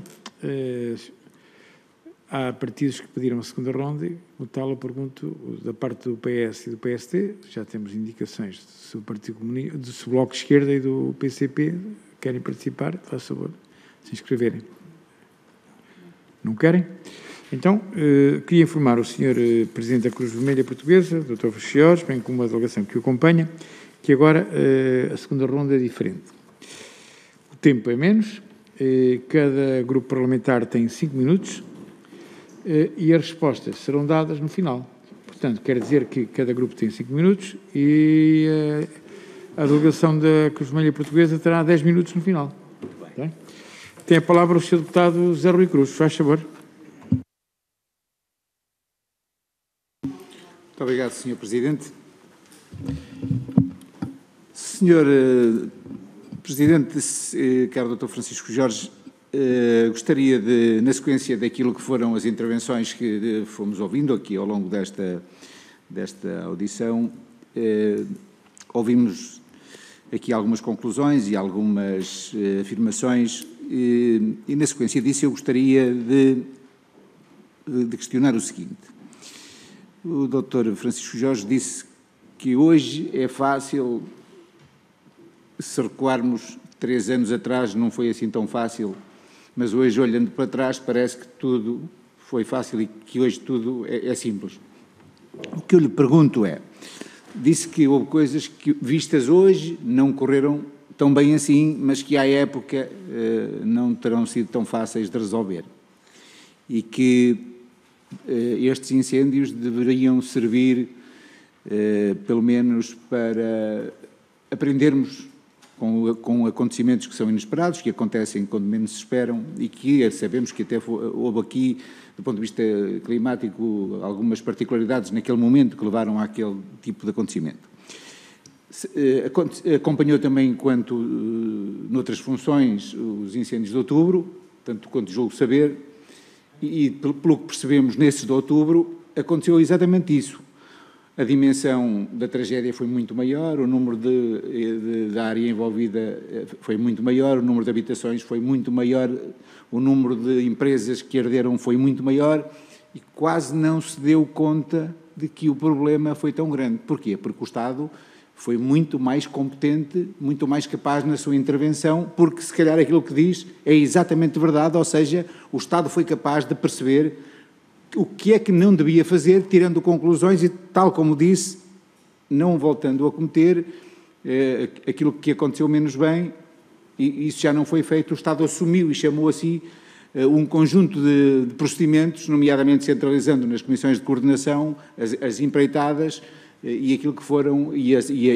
Há partidos que pediram a segunda ronda e, o tal, eu pergunto, da parte do PS e do PSD, já temos indicações sobre o Partido Comunista, do Bloco de Esquerda e do PCP, querem participar? Faz favor, se inscreverem. Não querem? Então, queria informar o Sr. Presidente da Cruz Vermelha Portuguesa, Dr. Francisco Jorge, bem como a delegação que o acompanha, que agora a segunda ronda é diferente. O tempo é menos, cada grupo parlamentar tem 5 minutos, e as respostas serão dadas no final. Portanto, quer dizer que cada grupo tem 5 minutos e a delegação da Cruz Vermelha Portuguesa terá 10 minutos no final. Bem. Tem a palavra o Sr. Deputado José Rui Cruz. Faz favor. Muito obrigado, Sr. Presidente. Sr. Presidente, caro Dr. Francisco Jorge, gostaria de, na sequência daquilo que foram as intervenções que fomos ouvindo aqui ao longo desta audição, ouvimos aqui algumas conclusões e algumas afirmações e na sequência disso eu gostaria de questionar o seguinte. O Dr. Francisco Jorge disse que hoje é fácil, se recuarmos 3 anos atrás não foi assim tão fácil, mas hoje, olhando para trás, parece que tudo foi fácil e que hoje tudo é simples. O que eu lhe pergunto é, disse que houve coisas que, vistas hoje, não correram tão bem assim, mas que à época não terão sido tão fáceis de resolver. E que estes incêndios deveriam servir, pelo menos, para aprendermos com acontecimentos que são inesperados, que acontecem quando menos se esperam e que sabemos que até houve aqui, do ponto de vista climático, algumas particularidades naquele momento que levaram àquele tipo de acontecimento. Acompanhou também, enquanto noutras funções, os incêndios de outubro, tanto quanto julgo saber, e pelo que percebemos nesses de outubro, aconteceu exatamente isso. a dimensão da tragédia foi muito maior, o número de área envolvida foi muito maior, o número de habitações foi muito maior, o número de empresas que arderam foi muito maior e quase não se deu conta de que o problema foi tão grande. Porquê? Porque o Estado foi muito mais competente, muito mais capaz na sua intervenção, porque se calhar aquilo que diz é exatamente verdade, ou seja, o Estado foi capaz de perceber o que é que não devia fazer, tirando conclusões e, tal como disse, não voltando a cometer aquilo que aconteceu menos bem, e isso já não foi feito, o Estado assumiu e chamou a si um conjunto de procedimentos, nomeadamente centralizando nas comissões de coordenação as empreitadas e aquilo que foram, e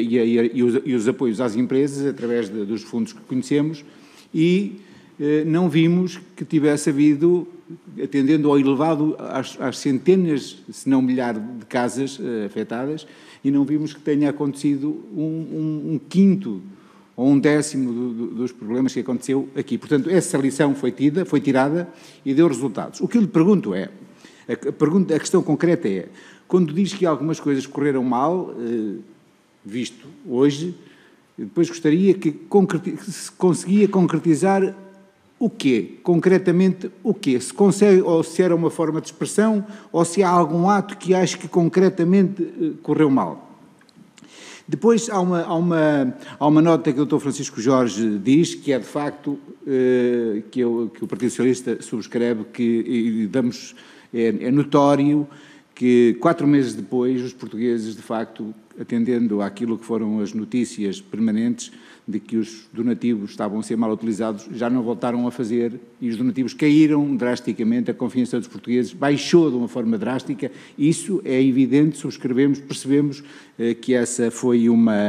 os apoios às empresas, através dos fundos que conhecemos, e não vimos que tivesse havido, atendendo ao elevado, às centenas, se não milhares de casas afetadas, e não vimos que tenha acontecido um quinto ou um décimo dos problemas que aconteceu aqui. Portanto, essa lição foi tirada e deu resultados. O que eu lhe pergunto é, a questão concreta é, quando diz que algumas coisas correram mal, visto hoje, depois gostaria que se conseguia concretizar o quê? Concretamente o quê? Se consegue, ou se era uma forma de expressão, ou se há algum ato que acho que concretamente correu mal. Depois há uma nota que o Dr. Francisco Jorge diz, que é de facto, que o Partido Socialista subscreve, que é notório que 4 meses depois os portugueses, de facto, atendendo àquilo que foram as notícias permanentes de que os donativos estavam a ser mal utilizados, já não voltaram a fazer e os donativos caíram drasticamente, a confiança dos portugueses baixou de uma forma drástica. Isso é evidente, subscrevemos, percebemos que essa foi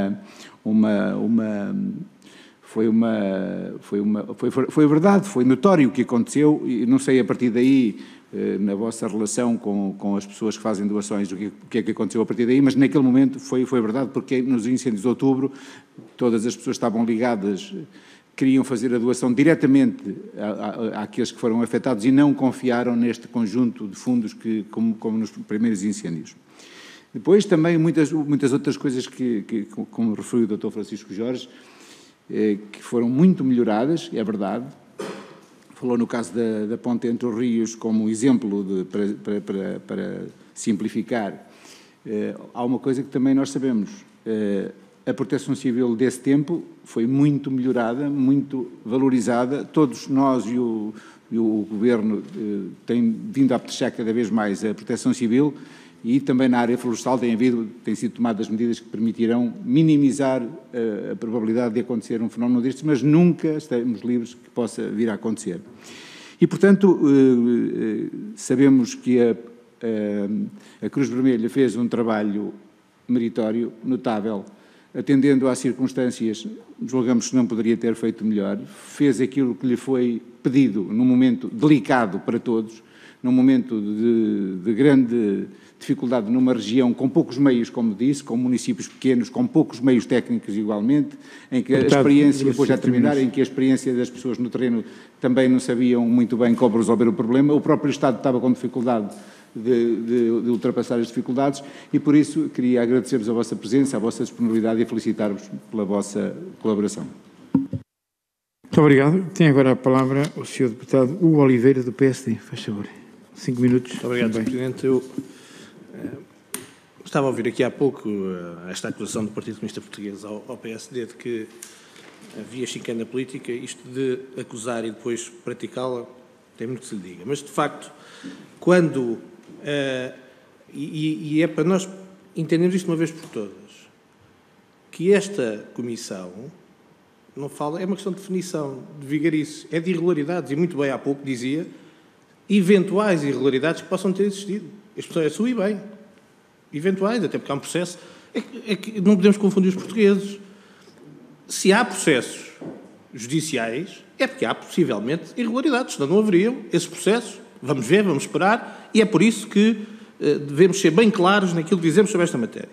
verdade, foi notório o que aconteceu e não sei a partir daí, na vossa relação com as pessoas que fazem doações, o que é que aconteceu a partir daí, mas naquele momento foi verdade, porque nos incêndios de outubro todas as pessoas estavam ligadas, queriam fazer a doação diretamente àqueles que foram afetados e não confiaram neste conjunto de fundos como nos primeiros incêndios. Depois também muitas outras coisas que como referiu o Dr. Francisco Jorge, que foram muito melhoradas, é verdade. Falou no caso da ponte entre os rios como exemplo para simplificar. Há uma coisa que também nós sabemos, a proteção civil desse tempo foi muito melhorada, muito valorizada, todos nós e o Governo têm vindo a apreciar cada vez mais a proteção civil e também na área florestal têm sido tomadas medidas que permitirão minimizar a probabilidade de acontecer um fenómeno destes, mas nunca estamos livres que possa vir a acontecer. E, portanto, sabemos que a Cruz Vermelha fez um trabalho meritório, notável, atendendo às circunstâncias, julgamos que não poderia ter feito melhor, fez aquilo que lhe foi pedido num momento delicado para todos, num momento de grande dificuldade numa região com poucos meios, como disse, com municípios pequenos, com poucos meios técnicos igualmente, em que a experiência, depois já terminar, em que a experiência das pessoas no terreno também não sabiam muito bem como resolver o problema, o próprio Estado estava com dificuldade de ultrapassar as dificuldades e por isso queria agradecer-vos a vossa presença, a vossa disponibilidade e felicitar-vos pela vossa colaboração. Muito obrigado. Tem agora a palavra o Sr. Deputado Hugo Oliveira, do PSD. Faz favor. 5 minutos. Muito obrigado, Sr. Presidente. Eu estava a ouvir aqui há pouco esta acusação do Partido Comunista Português ao PSD de que havia chicana política, isto de acusar e depois praticá-la, tem muito que se lhe diga. Mas, de facto, quando... e é para nós entendermos isto uma vez por todas, que esta comissão não fala, é uma questão de definição, de vigarice, é de irregularidades, e muito bem há pouco dizia, eventuais irregularidades que possam ter existido. A expressão é sua e bem. Eventuais, até porque há um processo. É que não podemos confundir os portugueses. Se há processos judiciais, é porque há possivelmente irregularidades, senão não haveriam esses processos. Vamos ver, vamos esperar, e é por isso que devemos ser bem claros naquilo que dizemos sobre esta matéria.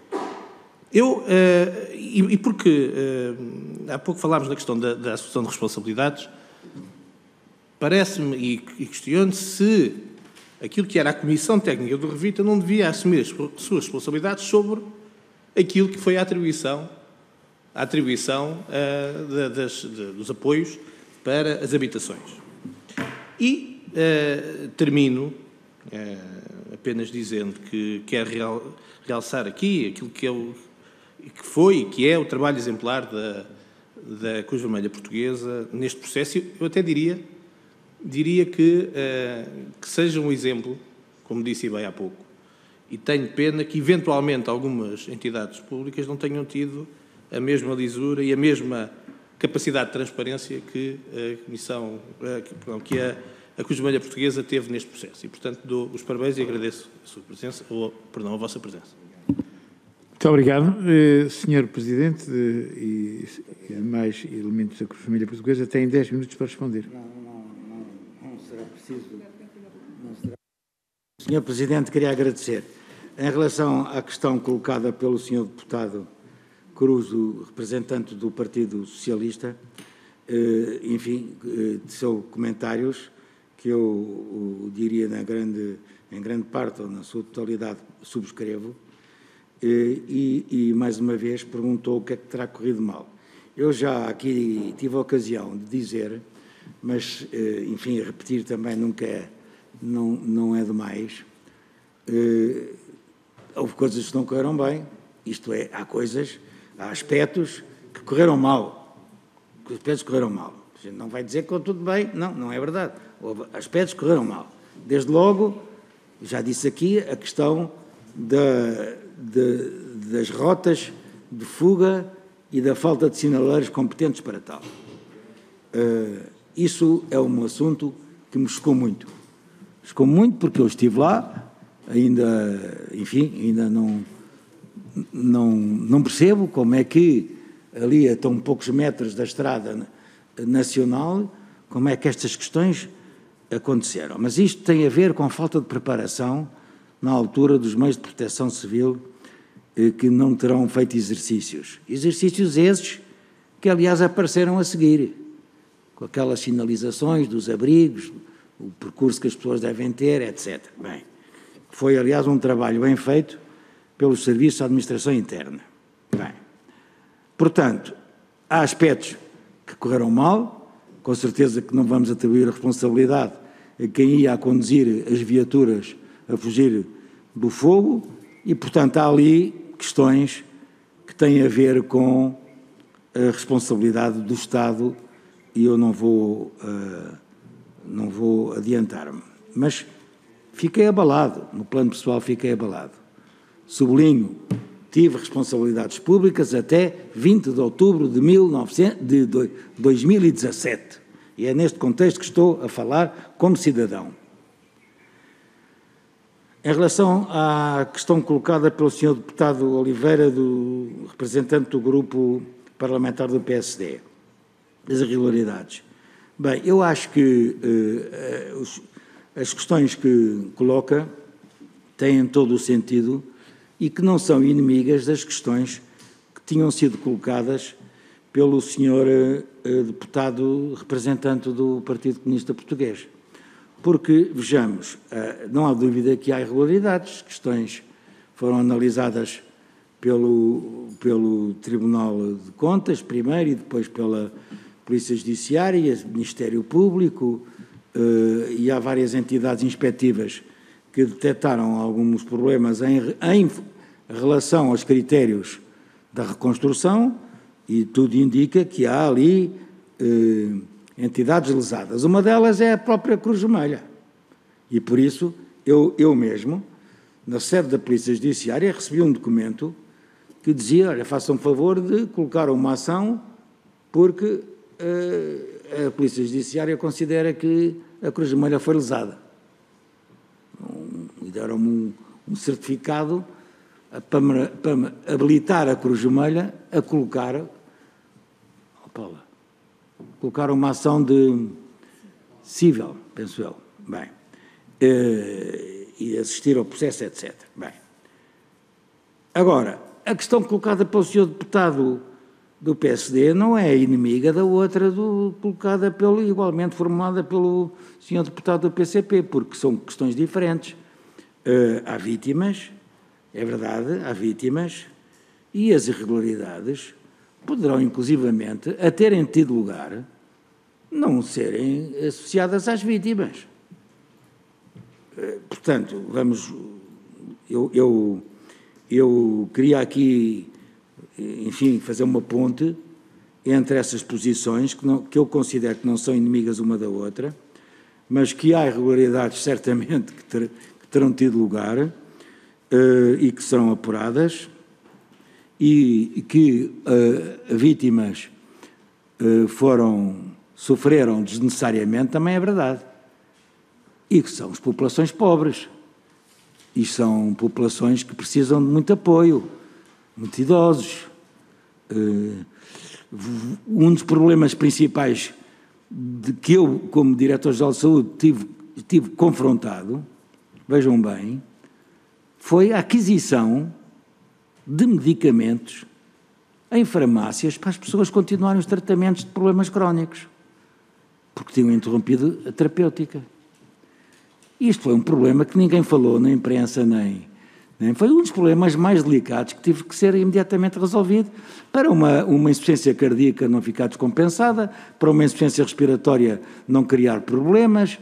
Porque há pouco falámos na questão da assunção de responsabilidades, parece-me, e questiono se aquilo que era a Comissão Técnica do Revita não devia assumir as suas responsabilidades sobre aquilo que foi a atribuição dos apoios para as habitações. E termino apenas dizendo que quero realçar aqui aquilo que foi e que é o trabalho exemplar da Cruz Vermelha Portuguesa neste processo. Eu até diria que seja um exemplo, como disse bem há pouco, e tenho pena que eventualmente algumas entidades públicas não tenham tido a mesma lisura e a mesma capacidade de transparência que a Cruz Vermelha Portuguesa teve neste processo. E, portanto, dou os parabéns e agradeço a sua presença, a vossa presença. Muito obrigado. Senhor Presidente e demais elementos da Cruz Vermelha Portuguesa têm 10 minutos para responder. Não será preciso. Senhor Presidente, queria agradecer. Em relação à questão colocada pelo Senhor Deputado Cruz, o representante do Partido Socialista, enfim, de seus comentários, que eu diria em grande parte ou na sua totalidade subscrevo, e mais uma vez perguntou o que é que terá corrido mal. Eu já aqui tive a ocasião de dizer, mas, enfim, repetir também não é demais. Houve coisas que não correram bem, isto é, há aspectos que correram mal, A gente não vai dizer que correu tudo bem, não é verdade. Houve aspectos que correram mal. Desde logo, já disse aqui, a questão das rotas de fuga e da falta de sinaleiros competentes para tal. Isso é um assunto que me chocou muito. Chocou muito porque eu estive lá, ainda não percebo como é que ali a tão poucos metros da estrada nacional, como é que estas questões aconteceram. Mas isto tem a ver com a falta de preparação na altura dos meios de proteção civil que não terão feito exercícios. Exercícios esses que, aliás, apareceram a seguir, com aquelas sinalizações dos abrigos, o percurso que as pessoas devem ter, etc. Bem, foi, aliás, um trabalho bem feito pelos serviços da administração interna. Bem, portanto, há aspectos que correram mal, com certeza que não vamos atribuir a responsabilidade a quem ia a conduzir as viaturas a fugir do fogo e, portanto, há ali questões que têm a ver com a responsabilidade do Estado e eu não vou adiantar-me. Mas fiquei abalado, no plano pessoal fiquei abalado. Sublinho, tive responsabilidades públicas até 20 de outubro de 2017. E é neste contexto que estou a falar como cidadão. Em relação à questão colocada pelo Sr. Deputado Oliveira, representante do Grupo Parlamentar do PSD, das irregularidades. Bem, eu acho que as questões que coloca têm todo o sentido e que não são inimigas das questões que tinham sido colocadas pelo Sr. Deputado representante do Partido Comunista Português. Porque, vejamos, não há dúvida que há irregularidades, questões foram analisadas pelo Tribunal de Contas, primeiro, e depois pela Polícia Judiciária, Ministério Público, e há várias entidades inspectivas que detectaram alguns problemas em relação aos critérios da reconstrução, e tudo indica que há ali entidades lesadas. Uma delas é a própria Cruz Vermelha. E por isso, eu mesmo, na sede da Polícia Judiciária, recebi um documento que dizia, olha, façam favor de colocar uma ação porque a Polícia Judiciária considera que a Cruz Vermelha foi lesada. E deram-me um certificado para habilitar a Cruz Vermelha a colocar uma ação de civil, penso eu, bem, e assistir ao processo, etc. Bem, agora, a questão colocada pelo Sr. Deputado do PSD não é inimiga da outra colocada igualmente formulada pelo senhor deputado do PCP, porque são questões diferentes. Há vítimas, é verdade, há vítimas, e as irregularidades poderão, inclusivamente, a terem tido lugar, não serem associadas às vítimas. Portanto, eu queria aqui, enfim, fazer uma ponte entre essas posições, que eu considero que não são inimigas uma da outra, mas que há irregularidades, certamente, que terão tido lugar e que serão apuradas, e que vítimas sofreram desnecessariamente, também é verdade. E que são as populações pobres. E são populações que precisam de muito apoio, muito idosos. Um dos problemas principais de que eu, como Diretor-Geral de Saúde, tive confrontado, vejam bem, foi a aquisição de medicamentos em farmácias para as pessoas continuarem os tratamentos de problemas crónicos, porque tinham interrompido a terapêutica. Isto foi um problema que ninguém falou na imprensa, nem foi um dos problemas mais delicados que teve que ser imediatamente resolvido para uma insuficiência cardíaca não ficar descompensada, para uma insuficiência respiratória não criar problemas,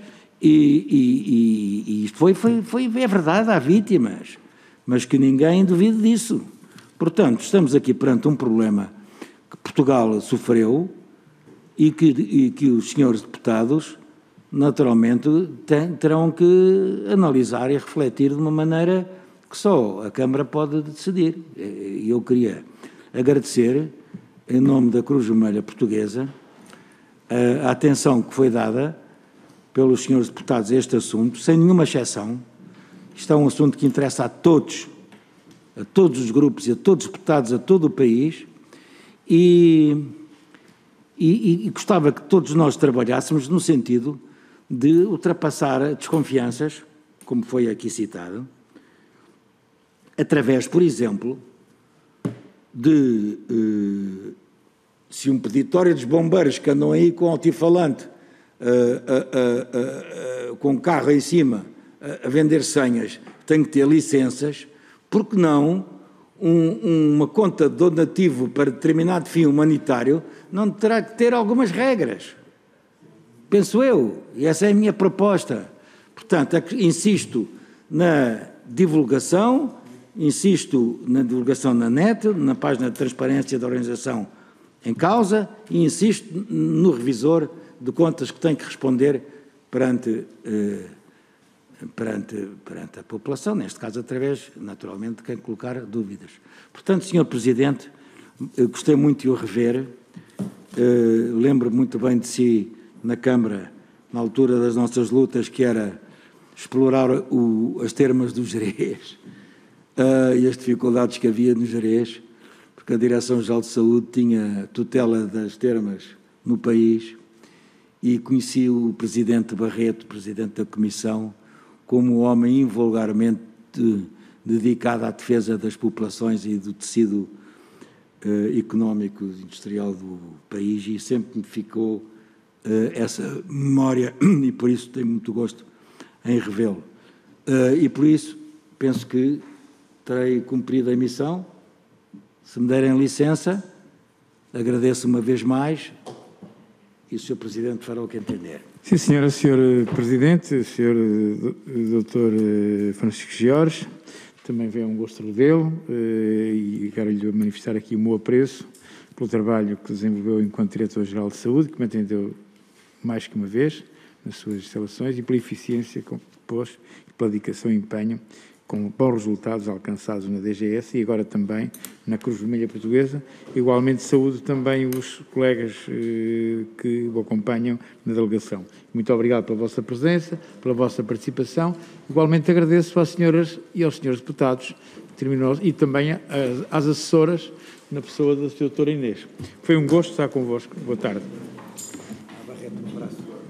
e isto é verdade, há vítimas, mas que ninguém duvide disso. Portanto, estamos aqui perante um problema que Portugal sofreu e que os senhores deputados, naturalmente, terão que analisar e refletir de uma maneira que só a Câmara pode decidir. E eu queria agradecer, em nome da Cruz Vermelha Portuguesa, a atenção que foi dada pelos senhores deputados a este assunto, sem nenhuma exceção. Isto é um assunto que interessa a todos os grupos e a todos os deputados, a todo o país, e gostava que todos nós trabalhássemos no sentido de ultrapassar desconfianças, como foi aqui citado, através, por exemplo, de se um peditório dos bombeiros que andam aí com altifalante, com carro em cima, a vender senhas, tem que ter licenças, porque não uma conta de donativo para determinado fim humanitário não terá que ter algumas regras? Penso eu, e essa é a minha proposta. Portanto, insisto na divulgação, na net, na página de transparência da organização em causa, e insisto no revisor de contas que tem que responder perante a população, neste caso através, naturalmente, de quem colocar dúvidas. Portanto, Sr. Presidente, gostei muito de o rever, lembro muito bem de si na Câmara, na altura das nossas lutas, que era explorar as termas do Gerês e as dificuldades que havia no Gerês, porque a Direção-Geral de Saúde tinha tutela das termas no país, e conheci o Presidente Barreto, Presidente da Comissão, como um homem invulgarmente dedicado à defesa das populações e do tecido económico e industrial do país, e sempre me ficou essa memória, e por isso tenho muito gosto em revê-lo. E por isso penso que terei cumprido a missão. Se me derem licença, agradeço uma vez mais, e o Sr. Presidente fará o que entender. Sim, senhora, Sr. Presidente, Sr. Dr. Francisco Jorge, também é um gosto revê-lo, e quero-lhe manifestar aqui o meu apreço pelo trabalho que desenvolveu enquanto Diretor-Geral de Saúde, que me atendeu mais que uma vez nas suas instalações, e pela eficiência que pôs, e pela dedicação e empenho, com bons resultados alcançados na DGS e agora também na Cruz Vermelha Portuguesa. Igualmente saúdo também os colegas que o acompanham na delegação. Muito obrigado pela vossa presença, pela vossa participação. Igualmente agradeço às senhoras e aos senhores deputados e também às assessoras, na pessoa da Sra. Doutora Inês. Foi um gosto estar convosco. Boa tarde. Barreto, um abraço.